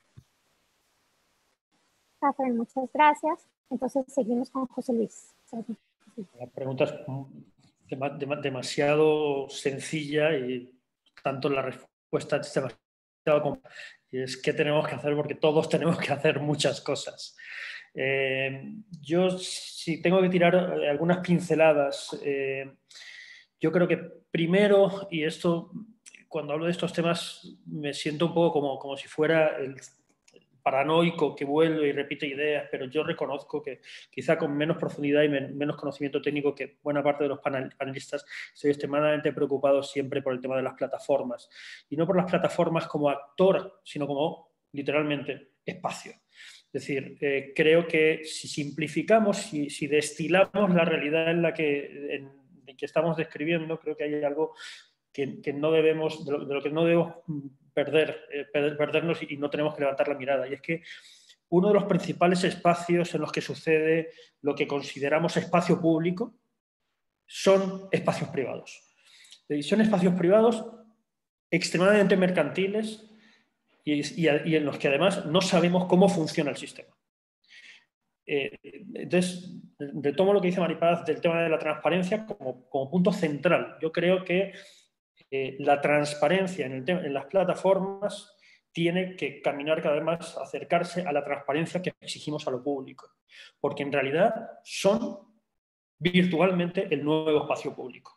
Catherine, muchas gracias. Entonces seguimos con José Luis. La pregunta es demasiado sencilla y tanto la respuesta es demasiado compleja. Y es qué tenemos que hacer porque todos tenemos que hacer muchas cosas. Yo si tengo que tirar algunas pinceladas, yo creo que primero, y esto cuando hablo de estos temas me siento un poco como si fuera el paranoico que vuelve y repite ideas, pero yo reconozco que quizá con menos profundidad y menos conocimiento técnico que buena parte de los panelistas estoy extremadamente preocupado siempre por el tema de las plataformas. Y no por las plataformas como actor, sino como literalmente espacio. Es decir, creo que si simplificamos, si destilamos la realidad en la que estamos describiendo, creo que hay algo que no debemos, de lo que no debemos perdernos y no tenemos que levantar la mirada. Y es que uno de los principales espacios en los que sucede lo que consideramos espacio público son espacios privados. Son espacios privados extremadamente mercantiles y en los que además no sabemos cómo funciona el sistema. Entonces, retomo lo que dice Maripaz del tema de la transparencia como punto central. Yo creo que la transparencia en las plataformas tiene que caminar cada vez más, acercarse a la transparencia que exigimos a lo público, porque en realidad son virtualmente el nuevo espacio público.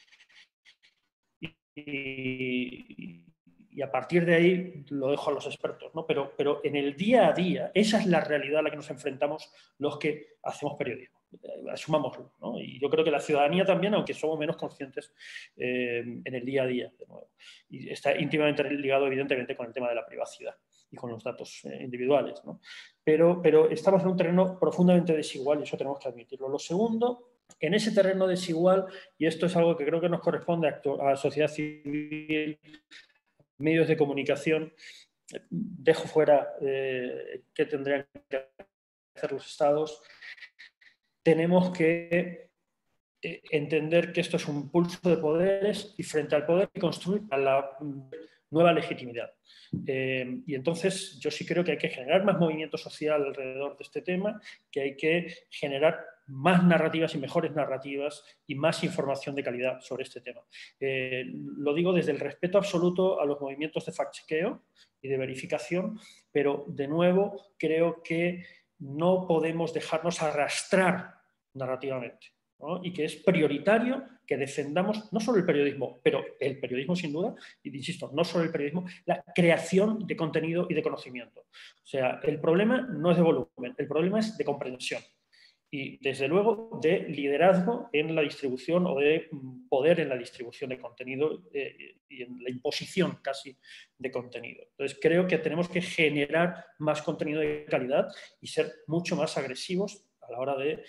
Y a partir de ahí lo dejo a los expertos, ¿no? Pero en el día a día, esa es la realidad a la que nos enfrentamos los que hacemos periodismo. asumámoslo, ¿no? Y yo creo que la ciudadanía también, aunque somos menos conscientes en el día a día, de nuevo. Y está íntimamente ligado, evidentemente, con el tema de la privacidad y con los datos individuales, ¿no? Pero estamos en un terreno profundamente desigual y eso tenemos que admitirlo. Lo segundo, en ese terreno desigual, y esto es algo que creo que nos corresponde a la sociedad civil, medios de comunicación, dejo fuera qué tendrían que hacer los estados, tenemos que entender que esto es un pulso de poderes y frente al poder construir a la nueva legitimidad. Y entonces yo sí creo que hay que generar más movimiento social alrededor de este tema, que hay que generar más narrativas y mejores narrativas y más información de calidad sobre este tema. Lo digo desde el respeto absoluto a los movimientos de fact-chequeo y de verificación, pero de nuevo creo que no podemos dejarnos arrastrar narrativamente, ¿no? Y que es prioritario que defendamos no solo el periodismo, pero el periodismo sin duda, y insisto, no solo el periodismo, la creación de contenido y de conocimiento. O sea, el problema no es de volumen, el problema es de comprensión. Y desde luego de liderazgo en la distribución o de poder en la distribución de contenido y en la imposición casi de contenido. Entonces creo que tenemos que generar más contenido de calidad y ser mucho más agresivos a la hora de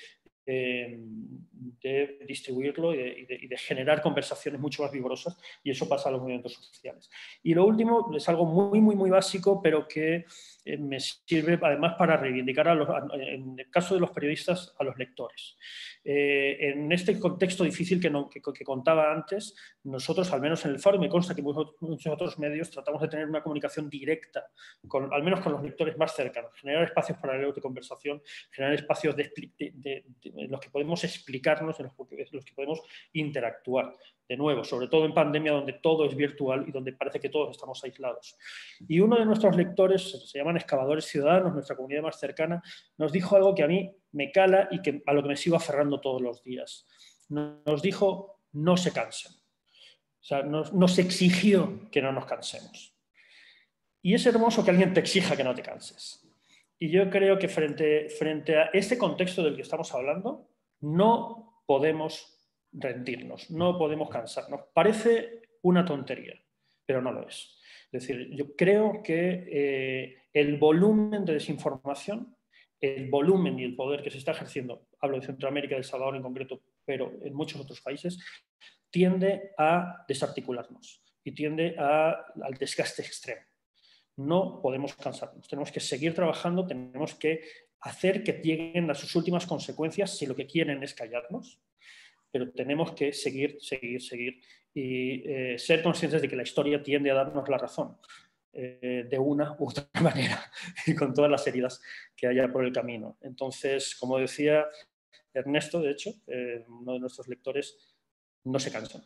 distribuirlo y de generar conversaciones mucho más vigorosas, y eso pasa a los movimientos sociales. Y lo último es algo muy básico, pero que me sirve además para reivindicar, en el caso de los periodistas, a los lectores. En este contexto difícil que contaba antes, nosotros, al menos en el Faro, me consta que muchos otros medios tratamos de tener una comunicación directa, al menos con los lectores más cercanos, generar espacios paralelos de conversación, generar espacios en los que podemos explicarnos, en los que podemos interactuar. De nuevo, sobre todo en pandemia, donde todo es virtual y donde parece que todos estamos aislados. Y uno de nuestros lectores, se llaman excavadores ciudadanos, nuestra comunidad más cercana, nos dijo algo que a mí me cala y a lo que me sigo aferrando todos los días. Nos dijo, no se cansen. O sea, nos exigió que no nos cansemos. Y es hermoso que alguien te exija que no te canses. Y yo creo que frente a este contexto del que estamos hablando, no podemos rendirnos, no podemos cansarnos. Parece una tontería, pero no lo es. Es decir, yo creo que el volumen de desinformación, el volumen y el poder que se está ejerciendo, hablo de Centroamérica y El Salvador en concreto, pero en muchos otros países, tiende a desarticularnos y tiende al desgaste extremo. No podemos cansarnos, tenemos que seguir trabajando, tenemos que hacer que lleguen a sus últimas consecuencias si lo que quieren es callarnos, pero tenemos que seguir y ser conscientes de que la historia tiende a darnos la razón de una u otra manera y con todas las heridas que haya por el camino. Entonces, como decía Ernesto, de hecho, uno de nuestros lectores, no se cansan.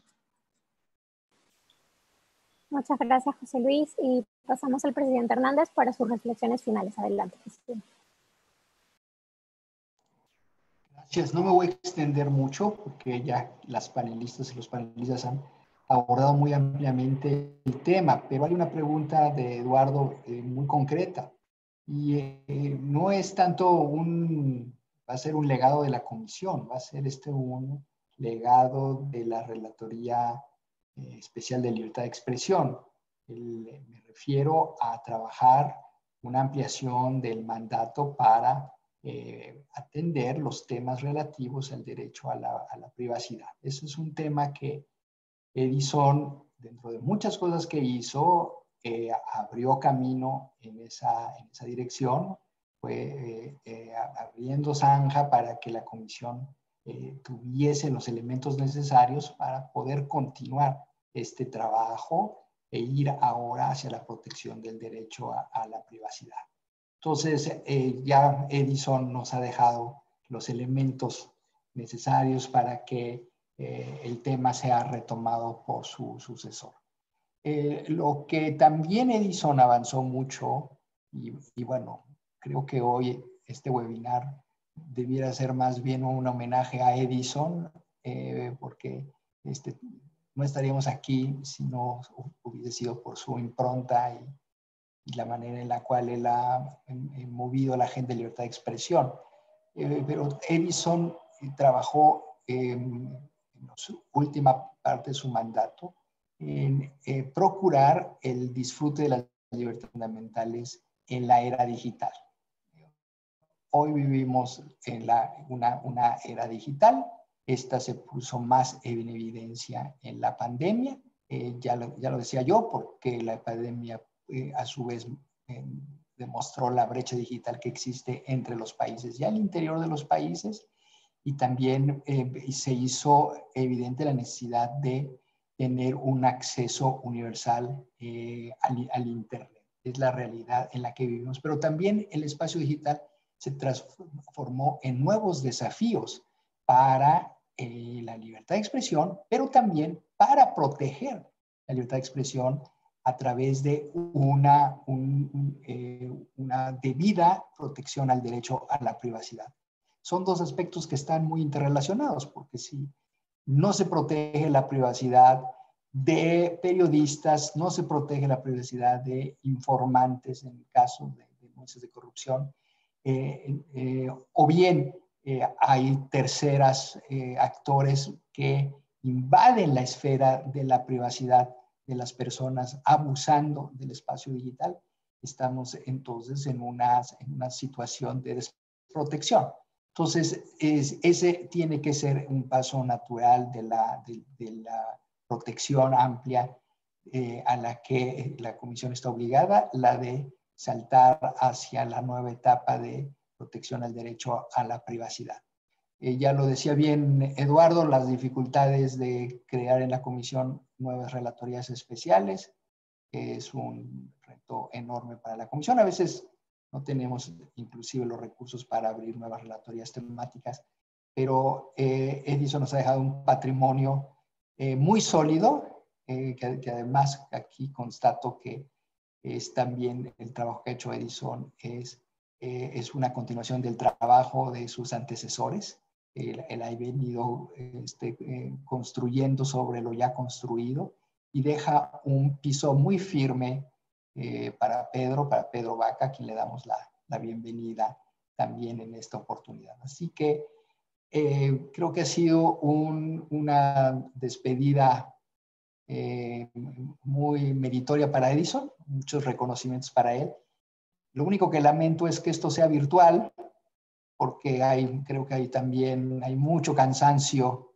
Muchas gracias, José Luis. Y pasamos al presidente Hernández para sus reflexiones finales. Adelante, presidente. Gracias. No me voy a extender mucho porque ya las panelistas y los panelistas han abordado muy ampliamente el tema, pero hay una pregunta de Eduardo muy concreta. Y no es tanto va a ser un legado de la comisión, va a ser un legado de la Relatoría Especial de Libertad de Expresión. Me refiero a trabajar una ampliación del mandato para atender los temas relativos al derecho a la privacidad. Eso es un tema que Edison, dentro de muchas cosas que hizo, abrió camino en esa dirección, fue abriendo zanja para que la comisión tuviese los elementos necesarios para poder continuar este trabajo e ir ahora hacia la protección del derecho a la privacidad. Entonces, ya Edison nos ha dejado los elementos necesarios para que el tema sea retomado por su sucesor. Lo que también Edison avanzó mucho, y bueno, creo que hoy este webinar debiera ser más bien un homenaje a Edison, porque no estaríamos aquí si no hubiese sido por su impronta y la manera en la cual él ha movido la agenda de libertad de expresión. Pero Edison trabajó en la última parte de su mandato en procurar el disfrute de las libertades fundamentales en la era digital. Hoy vivimos en una era digital. Esta se puso más en evidencia en la pandemia. Ya lo decía yo, porque la pandemia a su vez demostró la brecha digital que existe entre los países y al interior de los países, y también se hizo evidente la necesidad de tener un acceso universal al Internet. Es la realidad en la que vivimos, pero también el espacio digital se transformó en nuevos desafíos para la libertad de expresión, pero también para proteger la libertad de expresión a través de una debida protección al derecho a la privacidad. Son dos aspectos que están muy interrelacionados, porque si no se protege la privacidad de periodistas, no se protege la privacidad de informantes en el caso de denuncias de corrupción, o bien hay terceras actores que invaden la esfera de la privacidad de las personas abusando del espacio digital, estamos entonces en una situación de desprotección. Entonces, ese tiene que ser un paso natural de la protección amplia a la que la Comisión está obligada, la de saltar hacia la nueva etapa de protección al derecho a la privacidad. Ya lo decía bien Eduardo, las dificultades de crear en la Comisión nuevas relatorías especiales es un reto enorme para la Comisión. A veces no tenemos inclusive los recursos para abrir nuevas relatorías temáticas, pero Edison nos ha dejado un patrimonio muy sólido, que además aquí constato que es también el trabajo que ha hecho Edison, es una continuación del trabajo de sus antecesores. Él ha venido construyendo sobre lo ya construido y deja un piso muy firme para Pedro Vaca, a quien le damos la bienvenida también en esta oportunidad. Así que creo que ha sido una despedida muy meritoria para Edison, muchos reconocimientos para él. Lo único que lamento es que esto sea virtual, porque creo que hay mucho cansancio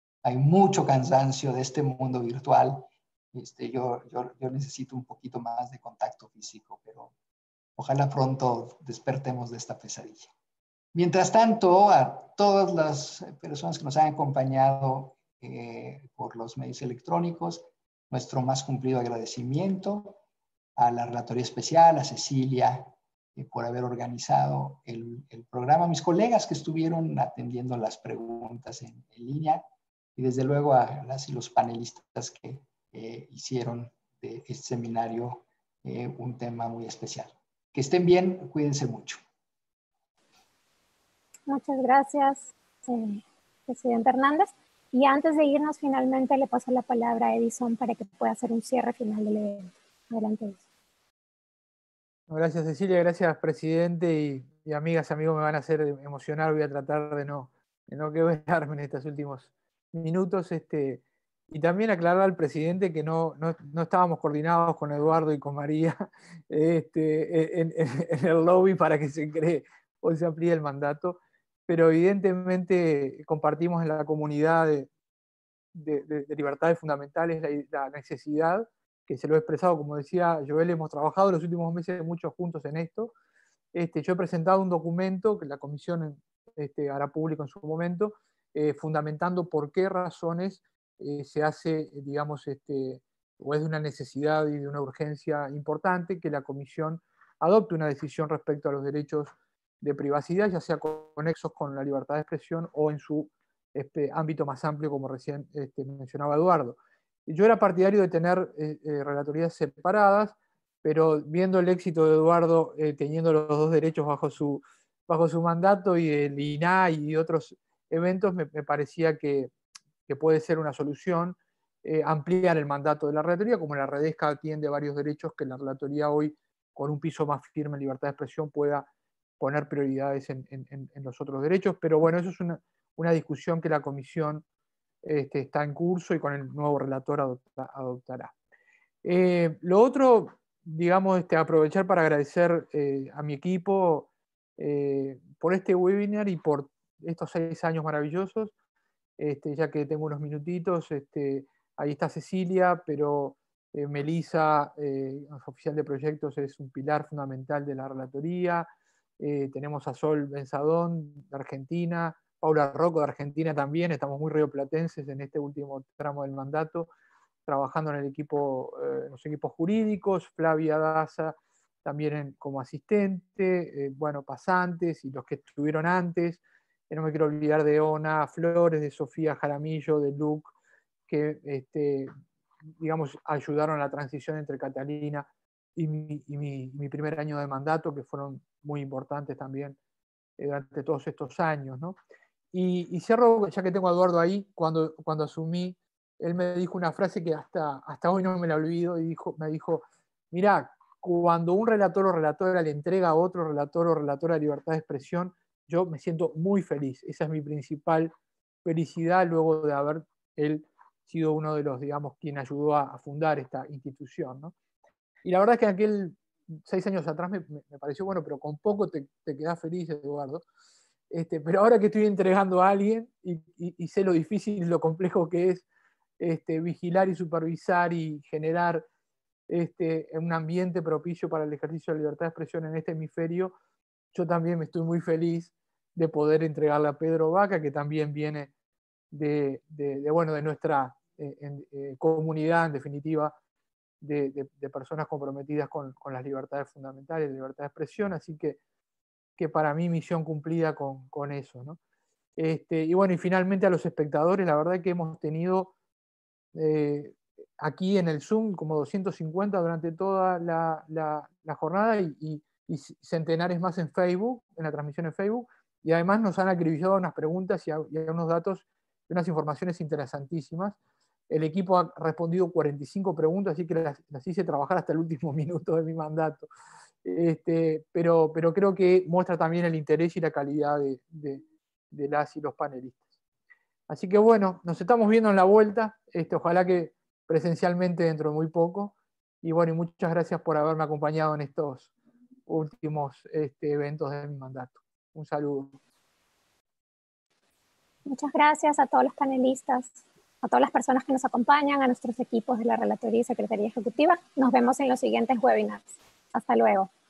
de este mundo virtual. Yo necesito un poquito más de contacto físico, pero ojalá pronto despertemos de esta pesadilla. Mientras tanto, a todas las personas que nos han acompañado por los medios electrónicos, nuestro más cumplido agradecimiento a la Relatoría Especial, a Cecilia, por haber organizado el programa, a mis colegas que estuvieron atendiendo las preguntas en línea, y desde luego a las y los panelistas que hicieron de este seminario un tema muy especial. Que estén bien, cuídense mucho. Muchas gracias, presidente Hernández. Y antes de irnos, finalmente le paso la palabra a Edison para que pueda hacer un cierre final del evento. Adelante, Edison. Gracias, Cecilia, gracias, presidente, y amigas, amigos, me van a hacer emocionar. Voy a tratar de no quebrarme en estos últimos minutos. Y también aclarar al presidente que no estábamos coordinados con Eduardo y con María en el lobby para que se cree o se amplíe el mandato, pero evidentemente compartimos en la comunidad de libertades fundamentales la necesidad, que se lo he expresado, como decía Joel, hemos trabajado los últimos meses muchos juntos en esto. Yo he presentado un documento que la comisión hará público en su momento, fundamentando por qué razones se hace, digamos, o es de una necesidad y de una urgencia importante que la comisión adopte una decisión respecto a los derechos de privacidad, ya sea conexos con la libertad de expresión o en su ámbito más amplio, como recién mencionaba Eduardo. Yo era partidario de tener relatorías separadas, pero viendo el éxito de Eduardo teniendo los dos derechos bajo su mandato, y el INAI y otros eventos, me parecía que puede ser una solución ampliar el mandato de la relatoría, como la Redesca atiende varios derechos, que la relatoría hoy, con un piso más firme en libertad de expresión, pueda poner prioridades en los otros derechos. Pero bueno, eso es una discusión que la comisión está en curso y con el nuevo relator adoptará. Lo otro, digamos, aprovechar para agradecer a mi equipo por este webinar y por estos 6 años maravillosos, ya que tengo unos minutitos, ahí está Cecilia, pero Melissa, oficial de proyectos, es un pilar fundamental de la relatoría. Tenemos a Sol Benzadón de Argentina, Paula Rocco de Argentina también, estamos muy rioplatenses en este último tramo del mandato, trabajando en el equipo, los equipos jurídicos, Flavia Daza también como asistente, bueno, pasantes y los que estuvieron antes. No me quiero olvidar de Ona Flores, de Sofía Jaramillo, de Luc, que digamos, ayudaron a la transición entre Catalina y mi primer año de mandato, que fueron muy importantes también durante todos estos años, ¿no? Y cierro, ya que tengo a Eduardo ahí, cuando asumí, él me dijo una frase que hasta hoy no me la olvido, y me dijo, mirá, cuando un relator o relatora le entrega a otro relator o relatora libertad de expresión, yo me siento muy feliz. Esa es mi principal felicidad luego de haber él sido uno de los, digamos, quien ayudó a fundar esta institución, ¿no? Y la verdad es que aquel 6 años atrás me pareció, bueno, pero con poco te quedás feliz, Eduardo. Pero ahora que estoy entregando a alguien y sé lo difícil y lo complejo que es vigilar y supervisar y generar un ambiente propicio para el ejercicio de la libertad de expresión en este hemisferio, yo también me estoy muy feliz de poder entregarle a Pedro Vaca, que también viene de nuestra comunidad, en definitiva, de personas comprometidas con las libertades fundamentales, la libertad de expresión, así que para mí misión cumplida con eso, ¿no? Y bueno, y finalmente a los espectadores, la verdad que hemos tenido aquí en el Zoom como 250 durante toda la jornada y centenares más en Facebook, en la transmisión en Facebook, y además nos han acribillado unas preguntas y unos datos y unas informaciones interesantísimas. El equipo ha respondido 45 preguntas, así que las hice trabajar hasta el último minuto de mi mandato. Pero creo que muestra también el interés y la calidad de las y los panelistas. Así que bueno, nos estamos viendo en la vuelta, ojalá que presencialmente dentro de muy poco. Y bueno, y muchas gracias por haberme acompañado en estos últimos eventos de mi mandato. Un saludo. Muchas gracias a todos los panelistas, a todas las personas que nos acompañan, a nuestros equipos de la Relatoría y Secretaría Ejecutiva. Nos vemos en los siguientes webinars. Hasta luego.